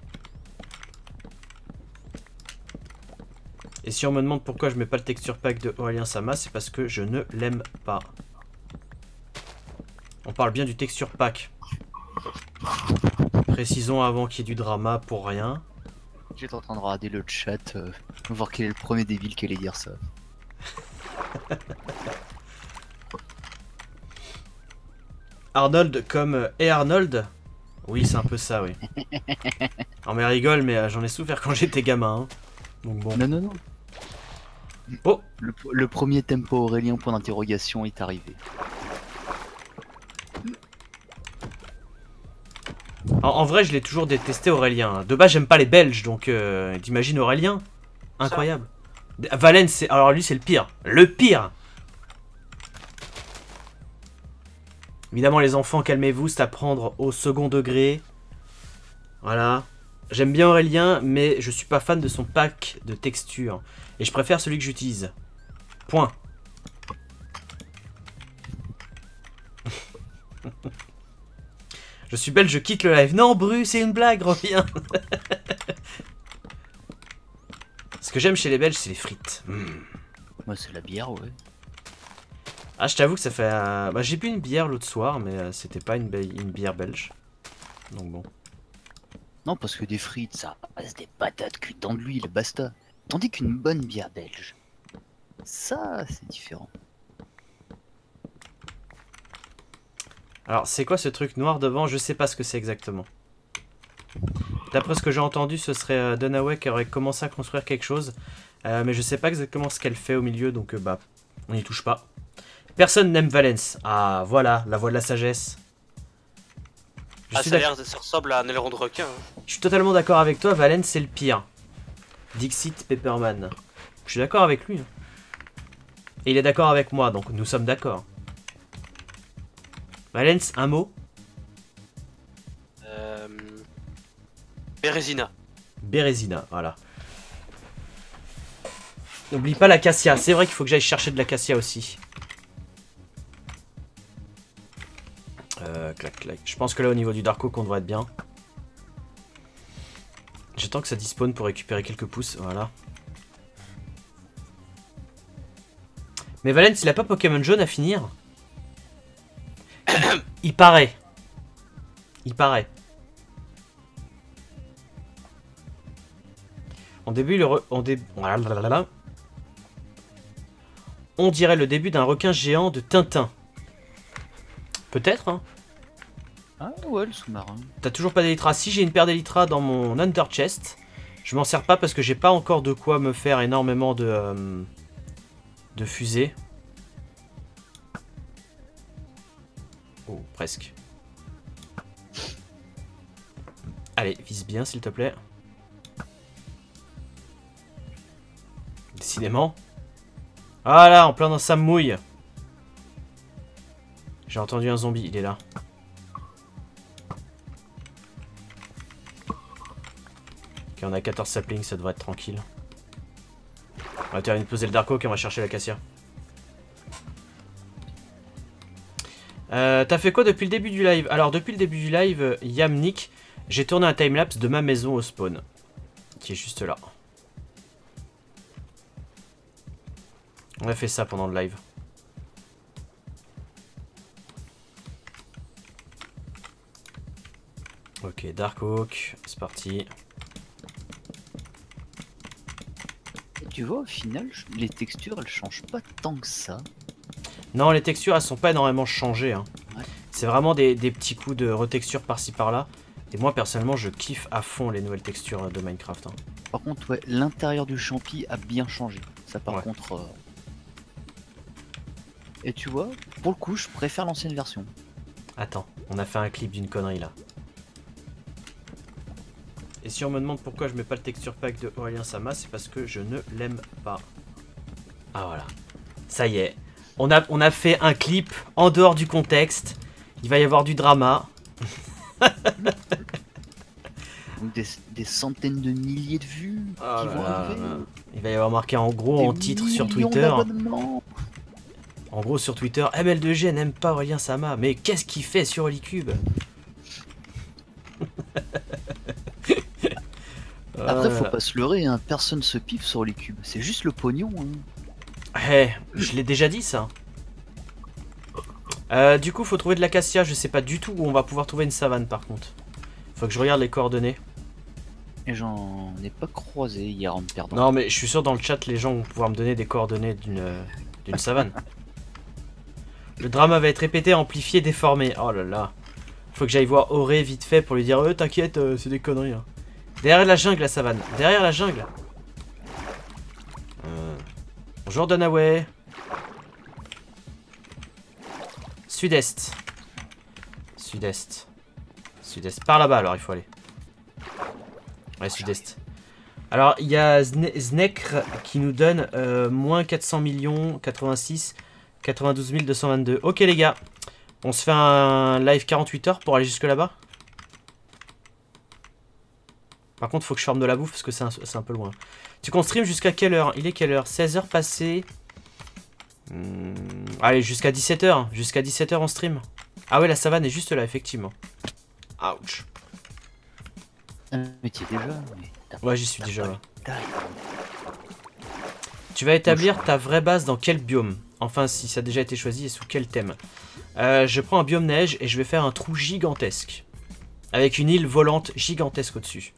Et si on me demande pourquoi je mets pas le texture pack de Aurélien Sama, c'est parce que je ne l'aime pas. On parle bien du texture pack. Précisons avant qu'il y ait du drama pour rien. J'étais en train de regarder le chat, euh, voir quel est le premier débile qui allait dire ça. Arnold comme... Et Arnold? Oui, c'est un peu ça, oui. Non mais rigole, mais euh, j'en ai souffert quand j'étais gamin. Hein. Donc bon. Non, non, non. Oh, le, le premier tempo Aurélien point d'interrogation est arrivé. En, en vrai, je l'ai toujours détesté, Aurélien. De base, j'aime pas les Belges, donc euh, t'imagines Aurélien? Incroyable. Valence, c'est... alors lui, c'est le pire. Le pire. Évidemment, les enfants, calmez-vous, c'est à prendre au second degré. Voilà. J'aime bien Aurélien, mais je suis pas fan de son pack de textures. Et je préfère celui que j'utilise. Point. Je suis belge, je quitte le live. Non, Bru, c'est une blague, reviens. Ce que j'aime chez les Belges, c'est les frites. Mmh. Moi, c'est la bière, ouais. Ah, je t'avoue que ça fait... Euh... Bah, j'ai bu une bière l'autre soir, mais euh, c'était pas une, une bière belge. Donc bon. Non, parce que des frites, ça reste des patates cuites dans de l'huile, basta. Tandis qu'une bonne bière belge, ça, c'est différent. Alors, c'est quoi ce truc noir devant? Je sais pas ce que c'est exactement. D'après ce que j'ai entendu, ce serait euh, Dunaway qui aurait commencé à construire quelque chose. Euh, mais je sais pas exactement ce qu'elle fait au milieu, donc euh, bah, on n'y touche pas. Personne n'aime Valence. Ah, voilà, la voix de la sagesse. Je ah, suis ça a l'air, ça ressemble à un aileron de requin. Hein. Je suis totalement d'accord avec toi, Valence c'est le pire. Dixit Pepperman. Je suis d'accord avec lui. Hein. Et il est d'accord avec moi, donc nous sommes d'accord. Valence, un mot? Euh... Bérésina. Bérésina, voilà. N'oublie pas l'acacia. C'est vrai qu'il faut que j'aille chercher de l'acacia aussi. Euh, clac, clac. Je pense que là, au niveau du Dark Oak, on devrait être bien. J'attends que ça despawn pour récupérer quelques pouces. Voilà. Mais Valence, il a pas Pokémon jaune à finir? Il paraît. Il paraît. En début, le re... on, dé... on dirait le début d'un requin géant de Tintin. Peut-être, hein. Ah ouais, le sous-marin. T'as toujours pas d'Elytra? Si, j'ai une paire d'Elytra dans mon Under Chest. Je m'en sers pas parce que j'ai pas encore de quoi me faire énormément de, euh, de fusées. Oh, presque. Allez, vise bien, s'il te plaît. Décidément. Voilà, en plein dans sa mouille. J'ai entendu un zombie, il est là. Ok, on a quatorze saplings, ça devrait être tranquille. On va terminer de poser le Dark Oak et on va chercher l'acacia. Euh, T'as fait quoi depuis le début du live? Alors, depuis le début du live, Yamnik, j'ai tourné un timelapse de ma maison au spawn. Qui est juste là. On a fait ça pendant le live. Ok, Dark Oak, c'est parti. Tu vois, au final, les textures, elles changent pas tant que ça. Non, les textures, elles sont pas énormément changées. Hein. Ouais. C'est vraiment des, des petits coups de retexture par-ci par-là. Et moi, personnellement, je kiffe à fond les nouvelles textures de Minecraft. Hein. Par contre, ouais, l'intérieur du champi a bien changé. Ça, par Ouais. contre... Euh... Et tu vois, pour le coup, je préfère l'ancienne version. Attends, on a fait un clip d'une connerie, là. Et si on me demande pourquoi je mets pas le texture pack de Aurélien Sama, c'est parce que je ne l'aime pas. Ah, voilà. Ça y est. On a, on a fait un clip en dehors du contexte. Il va y avoir du drama. Des, des centaines de milliers de vues Oh qui là vont là arriver. là. Il va y avoir marqué en gros en Des titre sur millions Twitter. d'abonnements. En gros sur Twitter, M L deux G n'aime pas Aurélien Sama. Mais qu'est-ce qu'il fait sur Holycube? Après, faut pas se leurrer, hein. Personne se piffe sur les cubes. C'est juste le pognon. Hein. Eh, je l'ai déjà dit ça. Euh, du coup, faut trouver de l'acacia. Je sais pas du tout où on va pouvoir trouver une savane par contre. Faut que je regarde les coordonnées. Et j'en ai pas croisé hier en me perdant. Non, mais je suis sûr dans le chat, les gens vont pouvoir me donner des coordonnées d'une d'une savane. Le drama va être répété, amplifié, déformé. Oh là là. Faut que j'aille voir Auré vite fait pour lui dire euh, t'inquiète, euh, c'est des conneries. Hein. Derrière la jungle, la savane. Derrière la jungle. Euh... Bonjour Dunaway. Sud-est. Sud-est. Sud-est. Par là-bas alors il faut aller. Ouais, sud-est. Alors il y a Zne Znekr qui nous donne euh, moins quatre cents millions, quatre-vingt-six, quatre-vingt-douze mille deux cent vingt-deux. Ok les gars, on se fait un live quarante-huit heures pour aller jusque là-bas. Par contre faut que je forme de la bouffe parce que c'est un, un peu loin. Tu comptes stream jusqu'à quelle heure? Il est quelle heure? seize heures passées. Hmm, allez jusqu'à dix-sept heures. Jusqu'à dix-sept heures on stream. Ah ouais la savane est juste là effectivement. Ouch. Ah, mais tu es déjà. Mais ouais j'y suis déjà là. Là. Tu vas établir ta vraie base dans quel biome? Enfin si ça a déjà été choisi et sous quel thème? euh, Je prends un biome neige et je vais faire un trou gigantesque. Avec une île volante gigantesque au-dessus.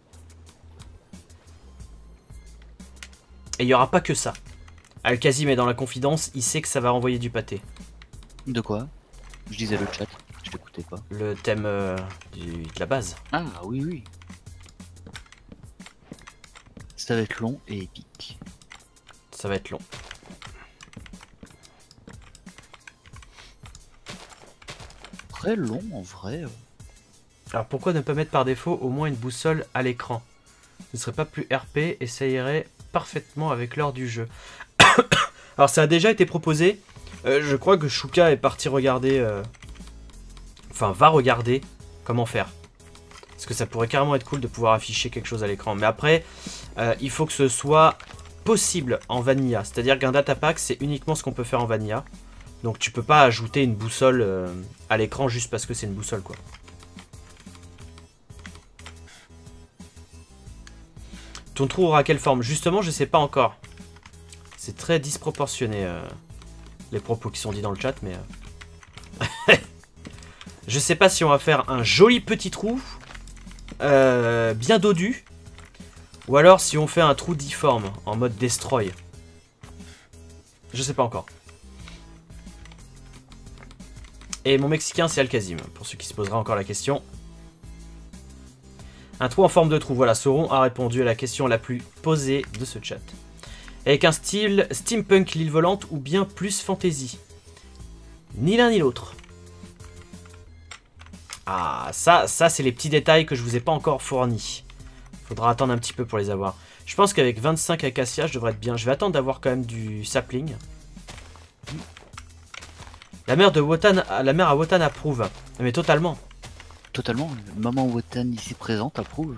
Et il n'y aura pas que ça. Al-Kazim est dans la confidence, il sait que ça va renvoyer du pâté. De quoi? Je disais le chat, je t'écoutais pas. Le thème euh, du, de la base. Ah oui oui. Ça va être long et épique. Ça va être long. Très long en vrai. Alors pourquoi ne pas mettre par défaut au moins une boussole à l'écran? Ce ne serait pas plus R P et ça irait parfaitement avec l'heure du jeu. Alors ça a déjà été proposé. Euh, je crois que Shuka est parti regarder... Euh... Enfin va regarder comment faire. Parce que ça pourrait carrément être cool de pouvoir afficher quelque chose à l'écran. Mais après, euh, il faut que ce soit possible en vanilla. C'est-à-dire qu'un datapack, c'est uniquement ce qu'on peut faire en vanilla. Donc tu peux pas ajouter une boussole euh, à l'écran juste parce que c'est une boussole quoi. Ton trou aura quelle forme? Justement, je sais pas encore. C'est très disproportionné euh, les propos qui sont dits dans le chat, mais... Euh... je sais pas si on va faire un joli petit trou, euh, bien dodu, ou alors si on fait un trou difforme, en mode destroy. Je sais pas encore. Et mon mexicain, c'est Al-Kazim, pour ceux qui se poseraient encore la question. Un trou en forme de trou, voilà, Sauron a répondu à la question la plus posée de ce chat. Avec un style steampunk, l'île volante, ou bien plus fantasy? Ni l'un ni l'autre. Ah, ça, ça c'est les petits détails que je vous ai pas encore fournis. Faudra attendre un petit peu pour les avoir. Je pense qu'avec vingt-cinq acacias, je devrais être bien. Je vais attendre d'avoir quand même du sapling. La mère de Wotan, la mère à Wotan approuve. Mais totalement. Totalement. Maman Wotan ici présente approuve.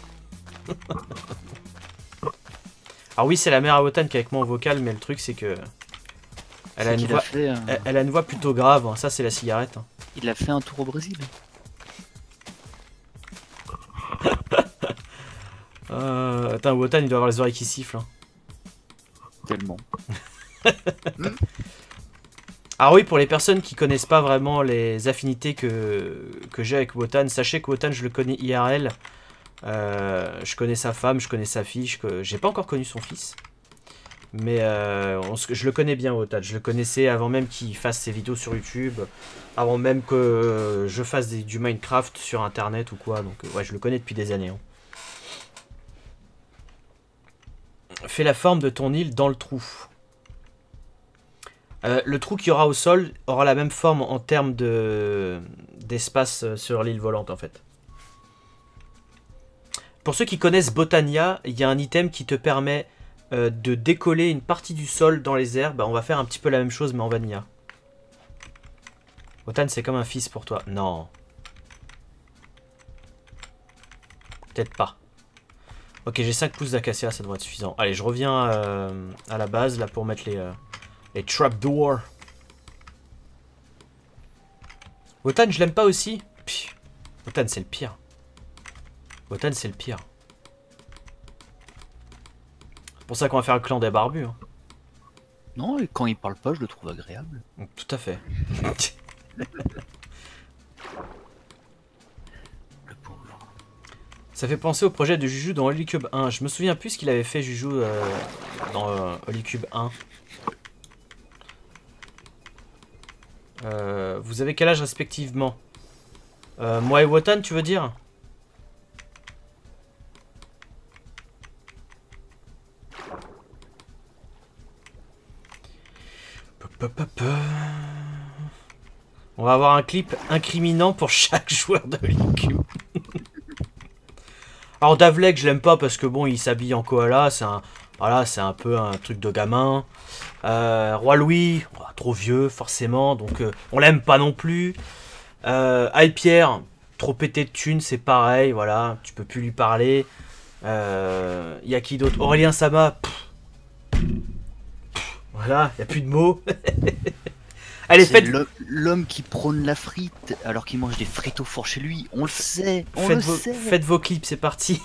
Alors oui, c'est la mère à Wotan qui est avec moi en vocal, mais le truc c'est que... Elle a, une voix... a fait, euh... elle, elle a une voix plutôt grave. Hein. Ça, c'est la cigarette. Hein. Il a fait un tour au Brésil. euh... Attends, Wotan, il doit avoir les oreilles qui sifflent. Hein. Tellement. Alors oui, pour les personnes qui connaissent pas vraiment les affinités que, que j'ai avec Wotan, sachez que Wotan, je le connais I R L. Euh, je connais sa femme, je connais sa fille. Je j'ai pas encore connu son fils. Mais euh, on, je le connais bien, Wotan. Je le connaissais avant même qu'il fasse ses vidéos sur YouTube. Avant même que je fasse des, du Minecraft sur Internet ou quoi. Donc ouais, je le connais depuis des années. Hein. Fais la forme de ton île dans le trou. Euh, le trou qu'il y aura au sol aura la même forme en termes de d'espace sur l'île volante en fait. Pour ceux qui connaissent Botania, il y a un item qui te permet euh, de décoller une partie du sol dans les airs. Bah, on va faire un petit peu la même chose mais en vanilla. Wotan c'est comme un fils pour toi. Non. Peut-être pas. Ok, j'ai cinq pouces d'acacia, ça devrait être suffisant. Allez, je reviens euh, à la base là pour mettre les... Euh, Les trapdoors. Wotan, je l'aime pas aussi. Pff, Wotan, c'est le pire. Wotan, c'est le pire. C'est pour ça qu'on va faire un clan des barbus. Hein. Non, et quand il parle pas, je le trouve agréable. Tout à fait. Le pauvre. Ça fait penser au projet de Juju dans Holy Cube un. Je me souviens plus ce qu'il avait fait, Juju, euh, dans euh, Holy Cube un. Euh, vous avez quel âge respectivement? euh, Moi et Wotan, tu veux dire? On va avoir un clip incriminant pour chaque joueur de Holicube. Alors Davlek, je l'aime pas parce que bon, il s'habille en koala, c'est un, voilà, c'est un peu un truc de gamin. Euh, Roi Louis, oh, trop vieux forcément, donc euh, on l'aime pas non plus. Euh, Pierre, trop pété de thunes, c'est pareil, voilà, tu peux plus lui parler. Euh, y a qui d'autre? Aurélien Sama, pff, pff, voilà, y a plus de mots. Allez, C'est faites... l'homme- l'homme qui prône la frite alors qu'il mange des frites au four chez lui. On le sait, on Faites le vos, sait. faites vos clips, c'est parti.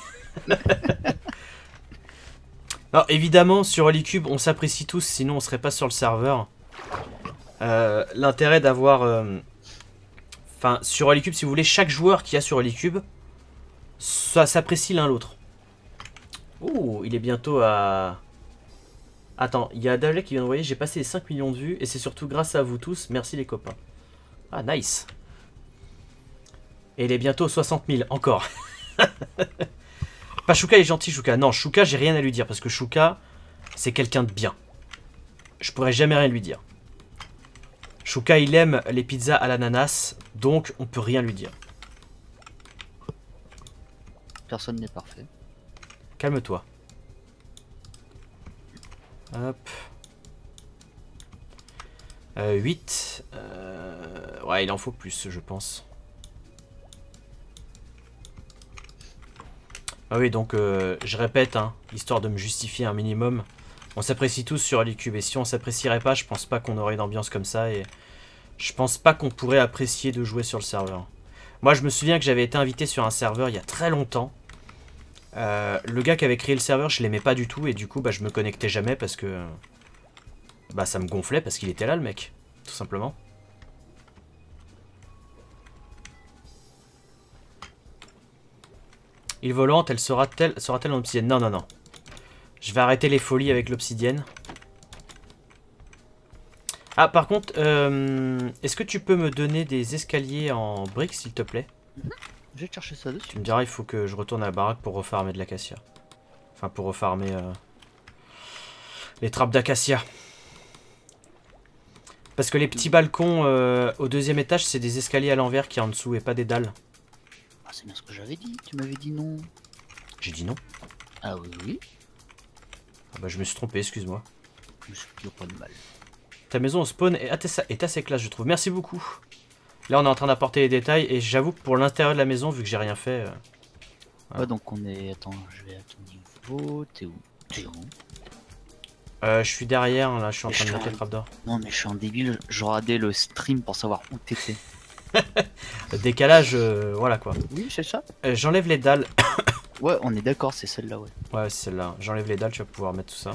Alors évidemment, sur Holicube, on s'apprécie tous, sinon on serait pas sur le serveur. Euh, L'intérêt d'avoir... euh, Enfin, sur Holicube, si vous voulez, chaque joueur qu'il y a sur Holicube, ça s'apprécie l'un l'autre. Oh, il est bientôt à... Attends, il y a Davlek qui vient d'envoyer, j'ai passé les cinq millions de vues, et c'est surtout grâce à vous tous, merci les copains. Ah, nice. Et il est bientôt soixante mille, encore. Pas Shuka est gentil, Shuka. Non, Shuka, j'ai rien à lui dire, parce que Shuka, c'est quelqu'un de bien. Je pourrais jamais rien lui dire. Shuka, il aime les pizzas à l'ananas, donc on peut rien lui dire. Personne n'est parfait. Calme-toi. Hop. Euh, huit. Euh... Ouais, il en faut plus, je pense. Ah oui, donc euh, je répète, hein, histoire de me justifier un minimum. On s'apprécie tous sur Holicube, et si on s'apprécierait pas, je pense pas qu'on aurait une ambiance comme ça, et je pense pas qu'on pourrait apprécier de jouer sur le serveur. Moi, je me souviens que j'avais été invité sur un serveur il y a très longtemps. Euh, le gars qui avait créé le serveur, je l'aimais pas du tout, et du coup, bah, je me connectais jamais parce que... Bah, ça me gonflait parce qu'il était là, le mec, tout simplement. Île volante, elle sera-t-elle sera-t-elle en obsidienne? Non, non, non. Je vais arrêter les folies avec l'obsidienne. Ah, par contre, euh, est-ce que tu peux me donner des escaliers en briques, s'il te plaît? Je vais te chercher ça dessus. Tu me diras, il faut que je retourne à la baraque pour refarmer de l'acacia. Enfin, pour refarmer euh, les trappes d'acacia. Parce que les petits balcons euh, au deuxième étage, c'est des escaliers à l'envers qui est en dessous et pas des dalles. Ah, c'est bien ce que j'avais dit. Tu m'avais dit non. J'ai dit non. Ah oui, oui. Ah bah, je me suis trompé, excuse-moi. Je me suis dit pas de mal. Ta maison au spawn est assez, est assez classe, je trouve. Merci beaucoup. Là, on est en train d'apporter les détails et j'avoue que pour l'intérieur de la maison, vu que j'ai rien fait... Euh... Voilà. Ouais, donc on est... Attends, je vais à ton niveau... T'es où? T'es où? Euh, je suis derrière, là, je suis en Mais train de je monter suis le trapdoor. Non, mais je suis un débile, je regardais le stream pour savoir où t'étais. Le décalage, euh, voilà quoi. Oui, c'est ça. Euh, J'enlève les dalles. Ouais, on est d'accord, c'est celle-là, ouais. Ouais, c'est celle-là. J'enlève les dalles, tu vas pouvoir mettre tout ça.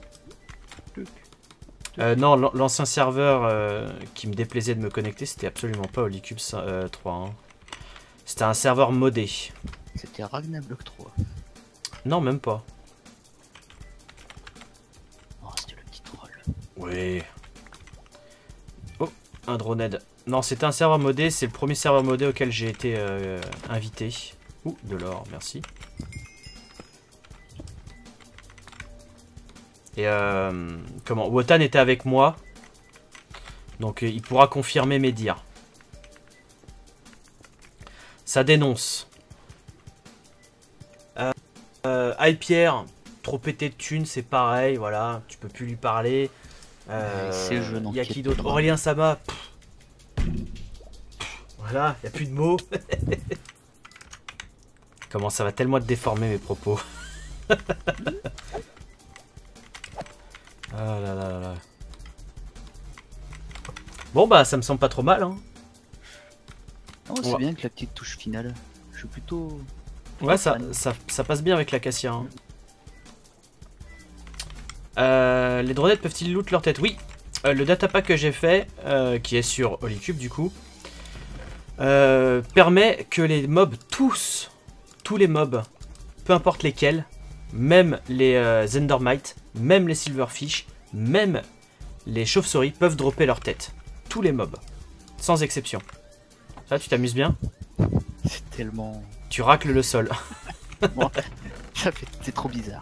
Euh, non, l'ancien serveur euh, qui me déplaisait de me connecter, c'était absolument pas Holicube euh, trois. Hein. C'était un serveur modé. C'était Ragnablock trois. Non, même pas. Oh, c'était le petit troll. Oui. Oh, un droned. Non, c'était un serveur modé. C'est le premier serveur modé auquel j'ai été euh, invité. Ouh, de l'or, merci. Et euh, comment Wotan était avec moi. Donc euh, il pourra confirmer mes dires. Ça dénonce. Euh, euh, Hypierre, trop pété de thunes, c'est pareil, voilà. Tu peux plus lui parler. Euh, Il y a qui d'autre? Aurélien Sama. Pff. Voilà, il n'y a plus de mots. Comment ça va tellement te déformer mes propos. Ah là là là. Bon bah ça me semble pas trop mal hein. Non, c'est bien que la petite touche finale. Je suis plutôt... Ouais ça, ça, ça passe bien avec l'acacia hein. euh, Les dronettes peuvent-ils loot leur tête? Oui. euh, Le datapack que j'ai fait euh, qui est sur Holicube du coup euh, permet que les mobs tous Tous les mobs, peu importe lesquels, même les euh, Zendermites, même les Silverfish, même les chauves-souris peuvent dropper leur tête. Tous les mobs, sans exception. Ça, tu t'amuses bien? C'est tellement... Tu racles le sol. Bon, ça fait... C'est trop bizarre.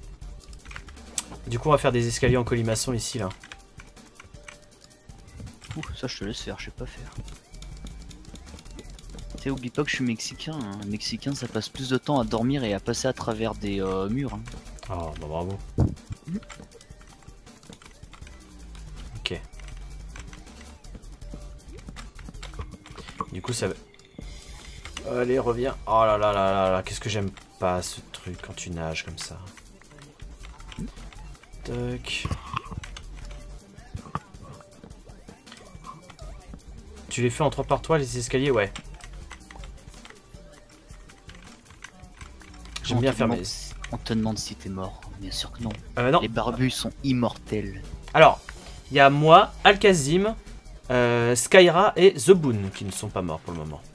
Du coup, on va faire des escaliers en colimaçon ici, là. fous, ça je te laisse faire, je sais pas faire. Tu sais, oublie pas que je suis mexicain, hein. Mexicain ça passe plus de temps à dormir et à passer à travers des euh, murs. Hein. Oh, bah bravo. Mmh. Ok. Du coup, ça va. Allez, reviens. Oh là là là là là, qu'est-ce que j'aime pas ce truc quand tu nages comme ça. Tac. Tu les fais en trois par trois les escaliers, ouais. J'aime bien faire mes... On te demande si t'es mort. Bien sûr que non. Euh, non. Les barbus sont immortels. Alors, il y a moi, Al-Kazim, euh, Skyra et The Boon qui ne sont pas morts pour le moment.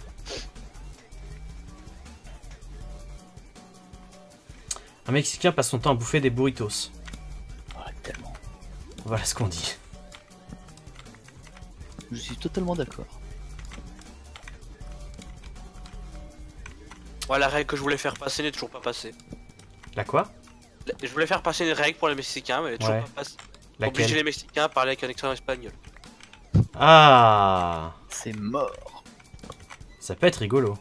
Un Mexicain passe son temps à bouffer des burritos. Oh, tellement. Voilà ce qu'on dit. Je suis totalement d'accord. Ouais, la règle que je voulais faire passer n'est toujours pas passée. La quoi? Je voulais faire passer une règle pour les Mexicains, mais elle est toujours Ouais. pas passée. Laquelle? Obliger les Mexicains à parler avec un accent espagnol. Ah, c'est mort. Ça peut être rigolo.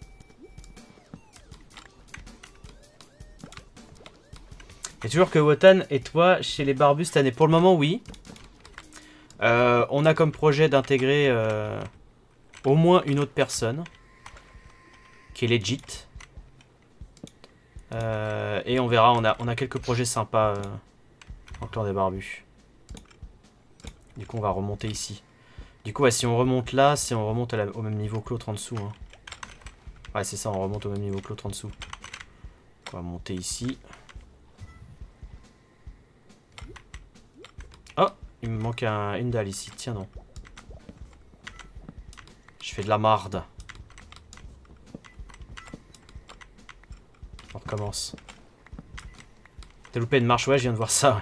Et toujours que Wotan et toi chez les barbus cette année. Pour le moment, oui. Euh, on a comme projet d'intégrer euh, au moins une autre personne qui est legit. Euh, et on verra, on a, on a quelques projets sympas euh, en clan des barbus. Du coup, on va remonter ici. Du coup, ouais, si on remonte là, si on remonte à la, au même niveau que l'autre en dessous. Hein. Ouais, c'est ça, on remonte au même niveau que l'autre en dessous. On va monter ici. Oh, il me manque un, une dalle ici. Tiens donc. Je fais de la marde. On recommence. T'as loupé une marche, ouais, je viens de voir ça.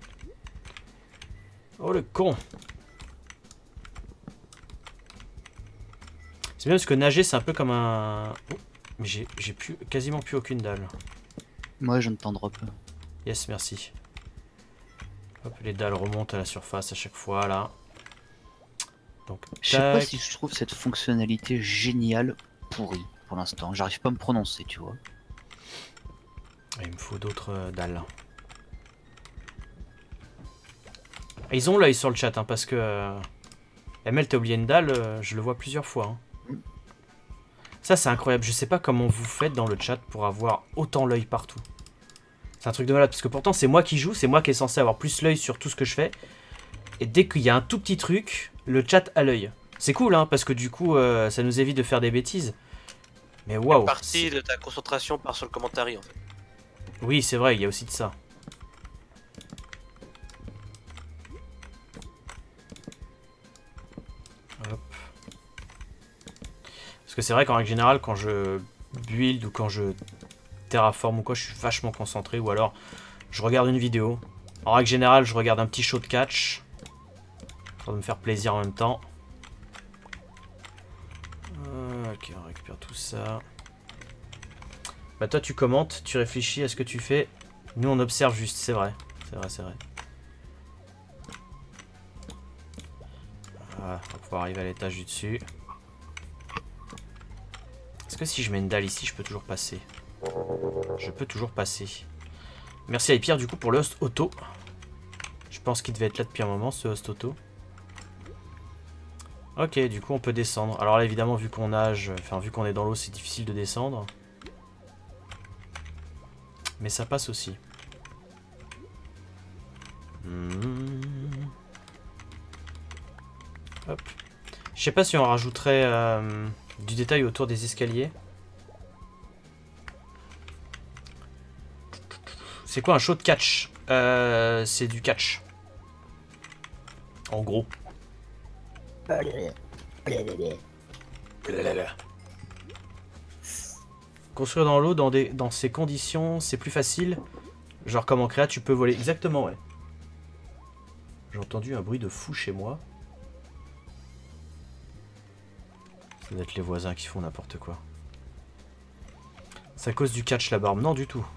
Oh le con. C'est bien parce que nager c'est un peu comme un... Oh, mais j'ai plus, quasiment plus aucune dalle. Moi je ne t'en drop. Yes, merci. Hop, les dalles remontent à la surface à chaque fois là. Donc, je sais pas tac. si je trouve cette fonctionnalité géniale pourrie pour l'instant. J'arrive pas à me prononcer, tu vois. Il me faut d'autres euh, dalles. Ah, ils ont l'œil sur le chat hein, parce que... Euh... M L t'as oublié une dalle, euh, je le vois plusieurs fois. Hein. Ça c'est incroyable, je sais pas comment vous faites dans le chat pour avoir autant l'œil partout. C'est un truc de malade, parce que pourtant c'est moi qui joue, c'est moi qui est censé avoir plus l'œil sur tout ce que je fais. Et dès qu'il y a un tout petit truc, le chat a l'œil. C'est cool hein, parce que du coup euh, ça nous évite de faire des bêtises. Mais waouh. Une partie de ta concentration part sur le commentaire en fait. Oui c'est vrai, il y a aussi de ça. Hop. Parce que c'est vrai qu'en règle générale, quand je build ou quand je terraforme ou quoi, je suis vachement concentré. Ou alors, je regarde une vidéo. En règle générale, je regarde un petit show de catch. Pour me faire plaisir en même temps. Ok, on récupère tout ça. Bah toi, tu commentes, tu réfléchis à ce que tu fais. Nous, on observe juste, c'est vrai. C'est vrai, c'est vrai. Voilà, on va pouvoir arriver à l'étage du dessus. Est-ce que si je mets une dalle ici, je peux toujours passer? Je peux toujours passer. Merci à Hypierre du coup pour le host auto. Je pense qu'il devait être là depuis un moment ce host auto. Ok, du coup on peut descendre. Alors là évidemment vu qu'on nage, enfin vu qu'on est dans l'eau c'est difficile de descendre. Mais ça passe aussi. Mmh. Hop. Je sais pas si on rajouterait euh, du détail autour des escaliers. C'est quoi un show de catch? euh, C'est du catch. En gros. Construire dans l'eau dans, des, dans ces conditions, c'est plus facile. Genre comme en créa, tu peux voler. Exactement, ouais. J'ai entendu un bruit de fou chez moi. Ça doit être les voisins qui font n'importe quoi. C'est à cause du catch la barbe? Non, du tout.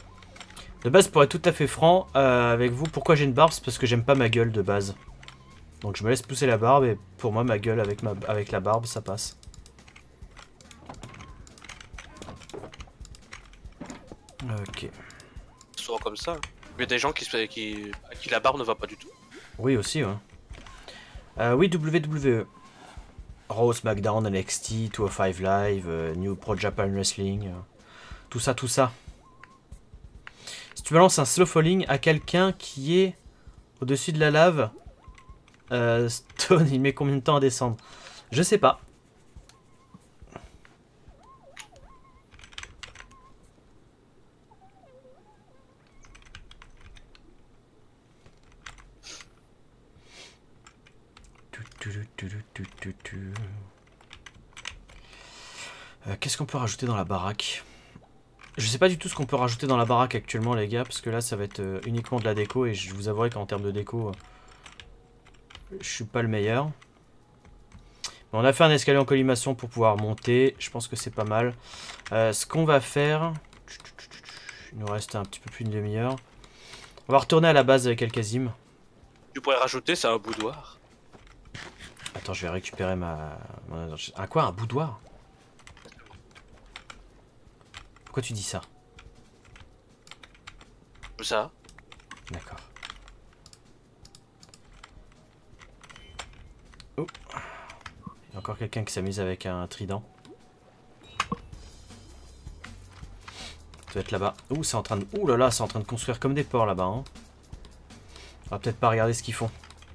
De base, pour être tout à fait franc euh, avec vous, pourquoi j'ai une barbe? C'est parce que j'aime pas ma gueule de base. Donc je me laisse pousser la barbe et pour moi ma gueule avec, ma, avec la barbe ça passe. Ok. Souvent comme ça. Il y a des gens qui, se- qui, à qui la barbe ne va pas du tout. Oui aussi ouais. Euh, oui W W E. Raw, SmackDown, N X T, deux cent cinq Live, euh, New Pro Japan Wrestling. euh, tout ça, tout ça. Si tu balances un slow falling à quelqu'un qui est au-dessus de la lave, euh, Stone il met combien de temps à descendre? Je sais pas. Euh, Qu'est-ce qu'on peut rajouter dans la baraque? Je sais pas du tout ce qu'on peut rajouter dans la baraque actuellement les gars, parce que là ça va être euh, uniquement de la déco et je vous avouerai qu'en termes de déco, euh, je suis pas le meilleur. Bon, on a fait un escalier en collimation pour pouvoir monter, je pense que c'est pas mal. Euh, ce qu'on va faire, il nous reste un petit peu plus d'une demi-heure. On va retourner à la base avec Alkazim. Tu pourrais rajouter, c'est un boudoir. Attends, je vais récupérer ma... mon- Un quoi? Un boudoir? Pourquoi tu dis ça? Ça. D'accord. Oh. Il y a encore quelqu'un qui s'amuse avec un trident. Ça doit être là-bas. Ouh, c'est en train de... Ouh là là, c'est en train de construire comme des porcs là-bas. Hein. On va peut-être pas regarder ce qu'ils font.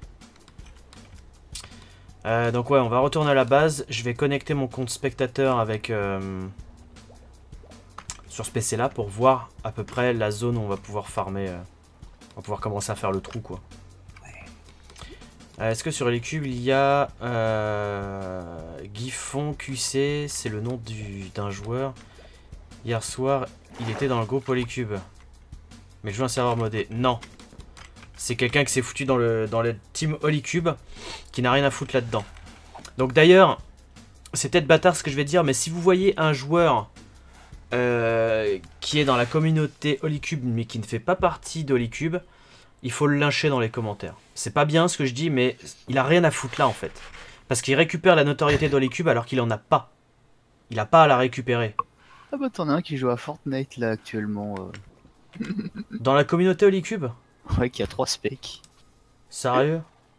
Euh, donc ouais, on va retourner à la base. Je vais connecter mon compte spectateur avec... Euh... sur ce P C là pour voir à peu près la zone où on va pouvoir farmer. Euh... On va pouvoir commencer à faire le trou quoi. Euh, Est-ce que sur les cubes il y a euh, Guifon Q C, c'est le nom du d'un joueur. Hier soir il était dans le groupe Polycube. Mais je joue un serveur modé. Non. C'est quelqu'un qui s'est foutu dans le, dans le team Holycube qui n'a rien à foutre là-dedans. Donc d'ailleurs, c'est peut-être bâtard ce que je vais dire, mais si vous voyez un joueur euh, qui est dans la communauté Holycube mais qui ne fait pas partie d'Holycube, il faut le lyncher dans les commentaires. C'est pas bien ce que je dis, mais il a rien à foutre là en fait. Parce qu'il récupère la notoriété d'Holycube alors qu'il en a pas. Il a pas à la récupérer. Ah bah t'en as un qui joue à Fortnite là actuellement. euh. Dans la communauté Holycube? Ouais, qui a trois specs. Sérieux?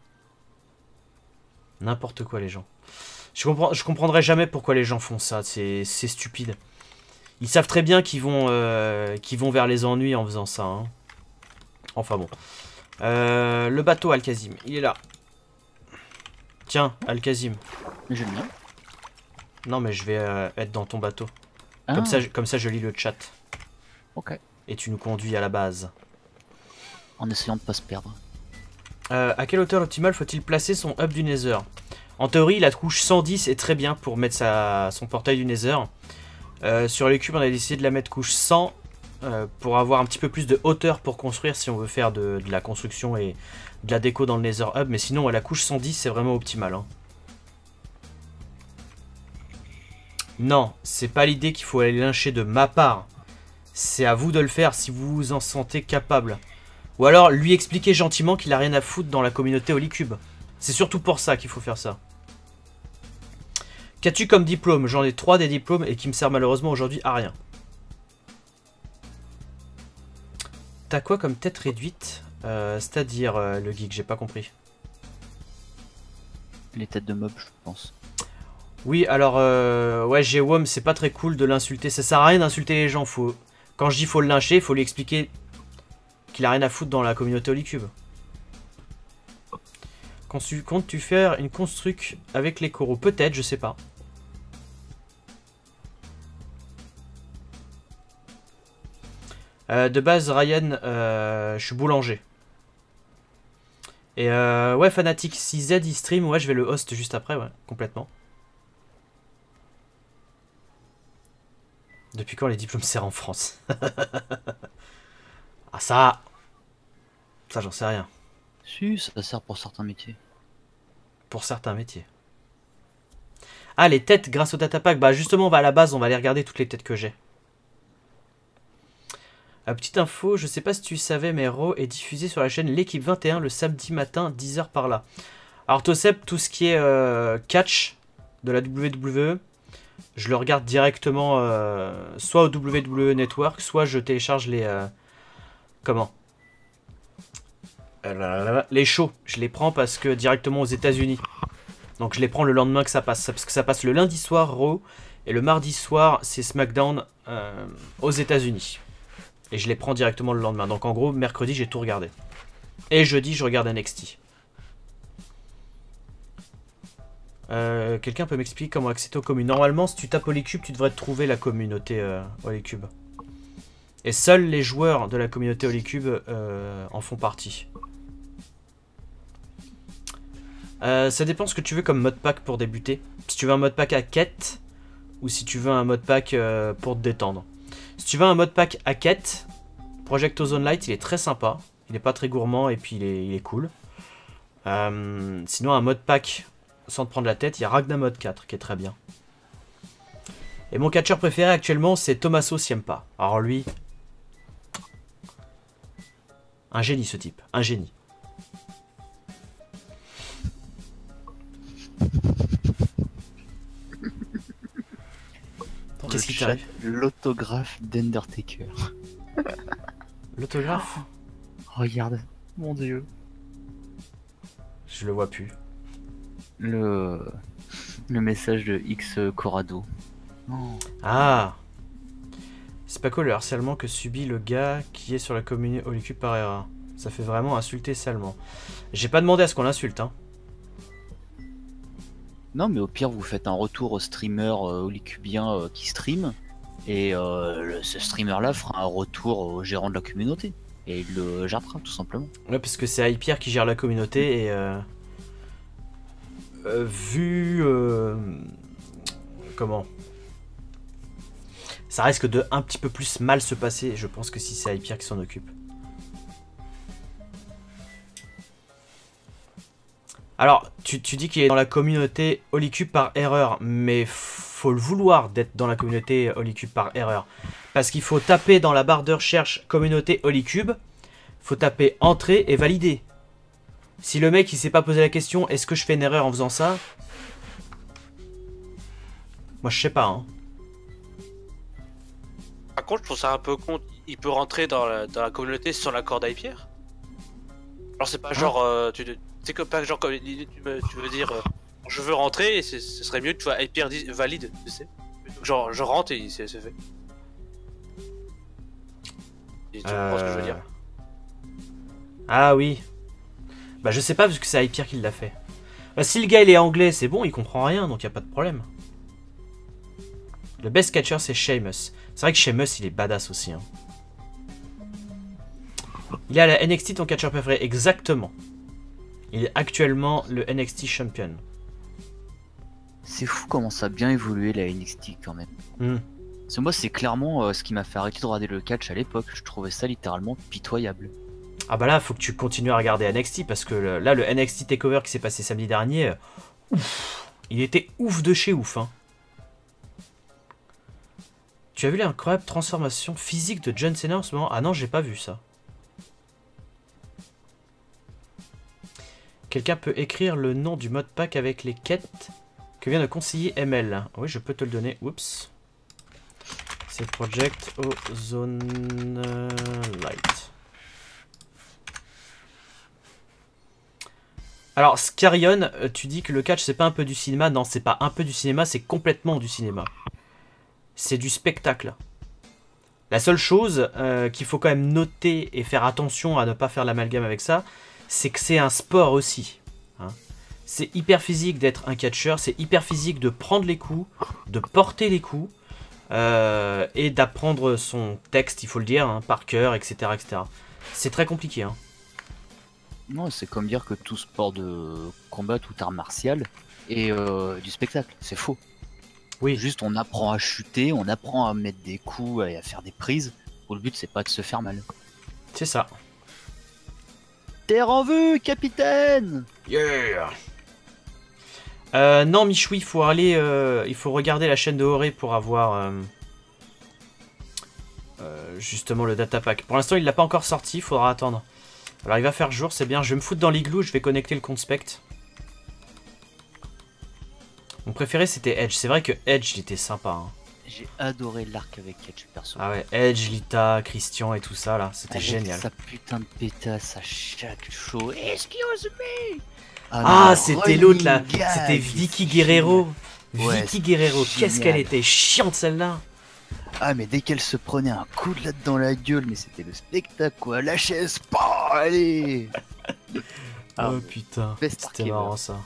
N'importe quoi les gens. Je, comprends, je comprendrai jamais pourquoi les gens font ça, c'est c'est stupide. Ils savent très bien qu'ils vont, euh, qu'ils vont vers les ennuis en faisant ça. Hein. Enfin bon. Euh, le bateau Alkazim, il est là. Tiens, Alkazim. J'aime bien. Non mais je vais euh, être dans ton bateau. Ah, Comme ça, je- comme ça je lis le chat. ok. Et tu nous conduis à la base. En essayant de pas se perdre. Euh, à quelle hauteur optimale faut-il placer son hub du Nether? En théorie, la couche cent dix est très bien pour mettre sa, son portail du Nether. Euh, sur les cubes, on a décidé de la mettre couche cent euh, pour avoir un petit peu plus de hauteur pour construire si on veut faire de, de la construction et de la déco dans le Nether Hub. Mais sinon, à la couche cent dix, c'est vraiment optimal. Hein. Non, c'est pas l'idée qu'il faut aller lyncher de ma part. C'est à vous de le faire si vous vous en sentez capable. Ou alors lui expliquer gentiment qu'il a rien à foutre dans la communauté Holycube. C'est surtout pour ça qu'il faut faire ça. Qu'as-tu comme diplôme? J'en ai trois des diplômes et qui me servent malheureusement aujourd'hui à rien. T'as quoi comme tête réduite? euh, C'est-à-dire euh, le geek, j'ai pas compris. Les têtes de mobs, je pense. Oui, alors, euh, ouais, G-Wom, c'est pas très cool de l'insulter. Ça sert à rien d'insulter les gens. Faut... Quand je dis faut le lyncher, faut lui expliquer qu'il a rien à foutre dans la communauté Holycube. Comptes-tu faire une construc avec les coraux? Peut-être, je sais pas. Euh, de base, Ryan, euh, je suis boulanger. Et euh, ouais, Fanatic, si Z il stream, ouais, je vais le host juste après, ouais, complètement. Depuis quand les diplômes servent en France? Ah ça... Ça j'en sais rien. Si, ça sert pour certains métiers. Pour certains métiers. Ah les têtes grâce au datapack. Bah justement on va à la base, on va aller regarder toutes les têtes que j'ai. Euh, petite info, je sais pas si tu savais mais Raw est diffusé sur la chaîne L'équipe vingt et un le samedi matin dix heures par là. Alors Tosep, tout ce qui est euh, catch de la W W E, je le regarde directement euh, soit au W W E Network, soit je télécharge les... Euh, comment euh, les shows. Je les prends parce que directement aux États-Unis. Donc je les prends le lendemain que ça passe. Parce que ça passe le lundi soir Raw et le mardi soir c'est SmackDown euh, aux États-Unis. Et je les prends directement le lendemain. Donc en gros, mercredi j'ai tout regardé. Et jeudi je regarde N X T. Euh, Quelqu'un peut m'expliquer comment accéder aux communes? Normalement, si tu tapes Holycube, tu devrais trouver la communauté euh, Holycube. Et seuls les joueurs de la communauté Holycube euh, en font partie. Euh, ça dépend ce que tu veux comme modpack pour débuter. Si tu veux un modpack à quête ou si tu veux un modpack euh, pour te détendre. Si tu veux un modpack à quête, Project Ozone Light, il est très sympa. Il n'est pas très gourmand et puis il est, il est cool. Euh, sinon, un modpack sans te prendre la tête, il y a Ragnamod quatre qui est très bien. Et mon catcheur préféré actuellement, c'est Tommaso Ciampa. Alors lui, un génie ce type, un génie. Qu'est-ce qui t'arrive? L'autographe d'Undertaker. L'autographe? Regarde, mon dieu. Je le vois plus. Le, le message de X Corrado. Oh. Ah, c'est pas cool le harcèlement que subit le gars qui est sur la commune Holycube par erreur. Ça fait vraiment insulter salement. J'ai pas demandé à ce qu'on l'insulte, hein. Non, mais au pire, vous faites un retour au streamer euh, holycubien euh, qui stream. Et euh, le, ce streamer-là fera un retour au gérant de la communauté. Et il le gérera, tout simplement. Ouais, parce que c'est iPierre qui gère la communauté et... Euh... Euh, vu euh, comment ça risque de un petit peu plus mal se passer, je pense que si c'est iPierre qui s'en occupe. Alors tu, tu dis qu'il est dans la communauté Holycube par erreur, mais faut le vouloir d'être dans la communauté Holycube par erreur, parce qu'il faut taper dans la barre de recherche communauté Holycube, faut taper entrée et valider. Si le mec il s'est pas posé la question, est-ce que je fais une erreur en faisant ça? Moi je sais pas, hein. Par contre, je trouve ça un peu con. Il peut rentrer dans la, dans la communauté sans l'accord d'Hypierre. Alors c'est pas genre, euh, tu sais que pas genre comme tu, me, tu veux dire, euh, je veux rentrer et ce serait mieux que tu vois Hypierre dise valide, tu sais. Genre je rentre et c'est fait. Et tu euh... comprends ce que je veux dire? Ah oui. Bah je sais pas parce que c'est Hypierre qui l'a fait. Bah si le gars il est anglais c'est bon, il comprend rien donc y a pas de problème. Le best catcher c'est Sheamus. C'est vrai que Sheamus il est badass aussi, hein. Il est à la N X T ton catcher préféré, exactement. Il est actuellement le N X T champion. C'est fou comment ça a bien évolué la N X T quand même. Mm. Parce que moi c'est clairement euh, ce qui m'a fait arrêter de regarder le catch à l'époque. Je trouvais ça littéralement pitoyable. Ah bah là, faut que tu continues à regarder N X T parce que le, là, le N X T Takeover qui s'est passé samedi dernier, euh, ouf, il était ouf de chez ouf, hein. Tu as vu l'incroyable transformation physique de John Cena en ce moment? Ah non, j'ai pas vu ça. Quelqu'un peut écrire le nom du modpack avec les quêtes que vient de conseiller M L? Oui, je peux te le donner. Oups. C'est Project Ozone Light. Alors, Scarion, tu dis que le catch c'est pas un peu du cinéma. Non, c'est pas un peu du cinéma, c'est complètement du cinéma. C'est du spectacle. La seule chose euh, qu'il faut quand même noter et faire attention à ne pas faire l'amalgame avec ça, c'est que c'est un sport aussi. Hein. C'est hyper physique d'être un catcheur, c'est hyper physique de prendre les coups, de porter les coups, euh, et d'apprendre son texte, il faut le dire, hein, par cœur, et cetera et cetera. C'est très compliqué, hein. Non, c'est comme dire que tout sport de combat, tout art martial est euh, du spectacle. C'est faux. Oui. Juste on apprend à chuter, on apprend à mettre des coups et à faire des prises. Où le but c'est pas de se faire mal. C'est ça. Terre en vue, capitaine! Yeah! Euh, non, Michoui, il faut aller, euh, il faut regarder la chaîne de Horé pour avoir euh, euh, justement le datapack. Pour l'instant, il l'a pas encore sorti, il faudra attendre. Alors, il va faire jour, c'est bien. Je vais me foutre dans l'igloo, je vais connecter le compte spect. Mon préféré c'était Edge. C'est vrai que Edge il était sympa. Hein. J'ai adoré l'arc avec Edge perso. Ah ouais, Edge, Lita, Christian et tout ça là, c'était Avec génial. sa putain de pétasse à chaque show. Excuse me. Ah, non, c'était l'autre là, running gag, c'était Vicky c'est Guerrero. Ouais, Vicky Guerrero, qu'est-ce qu'elle génial. était chiante celle-là. Ah, mais dès qu'elle se prenait un coup de latte dans la gueule, mais c'était le spectacle quoi. La chaise, pas, allez. Ah, Oh putain, best c'était arc marrant ever. ça.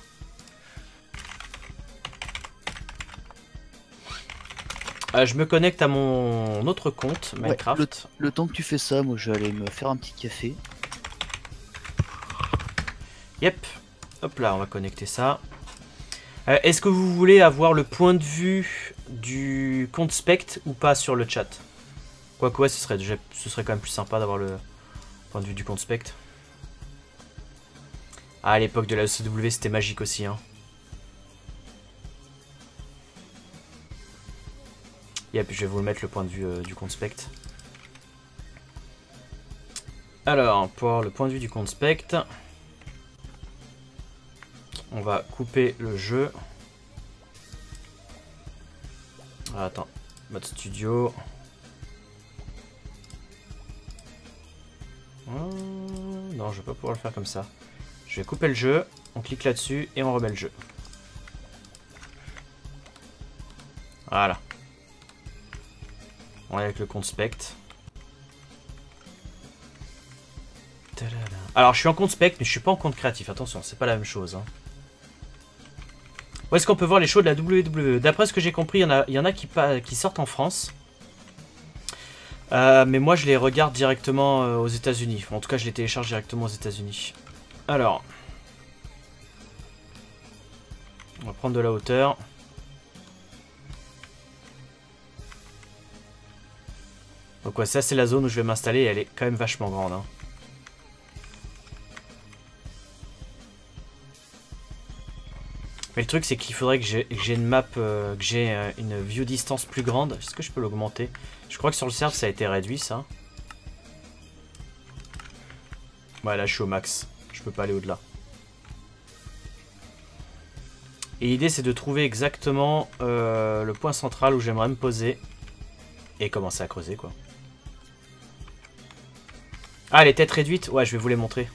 Euh, je me connecte à mon autre compte, Ouais, Minecraft. le, le temps que tu fais ça, moi je vais aller me faire un petit café. Yep. Hop là, on va connecter ça. Euh, Est-ce que vous voulez avoir le point de vue du compte Spect ou pas sur le chat? Quoique ouais, ce serait, déjà, ce serait quand même plus sympa d'avoir le point de vue du compte Spect. Ah, à l'époque de la E C W, c'était magique aussi. Hein. Yep, je vais vous le mettre le point de vue euh, du compte Spect. Alors, pour le point de vue du compte Spect, on va couper le jeu. Ah, attends, mode studio. Oh, non, je vais pas pouvoir le faire comme ça. Je vais couper le jeu, on clique là-dessus et on remet le jeu. Voilà. On est avec le compte Spect. Alors, je suis en compte Spect, mais je suis pas en compte créatif. Attention, c'est pas la même chose. Hein. Où est-ce qu'on peut voir les shows de la W W E? D'après ce que j'ai compris, il y en a, il y en a qui, qui sortent en France. Euh, mais moi, je les regarde directement euh, aux États-Unis. En tout cas, je les télécharge directement aux États-Unis. Alors. On va prendre de la hauteur. Donc ouais, ça c'est la zone où je vais m'installer et elle est quand même vachement grande. Hein. Mais le truc c'est qu'il faudrait que j'ai une map, euh, que j'ai euh, une view distance plus grande. Est-ce que je peux l'augmenter? Je crois que sur le serve ça a été réduit ça. Ouais là je suis au max, je peux pas aller au-delà. Et l'idée c'est de trouver exactement euh, le point central où j'aimerais me poser. Et commencer à creuser quoi. Ah, les têtes réduites? Ouais, je vais vous les montrer.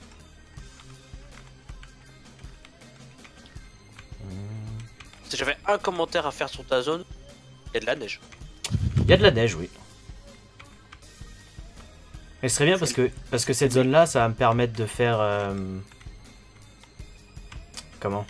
Si j'avais un commentaire à faire sur ta zone, il y a de la neige. Il y a de la neige, oui. Et ce serait bien parce que, parce que cette zone-là, ça va me permettre de faire... Euh... Comment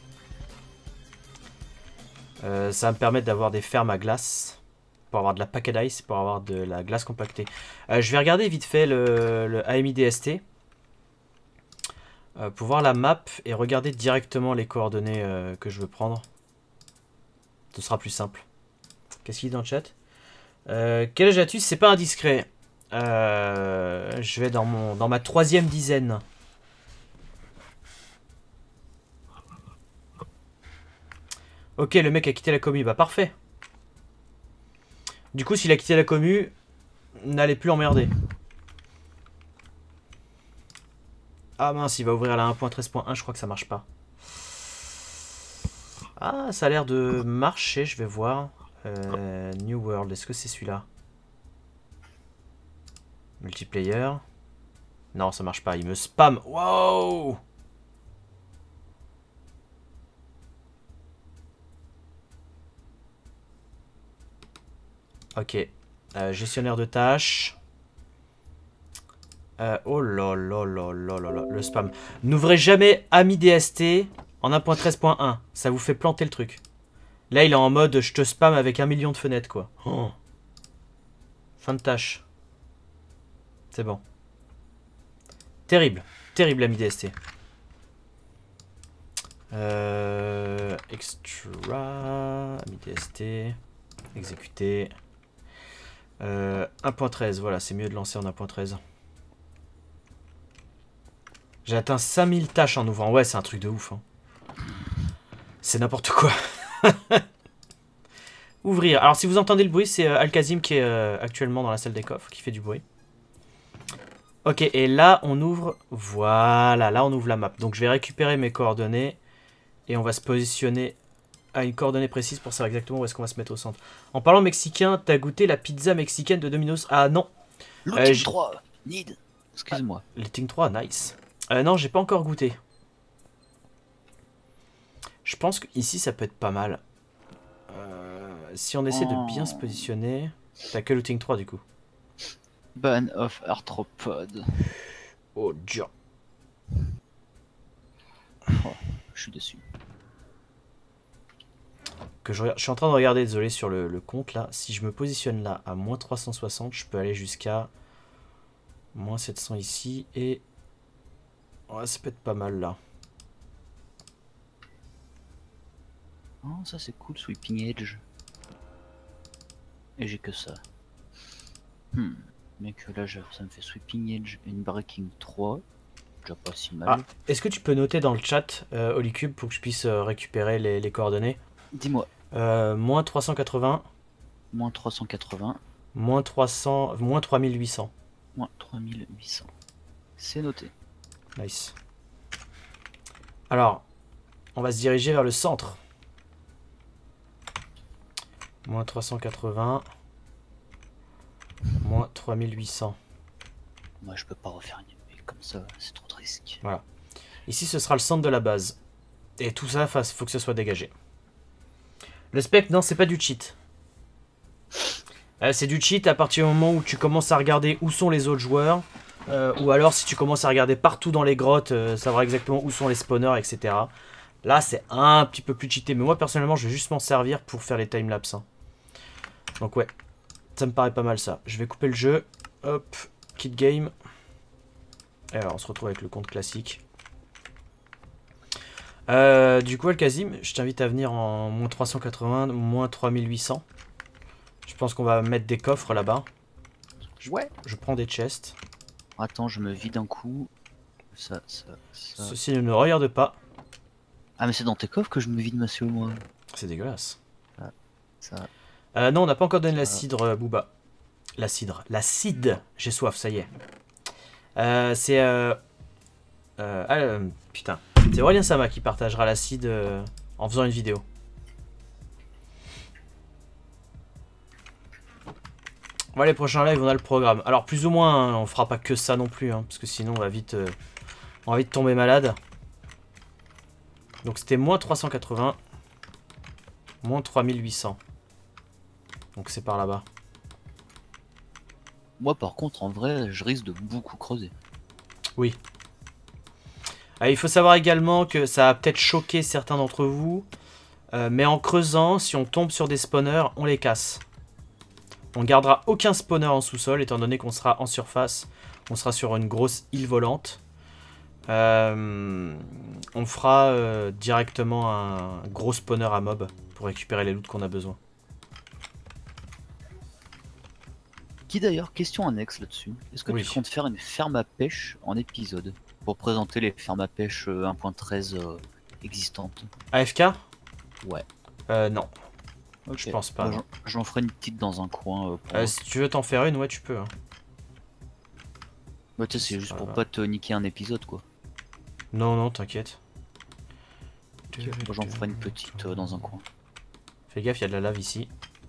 euh, Ça va me permettre d'avoir des fermes à glace. Pour avoir de la packet ice, pour avoir de la glace compactée. Euh, je vais regarder vite fait le, le A M I D S T. Euh, pour voir la map et regarder directement les coordonnées euh, que je veux prendre. Ce sera plus simple. Qu'est-ce qu'il dit dans le chat? euh, Quel âge as-tu? C'est pas indiscret. Euh, je vais dans, mon, dans ma troisième dizaine. Ok, le mec a quitté la commu. Bah parfait. Du coup, s'il a quitté la commu, n'allez plus emmerder. Ah mince, il va ouvrir à la un point treize point un, je crois que ça marche pas. Ah, ça a l'air de marcher, je vais voir. Euh, New World, est-ce que c'est celui-là? Multiplayer. Non, ça marche pas, il me spam. Wow! Ok. Euh, gestionnaire de tâches. Euh, oh là là là là là là. Le spam. N'ouvrez jamais A M I D S T en un point treize point un. Ça vous fait planter le truc. Là, il est en mode je te spam avec un million de fenêtres, quoi. Oh. Fin de tâche. C'est bon. Terrible. Terrible A M I D S T. Euh, extra. A M I D S T. Exécuter. Euh, un point treize, voilà, c'est mieux de lancer en un point treize. J'ai atteint cinq mille tâches en ouvrant. Ouais, c'est un truc de ouf. Hein. C'est n'importe quoi. Ouvrir. Alors, si vous entendez le bruit, c'est euh, Al-Kazim qui est euh, actuellement dans la salle des coffres, qui fait du bruit. Ok, et là, on ouvre... Voilà, là, on ouvre la map. Donc, je vais récupérer mes coordonnées et on va se positionner à une coordonnée précise pour savoir exactement où est-ce qu'on va se mettre au centre. En parlant mexicain, t'as goûté la pizza mexicaine de Domino's? Ah non. Looting Euh, j- trois, need. Excuse-moi. Le Ting trois, nice. Euh, non, j'ai pas encore goûté. Je pense qu'ici ça peut être pas mal. Euh, si on essaie de bien se positionner. T'as que le Ting trois du coup. Ban of arthropod. Oh, dur. Oh, je suis dessus. Que je, regarde- je suis en train de regarder, désolé, sur le, le compte là. Si je me positionne là à moins trois cent soixante, je peux aller jusqu'à moins sept cents ici. Et ouais, ça peut être pas mal là. Oh, ça c'est cool, sweeping edge. Et j'ai que ça. Hmm. Mais que là, j'avoue, ça me fait sweeping edge et une breaking trois. Déjà pas si mal. Ah, est-ce que tu peux noter dans le chat, euh, Holycube, pour que je puisse euh, récupérer les, les coordonnées? Dis-moi. Euh, moins trois cent quatre-vingts, Moins trois cent quatre-vingts, moins trois cents, moins trois mille huit cents. moins trois mille huit cents. C'est noté. Nice. Alors, on va se diriger vers le centre. Moins trois cent quatre-vingts, moins trois mille huit cents. Moi, je peux pas refaire une épée comme ça, c'est trop de risque. Voilà. Ici, ce sera le centre de la base. Et tout ça, il faut que ce soit dégagé. Le spec, non, c'est pas du cheat. Euh, c'est du cheat à partir du moment où tu commences à regarder où sont les autres joueurs. Euh, ou alors, si tu commences à regarder partout dans les grottes, euh, savoir exactement où sont les spawners, et cetera. Là, c'est un petit peu plus cheaté. Mais moi, personnellement, je vais juste m'en servir pour faire les timelapses. Hein. Donc, ouais. Ça me paraît pas mal, ça. Je vais couper le jeu. Hop. Kit game. Et alors, on se retrouve avec le compte classique. Euh, du coup, Alkazim, je t'invite à venir en moins trois cent quatre-vingts, moins trois mille huit cents. Je pense qu'on va mettre des coffres là-bas. Ouais. Je prends des chests. Attends, je me vide un coup. Ça, ça, ça. Ceci ne nous regarde pas. Ah, mais c'est dans tes coffres que je me vide, monsieur, moi. C'est dégueulasse. Ah, ça. Euh, non, on n'a pas encore donné la Ça. cidre, euh, Booba. La cidre. La cide. J'ai soif, ça y est. Euh, c'est... Euh... Euh... ah, euh, putain. C'est Aurélien Sama qui partagera l'acide euh, en faisant une vidéo. Voilà, les prochains lives, on a le programme. Alors, plus ou moins, hein, on fera pas que ça non plus, hein, parce que sinon, on va vite, euh, on va vite tomber malade. Donc, c'était moins trois cent quatre-vingts, moins trois mille huit cents. Donc, c'est par là-bas. Moi, par contre, en vrai, je risque de beaucoup creuser. Oui. Ah, il faut savoir également que ça a peut-être choqué certains d'entre vous, euh, mais en creusant, si on tombe sur des spawners, on les casse. On gardera aucun spawner en sous-sol, étant donné qu'on sera en surface. On sera sur une grosse île volante. Euh, on fera euh, directement un gros spawner à mob pour récupérer les loots qu'on a besoin. Qui d'ailleurs, question annexe là-dessus. Est-ce que Oui. tu comptes faire une ferme à pêche en épisode pour présenter les fermes à pêche euh, un point treize euh, existantes? A F K? Ouais. Euh, non. Ok. Je pense pas. Bah, non. j'en- J'en ferai une petite dans un coin. Euh, pour... Euh, si tu veux t'en faire une, ouais, tu peux. Hein. Bah, tu sais, c'est juste pas pour grave. pas te niquer un épisode, quoi. Non, non, t'inquiète. Moi, j'en ferai une petite euh, dans un coin. Fais gaffe, il y a de la lave ici.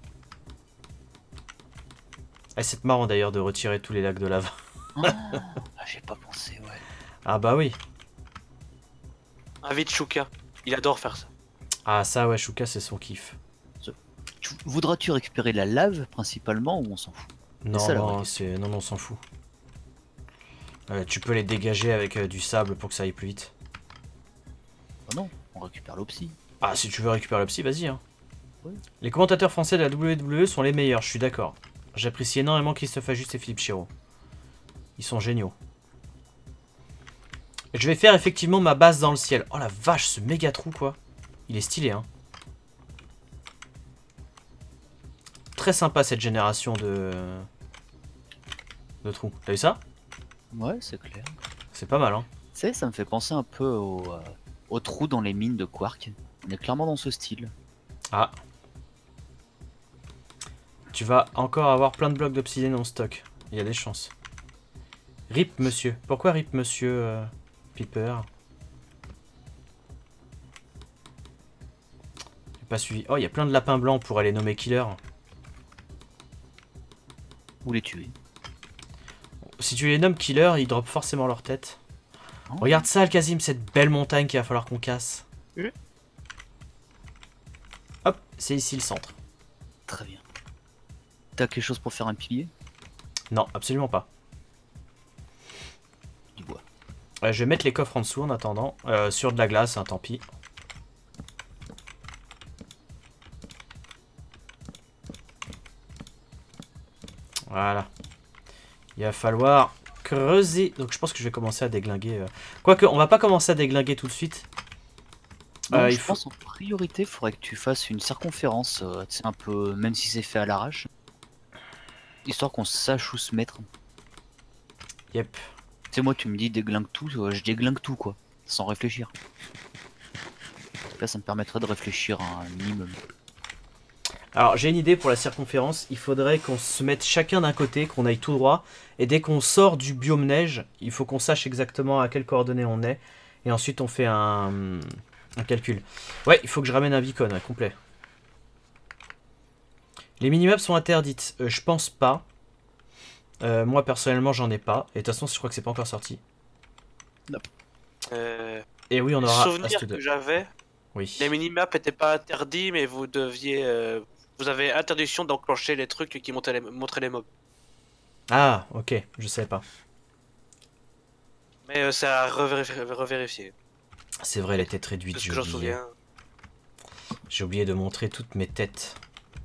Ah, c'est marrant d'ailleurs de retirer tous les lacs de lave. Ah, j'ai pas pensé, ouais. Ah bah oui. Invite Shuka, il adore faire ça. Ah ça ouais, Shuka c'est son kiff. Tu- Voudras-tu récupérer la lave principalement ou on s'en fout? Non, ça, la vraie non, question. c'est non, non, on s'en fout. Euh, tu peux les dégager avec euh, du sable pour que ça aille plus vite. Ah non, on récupère l'opsie. Ah, si tu veux récupérer le psy, vas-y. Hein. Ouais. Les commentateurs français de la W W E sont les meilleurs, je suis d'accord. J'apprécie énormément Christophe Ajuste et Philippe Chiro. Ils sont géniaux. Et je vais faire effectivement ma base dans le ciel. Oh la vache, ce méga trou quoi. Il est stylé, hein. Très sympa cette génération de... de trous. T'as vu ça? Ouais, c'est clair. C'est pas mal, hein. Tu sais, ça me fait penser un peu au, euh, au trou dans les mines de Quark. On est clairement dans ce style. Ah. Tu vas encore avoir plein de blocs d'obsidienne en stock. Il y a des chances. Rip monsieur. Pourquoi rip monsieur euh, Piper? pas suivi. Oh, il y a plein de lapins blancs pour aller nommer killer. Ou les tuer. Si tu les nommes killer, ils dropent forcément leur tête. Oh. Regarde ça, Alkazim, cette belle montagne qu'il va falloir qu'on casse. Oui. Hop, c'est ici le centre. Très bien. T'as quelque chose pour faire un pilier? Non, absolument pas. Du bois. Euh, je vais mettre les coffres en dessous en attendant. Euh, sur de la glace, hein, tant pis. Voilà. Il va falloir creuser. Donc je pense que je vais commencer à déglinguer. Euh... Quoique, on va pas commencer à déglinguer tout de suite. Non, Euh, je il faut... pense en priorité, il faudrait que tu fasses une circonférence, euh, tu sais, un peu, même si c'est fait à l'arrache. Histoire qu'on sache où se mettre. Yep. Tu sais, moi, tu me dis déglingue tout, euh, je déglingue tout, quoi. Sans réfléchir. Là, ça me permettrait de réfléchir à un minimum. Alors j'ai une idée pour la circonférence. Il faudrait qu'on se mette chacun d'un côté, qu'on aille tout droit. Et dès qu'on sort du biome neige, il faut qu'on sache exactement à quelles coordonnées on est. Et ensuite on fait un, un calcul. Ouais, il faut que je ramène un beacon, ouais, complet. Les minimaps sont interdites. Euh, je pense pas. Euh, moi personnellement j'en ai pas. Et de toute façon je crois que c'est pas encore sorti. Non. Euh, Et oui on le aura souvenir Ast deux. que j'avais, Oui. les minimaps n'étaient pas interdits, mais vous deviez, euh, vous avez interdiction d'enclencher les trucs qui montraient les, montraient les mobs. Ah ok, je savais pas. Mais euh, c'est à revérifier. revérifier. C'est vrai les têtes réduites, Parce j'ai que j'en oublié. souviens. J'ai oublié de montrer toutes mes têtes.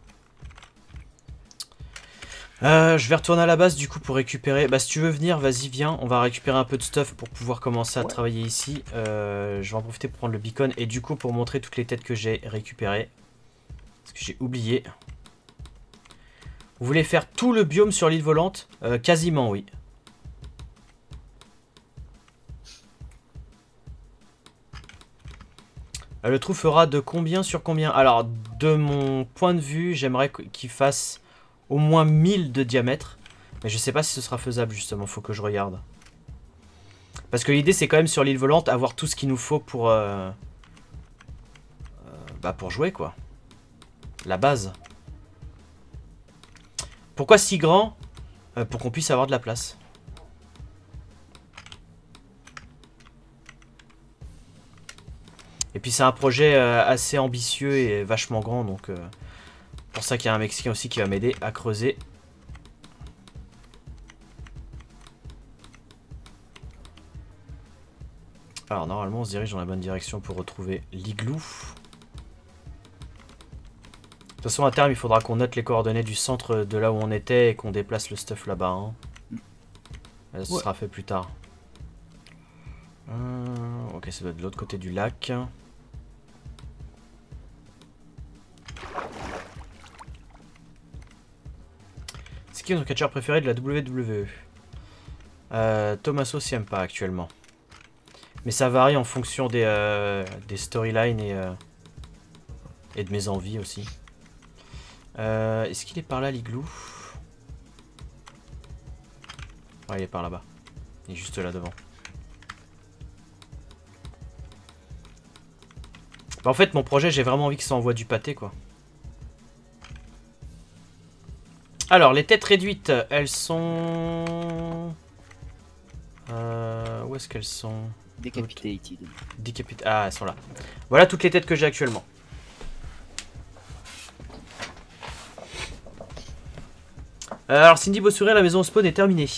Euh, je vais retourner à la base du coup pour récupérer. Bah si tu veux venir, vas-y viens. On va récupérer un peu de stuff pour pouvoir commencer à Ouais. travailler ici. Euh, je vais en profiter pour prendre le beacon et du coup pour montrer toutes les têtes que j'ai récupérées. Parce que j'ai oublié. Vous voulez faire tout le biome sur l'île volante? euh, Quasiment oui. Euh, le trou fera de combien sur combien? Alors de mon point de vue j'aimerais qu'il fasse au moins mille de diamètre. Mais je sais pas si ce sera faisable justement, faut que je regarde. Parce que l'idée c'est quand même sur l'île volante avoir tout ce qu'il nous faut pour... Euh, euh, bah pour jouer quoi. La base. Pourquoi si grand? euh, Pour qu'on puisse avoir de la place. Et puis c'est un projet euh, assez ambitieux et vachement grand donc... Euh, c'est pour ça qu'il y a un Mexicain aussi qui va m'aider à creuser. Alors normalement on se dirige dans la bonne direction pour retrouver l'igloo. De toute façon à terme il faudra qu'on note les coordonnées du centre de là où on était et qu'on déplace le stuff là-bas. Hein. Ça Ouais. sera fait plus tard. Euh, ok, ça doit être de l'autre côté du lac. C'est qui notre catcheur préféré de la W W E? euh, Tommaso s'y aime pas actuellement. Mais ça varie en fonction des, euh, des storylines et, euh, et de mes envies aussi. Euh, Est-ce qu'il est par là l'igloo? Ouais, il est par là-bas. Il est juste là devant. Bah, en fait, mon projet, j'ai vraiment envie que ça envoie du pâté, quoi. Alors, les têtes réduites, elles sont... Euh, où est-ce qu'elles sont? Decapitated. Décapit... Ah, elles sont là. Voilà toutes les têtes que j'ai actuellement. Euh, alors, Cindy Bossuret, la maison au spawn est terminée.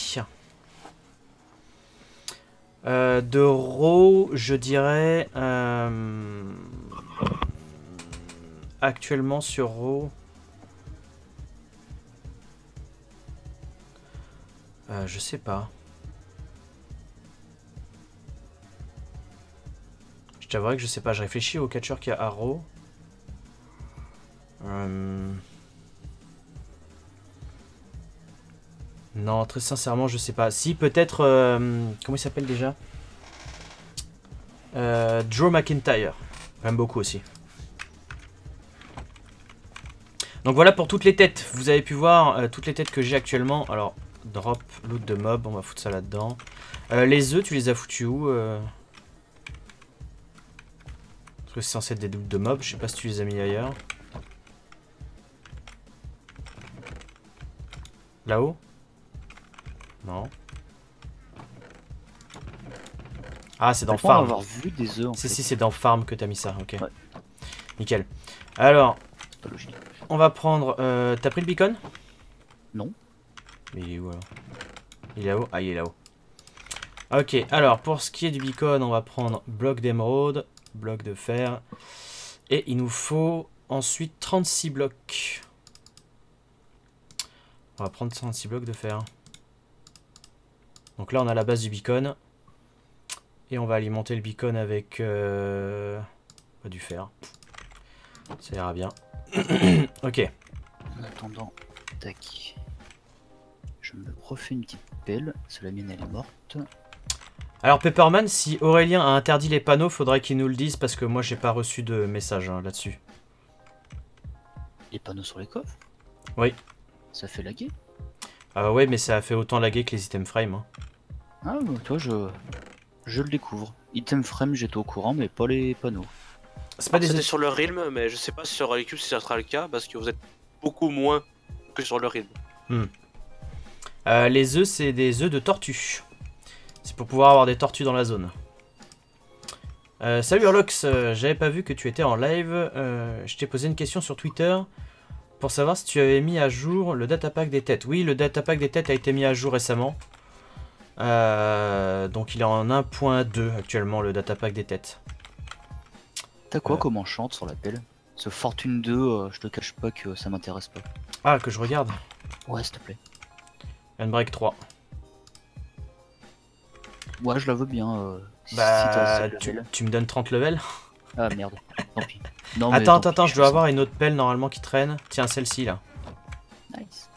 Euh, de Raw, je dirais... Euh, actuellement sur Raw... Euh, je sais pas. Je t'avouerai que je sais pas. Je réfléchis au catcher qui a Arrow. Euh... Non, très sincèrement, je sais pas. Si, peut-être... Euh... Comment il s'appelle déjà euh... Drew McIntyre. J'aime beaucoup aussi. Donc voilà pour toutes les têtes. Vous avez pu voir euh, toutes les têtes que j'ai actuellement. Alors... Drop, loot de mob, on va foutre ça là-dedans. Euh, les œufs, tu les as foutus où euh... Parce que c'est censé être des doubles de mobs, je sais pas si tu les as mis ailleurs. Là-haut? Non. Ah, c'est dans Je pense Farm. avoir vu des œufs en Si, fait. si, c'est dans Farm que t'as mis ça, ok. Ouais. Nickel. Alors, C'est pas logique. on va prendre... Euh, t'as pris le beacon? Non. Mais il est où alors? Il est là-haut? Ah, il est là-haut. Ok, alors, pour ce qui est du beacon, on va prendre bloc d'émeraude, bloc de fer. Et il nous faut ensuite trente-six blocs. On va prendre trente-six blocs de fer. Donc là, on a la base du beacon. Et on va alimenter le beacon avec euh, bah, du fer. Ça ira bien. Ok. En attendant, tac. Je me refais une petite pelle. Parce que la mienne elle est morte. Alors Pepperman, si Aurélien a interdit les panneaux, faudrait qu'il nous le dise parce que moi j'ai pas reçu de message hein, là-dessus. Les panneaux sur les coffres? Oui. Ça fait laguer? Ah ouais, mais ça a fait autant laguer que les item frames. Hein. Ah, bah, toi je. Je le découvre. Item frame, j'étais au courant, mais pas les panneaux. C'est pas des... C'était sur le Realm, mais je sais pas si sur l'équipe si ça sera le cas parce que vous êtes beaucoup moins que sur le Realm. Hmm. Euh, les œufs, c'est des œufs de tortue. C'est pour pouvoir avoir des tortues dans la zone. Euh, salut Urlox, euh, j'avais pas vu que tu étais en live. Euh, je t'ai posé une question sur Twitter pour savoir si tu avais mis à jour le datapack des têtes. Oui, le datapack des têtes a été mis à jour récemment. Euh, donc il est en un point deux actuellement le datapack des têtes. T'as quoi Euh. comme enchant sur la pelle? Ce Fortune deux, euh, je te cache pas que ça m'intéresse pas. Ah, que je regarde. Ouais, s'il te plaît. Handbrake trois. Ouais, je la veux bien. Euh, si- si Bah, t'as ce tu, level. tu me donnes trente levels. Ah merde, tant pis. Non, mais Attends, tant attends, attends, pis, je dois fais avoir une autre pelle normalement qui traîne. Tiens, celle-ci là. ça. Nice.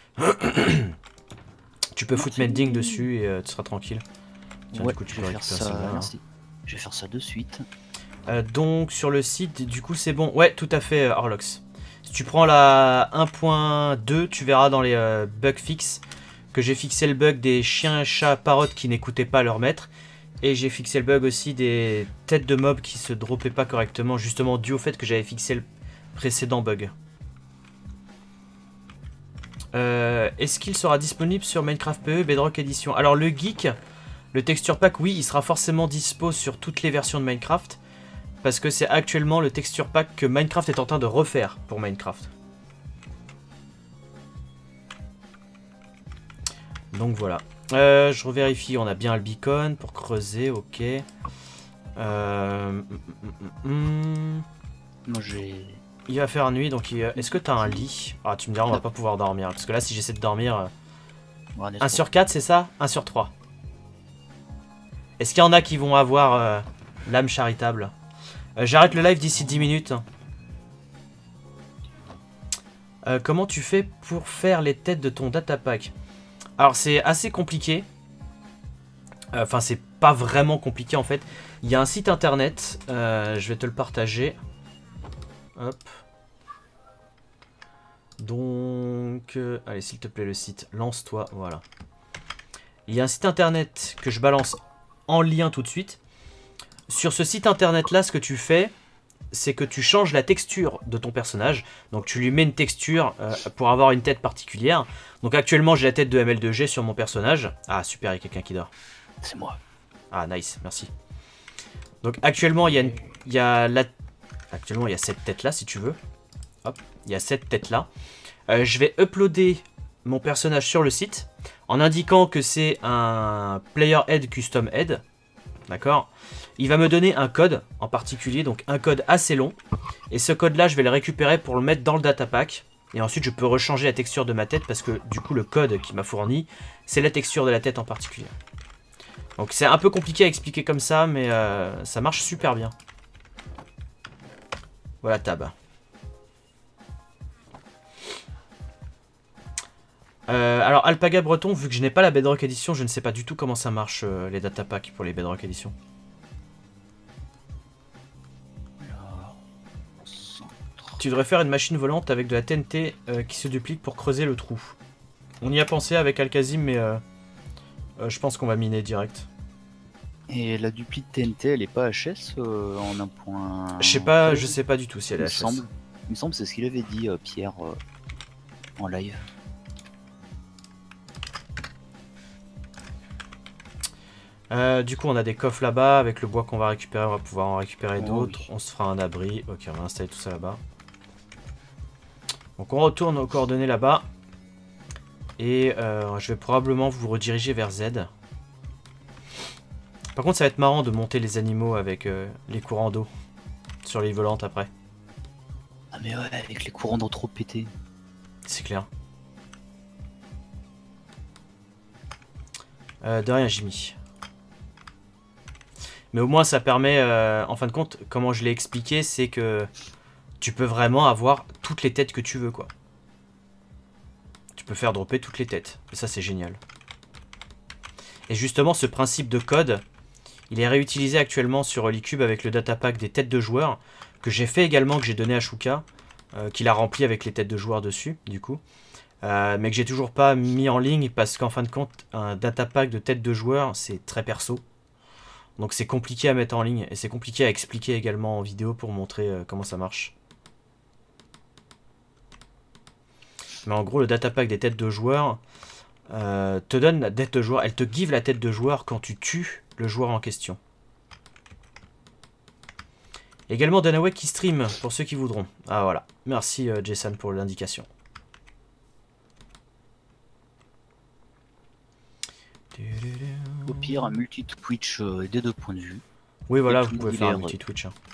Tu peux foutre Merci. mending dessus et euh, tu seras tranquille. Tiens, Ouais, du coup, tu je peux vais faire récupérer ça. celle-là, là. Merci. Je vais faire ça de suite. Euh, donc sur le site, du coup c'est bon. Ouais, tout à fait, euh, Orlox. Si tu prends la un point deux, tu verras dans les euh, bugs fixes que j'ai fixé le bug des chiens, chats, parottes qui n'écoutaient pas leur maître. Et j'ai fixé le bug aussi des têtes de mobs qui se droppaient pas correctement, justement dû au fait que j'avais fixé le précédent bug. Euh, Est-ce qu'il sera disponible sur Minecraft P E Bedrock Edition? Alors le geek, le texture pack, oui, il sera forcément dispo sur toutes les versions de Minecraft. Parce que c'est actuellement le texture pack que Minecraft est en train de refaire pour Minecraft. Donc voilà. Euh, je revérifie, on a bien le beacon pour creuser, ok. Euh... Moi j'ai. Il va faire nuit, donc il... est-ce que t'as un lit? Ah, tu me diras, on va pas pouvoir dormir. Parce que là, si j'essaie de dormir... euh, Ouais, un sur quatre, c'est ça? un sur trois. Est-ce qu'il y en a qui vont avoir euh, l'âme charitable? euh, J'arrête le live d'ici dix minutes. Euh, comment tu fais pour faire les têtes de ton datapack? Alors, c'est assez compliqué. Enfin, c'est pas vraiment compliqué en fait. Il y a un site internet. Euh, je vais te le partager. Hop. Donc, euh, allez, s'il te plaît, le site, lance-toi, voilà. Il y a un site internet que je balance en lien tout de suite. Sur ce site internet-là, ce que tu fais, c'est que tu changes la texture de ton personnage. Donc, tu lui mets une texture euh, pour avoir une tête particulière. Donc, actuellement, j'ai la tête de M L deux G sur mon personnage. Ah, super, il y a quelqu'un qui dort. C'est moi. Ah, nice, merci. Donc, actuellement, il y a, une, il y a la... Actuellement, il y a cette tête-là, si tu veux. Hop, il y a cette tête-là. Euh, je vais uploader mon personnage sur le site en indiquant que c'est un Player Head Custom Head. D'accord? Il va me donner un code en particulier, donc un code assez long. Et ce code-là, je vais le récupérer pour le mettre dans le datapack. Et ensuite, je peux rechanger la texture de ma tête parce que du coup, le code qu'il m'a fourni, c'est la texture de la tête en particulier. Donc c'est un peu compliqué à expliquer comme ça, mais euh, ça marche super bien. Voilà, tab. Euh, alors, Alpaga Breton, vu que je n'ai pas la Bedrock Edition, je ne sais pas du tout comment ça marche, euh, les datapacks pour les Bedrock Edition. Tu devrais faire une machine volante avec de la T N T euh, qui se duplique pour creuser le trou. On y a pensé avec Alkazim, mais euh, euh, je pense qu'on va miner direct. Et la dupli de T N T, elle est pas H S euh, en un point. Je sais pas, je sais pas du tout si elle Il est me H S. semble, il me semble c'est ce qu'il avait dit euh, Pierre euh, en live. Euh, du coup, on a des coffres là-bas. Avec le bois qu'on va récupérer, on va pouvoir en récupérer Oh, d'autres. oui. On se fera un abri. Ok, on va installer tout ça là-bas. Donc, on retourne aux coordonnées là-bas. Et euh, je vais probablement vous rediriger vers Z. Par contre, ça va être marrant de monter les animaux avec euh, les courants d'eau sur les volantes après. Ah mais ouais, avec les courants d'eau trop pétés. C'est clair. Euh, de rien, Jimmy. Mais au moins, ça permet, euh, en fin de compte, comment je l'ai expliqué, c'est que tu peux vraiment avoir toutes les têtes que tu veux, quoi. Tu peux faire dropper toutes les têtes. Et ça, c'est génial. Et justement, ce principe de code, il est réutilisé actuellement sur Holycube avec le datapack des têtes de joueurs, que j'ai fait également, que j'ai donné à Shuka, euh, qu'il a rempli avec les têtes de joueurs dessus, du coup. Euh, mais que j'ai toujours pas mis en ligne, parce qu'en fin de compte, un datapack de têtes de joueurs, c'est très perso. Donc c'est compliqué à mettre en ligne, et c'est compliqué à expliquer également en vidéo pour montrer euh, comment ça marche. Mais en gros, le datapack des têtes de joueurs euh, te donne la tête de joueur. Elle te give la tête de joueur quand tu tues le joueur en question. Également Danaway qui stream, pour ceux qui voudront. Ah voilà, merci euh, Jason pour l'indication. Au pire, un multi-twitch euh, des deux points de vue. Oui voilà, Et vous tout pouvez il faire est un re- multi-twitch. Hein.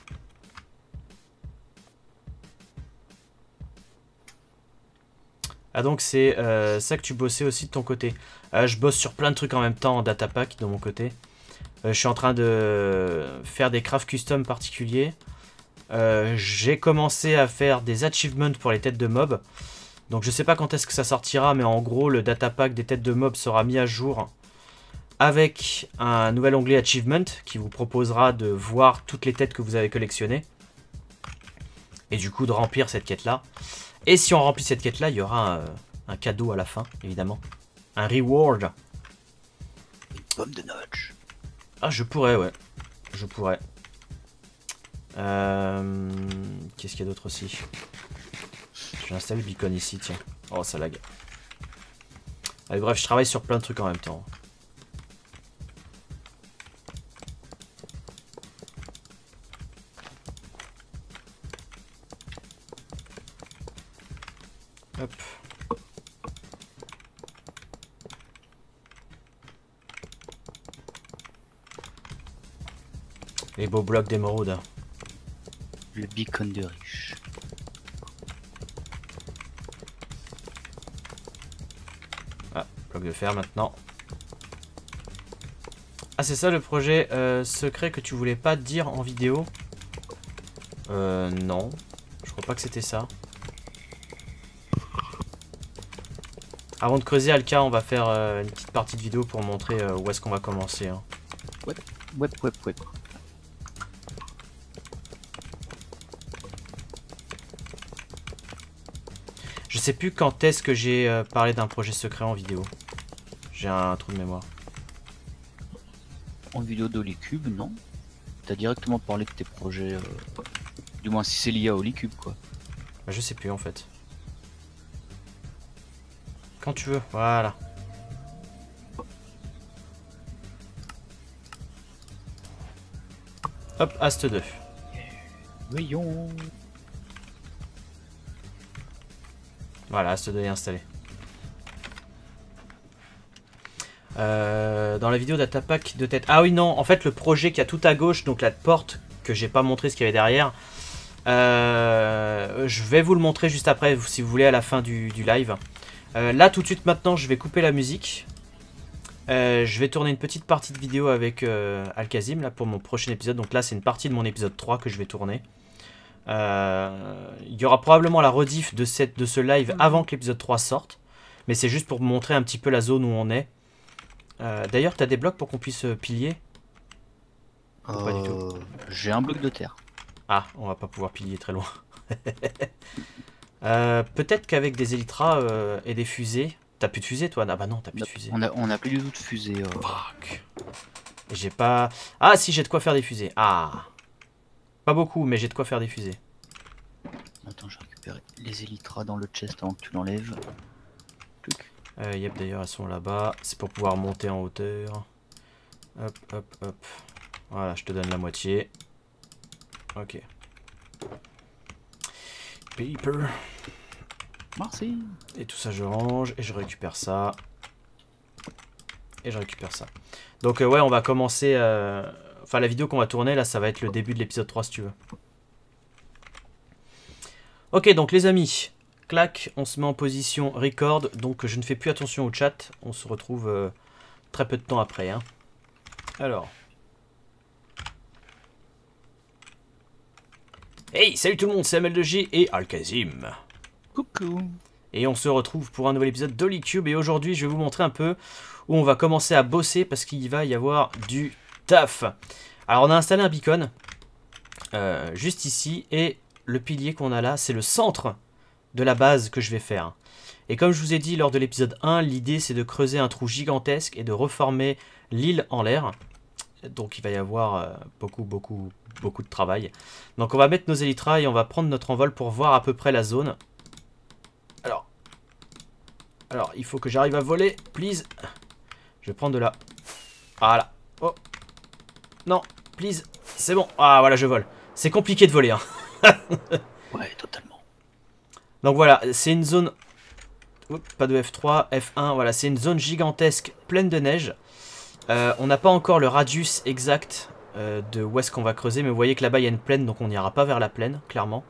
Ah donc c'est euh, ça que tu bossais aussi de ton côté. Euh, je bosse sur plein de trucs en même temps en datapack de mon côté. Euh, je suis en train de faire des crafts custom particuliers. Euh, J'ai commencé à faire des achievements pour les têtes de mobs. Donc je sais pas quand est-ce que ça sortira, mais en gros le datapack des têtes de mobs sera mis à jour avec un nouvel onglet achievement qui vous proposera de voir toutes les têtes que vous avez collectionnées. Et du coup de remplir cette quête là. Et si on remplit cette quête là, il y aura un, un cadeau à la fin, évidemment. Un reward. Une pomme de notch. Ah, je pourrais, ouais. Je pourrais. Euh... Qu'est-ce qu'il y a d'autre aussi? Je vais installer le beacon ici, tiens. Oh, ça lag. Allez, bref, je travaille sur plein de trucs en même temps. Hop. Les beaux blocs d'émeraude. Le beacon de riche. Ah, bloc de fer maintenant. Ah, c'est ça le projet euh, secret que tu voulais pas dire en vidéo? Euh, non. Je crois pas que c'était ça. Avant de creuser Alka, on va faire euh, une petite partie de vidéo pour montrer euh, où est-ce qu'on va commencer. Hein. Web, web, web, web. Je sais plus quand est-ce que j'ai euh, parlé d'un projet secret en vidéo. J'ai un trou de mémoire. En vidéo d'Holycube, non. T'as directement parlé de tes projets. Euh... Du moins si c'est lié à Holycube, quoi. Bah, je sais plus en fait. Quand tu veux, voilà. Hop, Ast deux. Voyons. Voilà, Ast deux est installé. Euh, dans la vidéo datapack de tête. Ah oui, non, en fait, le projet qui a tout à gauche, donc la porte que j'ai pas montré ce qu'il y avait derrière. Euh, je vais vous le montrer juste après, si vous voulez, à la fin du, du live. Euh, là, tout de suite, maintenant, je vais couper la musique. Euh, je vais tourner une petite partie de vidéo avec euh, Al-Kazim là, pour mon prochain épisode. Donc là, c'est une partie de mon épisode trois que je vais tourner. Euh, il y aura probablement la rediff de, cette, de ce live avant que l'épisode trois sorte. Mais c'est juste pour montrer un petit peu la zone où on est. Euh, D'ailleurs, tu as des blocs pour qu'on puisse euh, pilier? Euh, Pas du tout. J'ai un bloc de terre. Ah, on va pas pouvoir pilier très loin. euh, Peut-être qu'avec des élytras euh, et des fusées... T'as plus de fusée toi? Ah bah non, t'as plus de fusée. On a, on a plus du tout de fusée. Euh... Fuck. J'ai pas... Ah si, j'ai de quoi faire des fusées. Ah. Pas beaucoup, mais j'ai de quoi faire des fusées. Attends, je récupère les élytras dans le chest avant que tu l'enlèves. Euh, yep, d'ailleurs, elles sont là-bas. C'est pour pouvoir monter en hauteur. Hop, hop, hop. Voilà, je te donne la moitié. Ok. Paper. Merci. Et tout ça, je range. Et je récupère ça. Et je récupère ça. Donc, euh, ouais, on va commencer... Euh... Enfin, la vidéo qu'on va tourner, là, ça va être le début de l'épisode trois, si tu veux. Ok, donc, les amis... Clac, on se met en position record, donc je ne fais plus attention au chat, on se retrouve euh, très peu de temps après. Hein. Alors. Hey, salut tout le monde, c'est Amel deux G et Alkazim. Coucou. Et on se retrouve pour un nouvel épisode d'Holycube, et aujourd'hui je vais vous montrer un peu où on va commencer à bosser parce qu'il va y avoir du taf. Alors on a installé un beacon, euh, juste ici, et le pilier qu'on a là, c'est le centre de la base que je vais faire. Et comme je vous ai dit lors de l'épisode un, l'idée c'est de creuser un trou gigantesque et de reformer l'île en l'air. Donc il va y avoir euh, beaucoup beaucoup beaucoup de travail. Donc on va mettre nos élytras et on va prendre notre envol pour voir à peu près la zone. Alors, alors il faut que j'arrive à voler, please. Je vais prendre de là. Voilà. Oh. Non, please. C'est bon. Ah voilà, je vole. C'est compliqué de voler. Hein. Ouais, totalement. Donc voilà, c'est une zone... Oups, pas de F trois, F un, voilà, c'est une zone gigantesque pleine de neige. Euh, on n'a pas encore le radius exact euh, de où est-ce qu'on va creuser, mais vous voyez que là-bas il y a une plaine, donc on n'ira pas vers la plaine, clairement.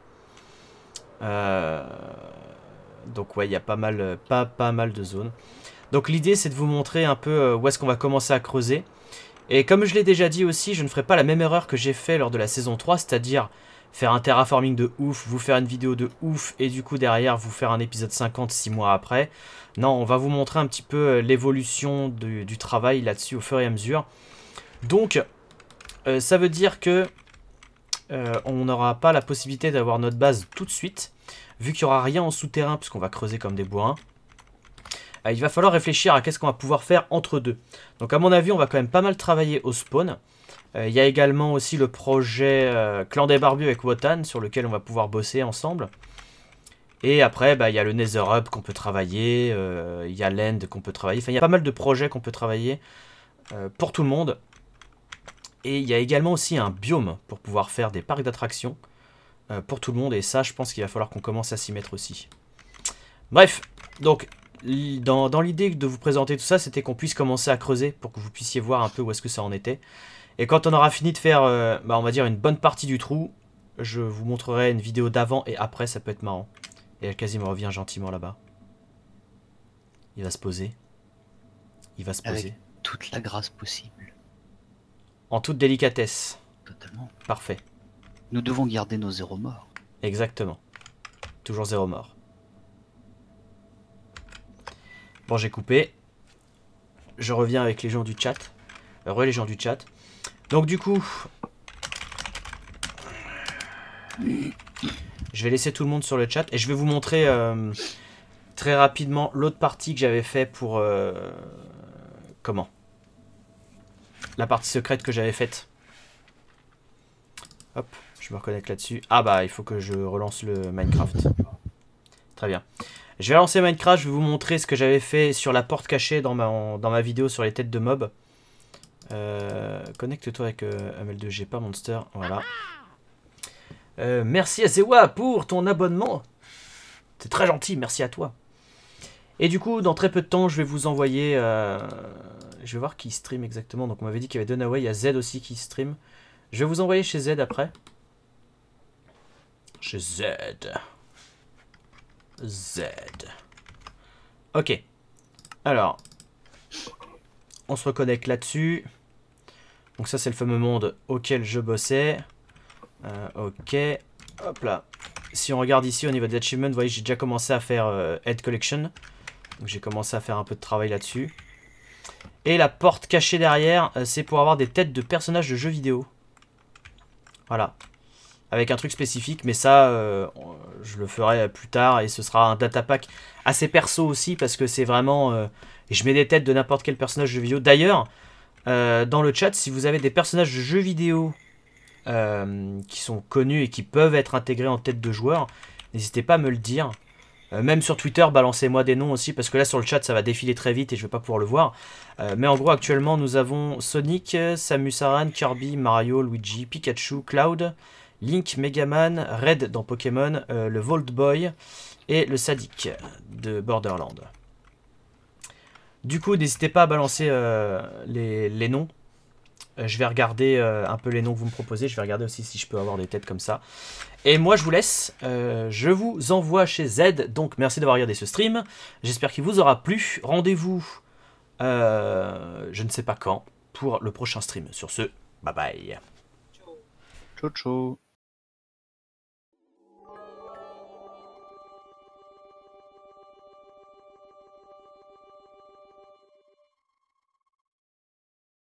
Euh... Donc ouais, il y a pas mal, pas, pas mal de zones. Donc l'idée c'est de vous montrer un peu où est-ce qu'on va commencer à creuser. Et comme je l'ai déjà dit aussi, je ne ferai pas la même erreur que j'ai fait lors de la saison trois, c'est-à-dire... faire un terraforming de ouf, vous faire une vidéo de ouf, et du coup derrière vous faire un épisode cinquante six mois après. Non, on va vous montrer un petit peu l'évolution du, du travail là-dessus au fur et à mesure. Donc, euh, ça veut dire que euh, on n'aura pas la possibilité d'avoir notre base tout de suite, vu qu'il n'y aura rien en souterrain, puisqu'on va creuser comme des bourrins. Euh, il va falloir réfléchir à qu'est-ce qu'on va pouvoir faire entre deux. Donc à mon avis, on va quand même pas mal travailler au spawn. Il euh, y a également aussi le projet euh, Clan des Barbus avec Wotan sur lequel on va pouvoir bosser ensemble. Et après, bah, y a le Nether Hub qu'on peut travailler, il euh, y a l'End qu'on peut travailler. Enfin, il y a pas mal de projets qu'on peut travailler euh, pour tout le monde. Et il y a également aussi un biome pour pouvoir faire des parcs d'attractions euh, pour tout le monde. Et ça, je pense qu'il va falloir qu'on commence à s'y mettre aussi. Bref, donc dans, dans l'idée de vous présenter tout ça, c'était qu'on puisse commencer à creuser pour que vous puissiez voir un peu où est-ce que ça en était. Et quand on aura fini de faire, euh, bah on va dire, une bonne partie du trou, je vous montrerai une vidéo d'avant et après, ça peut être marrant. Et Alkazim revient gentiment là-bas. Il va se poser. Il va se poser. Avec toute la grâce possible. En toute délicatesse. Totalement. Parfait. Nous devons garder nos zéro morts. Exactement. Toujours zéro mort. Bon, j'ai coupé. Je reviens avec les gens du chat. Heureux les gens du chat. Donc du coup, je vais laisser tout le monde sur le chat et je vais vous montrer euh, très rapidement l'autre partie que j'avais fait pour... Euh, comment La partie secrète que j'avais faite. Hop, je me reconnecte là-dessus. Ah bah, il faut que je relance le Minecraft. Très bien. Je vais lancer Minecraft, je vais vous montrer ce que j'avais fait sur la porte cachée dans ma, dans ma vidéo sur les têtes de mobs. Euh, Connecte-toi avec euh, Amel deux G, pas Monster, voilà. Euh, merci à Zewa pour ton abonnement. C'est très gentil, merci à toi. Et du coup, dans très peu de temps, je vais vous envoyer... Euh, je vais voir qui stream exactement. Donc on m'avait dit qu'il y avait Dunaway, il y a Z aussi qui stream. Je vais vous envoyer chez Z après. Chez Z. Z. Ok. Alors. On se reconnecte là-dessus. Donc ça c'est le fameux monde auquel je bossais. Euh, ok. Hop là. Si on regarde ici au niveau des achievements, vous voyez j'ai déjà commencé à faire euh, Head Collection. Donc j'ai commencé à faire un peu de travail là-dessus. Et la porte cachée derrière, euh, c'est pour avoir des têtes de personnages de jeux vidéo. Voilà. Avec un truc spécifique, mais ça, euh, je le ferai plus tard. Et ce sera un data pack assez perso aussi, parce que c'est vraiment... Euh, je mets des têtes de n'importe quel personnage de jeu vidéo. D'ailleurs... euh, dans le chat si vous avez des personnages de jeux vidéo euh, qui sont connus et qui peuvent être intégrés en tête de joueur. N'hésitez pas à me le dire. Euh, même sur Twitter, balancez-moi des noms aussi, parce que là sur le chat ça va défiler très vite et je vais pas pouvoir le voir. Euh, mais en gros actuellement nous avons Sonic, Samus Aran, Kirby, Mario, Luigi, Pikachu, Cloud, Link, Megaman, Red dans Pokémon, euh, le Vault Boy et le Sadic de Borderlands. Du coup n'hésitez pas à balancer euh, les, les noms. Euh, je vais regarder euh, un peu les noms que vous me proposez, je vais regarder aussi si je peux avoir des têtes comme ça. Et moi je vous laisse, euh, je vous envoie chez Z, donc merci d'avoir regardé ce stream, j'espère qu'il vous aura plu, rendez-vous, euh, je ne sais pas quand, pour le prochain stream. Sur ce, bye bye. Ciao ciao.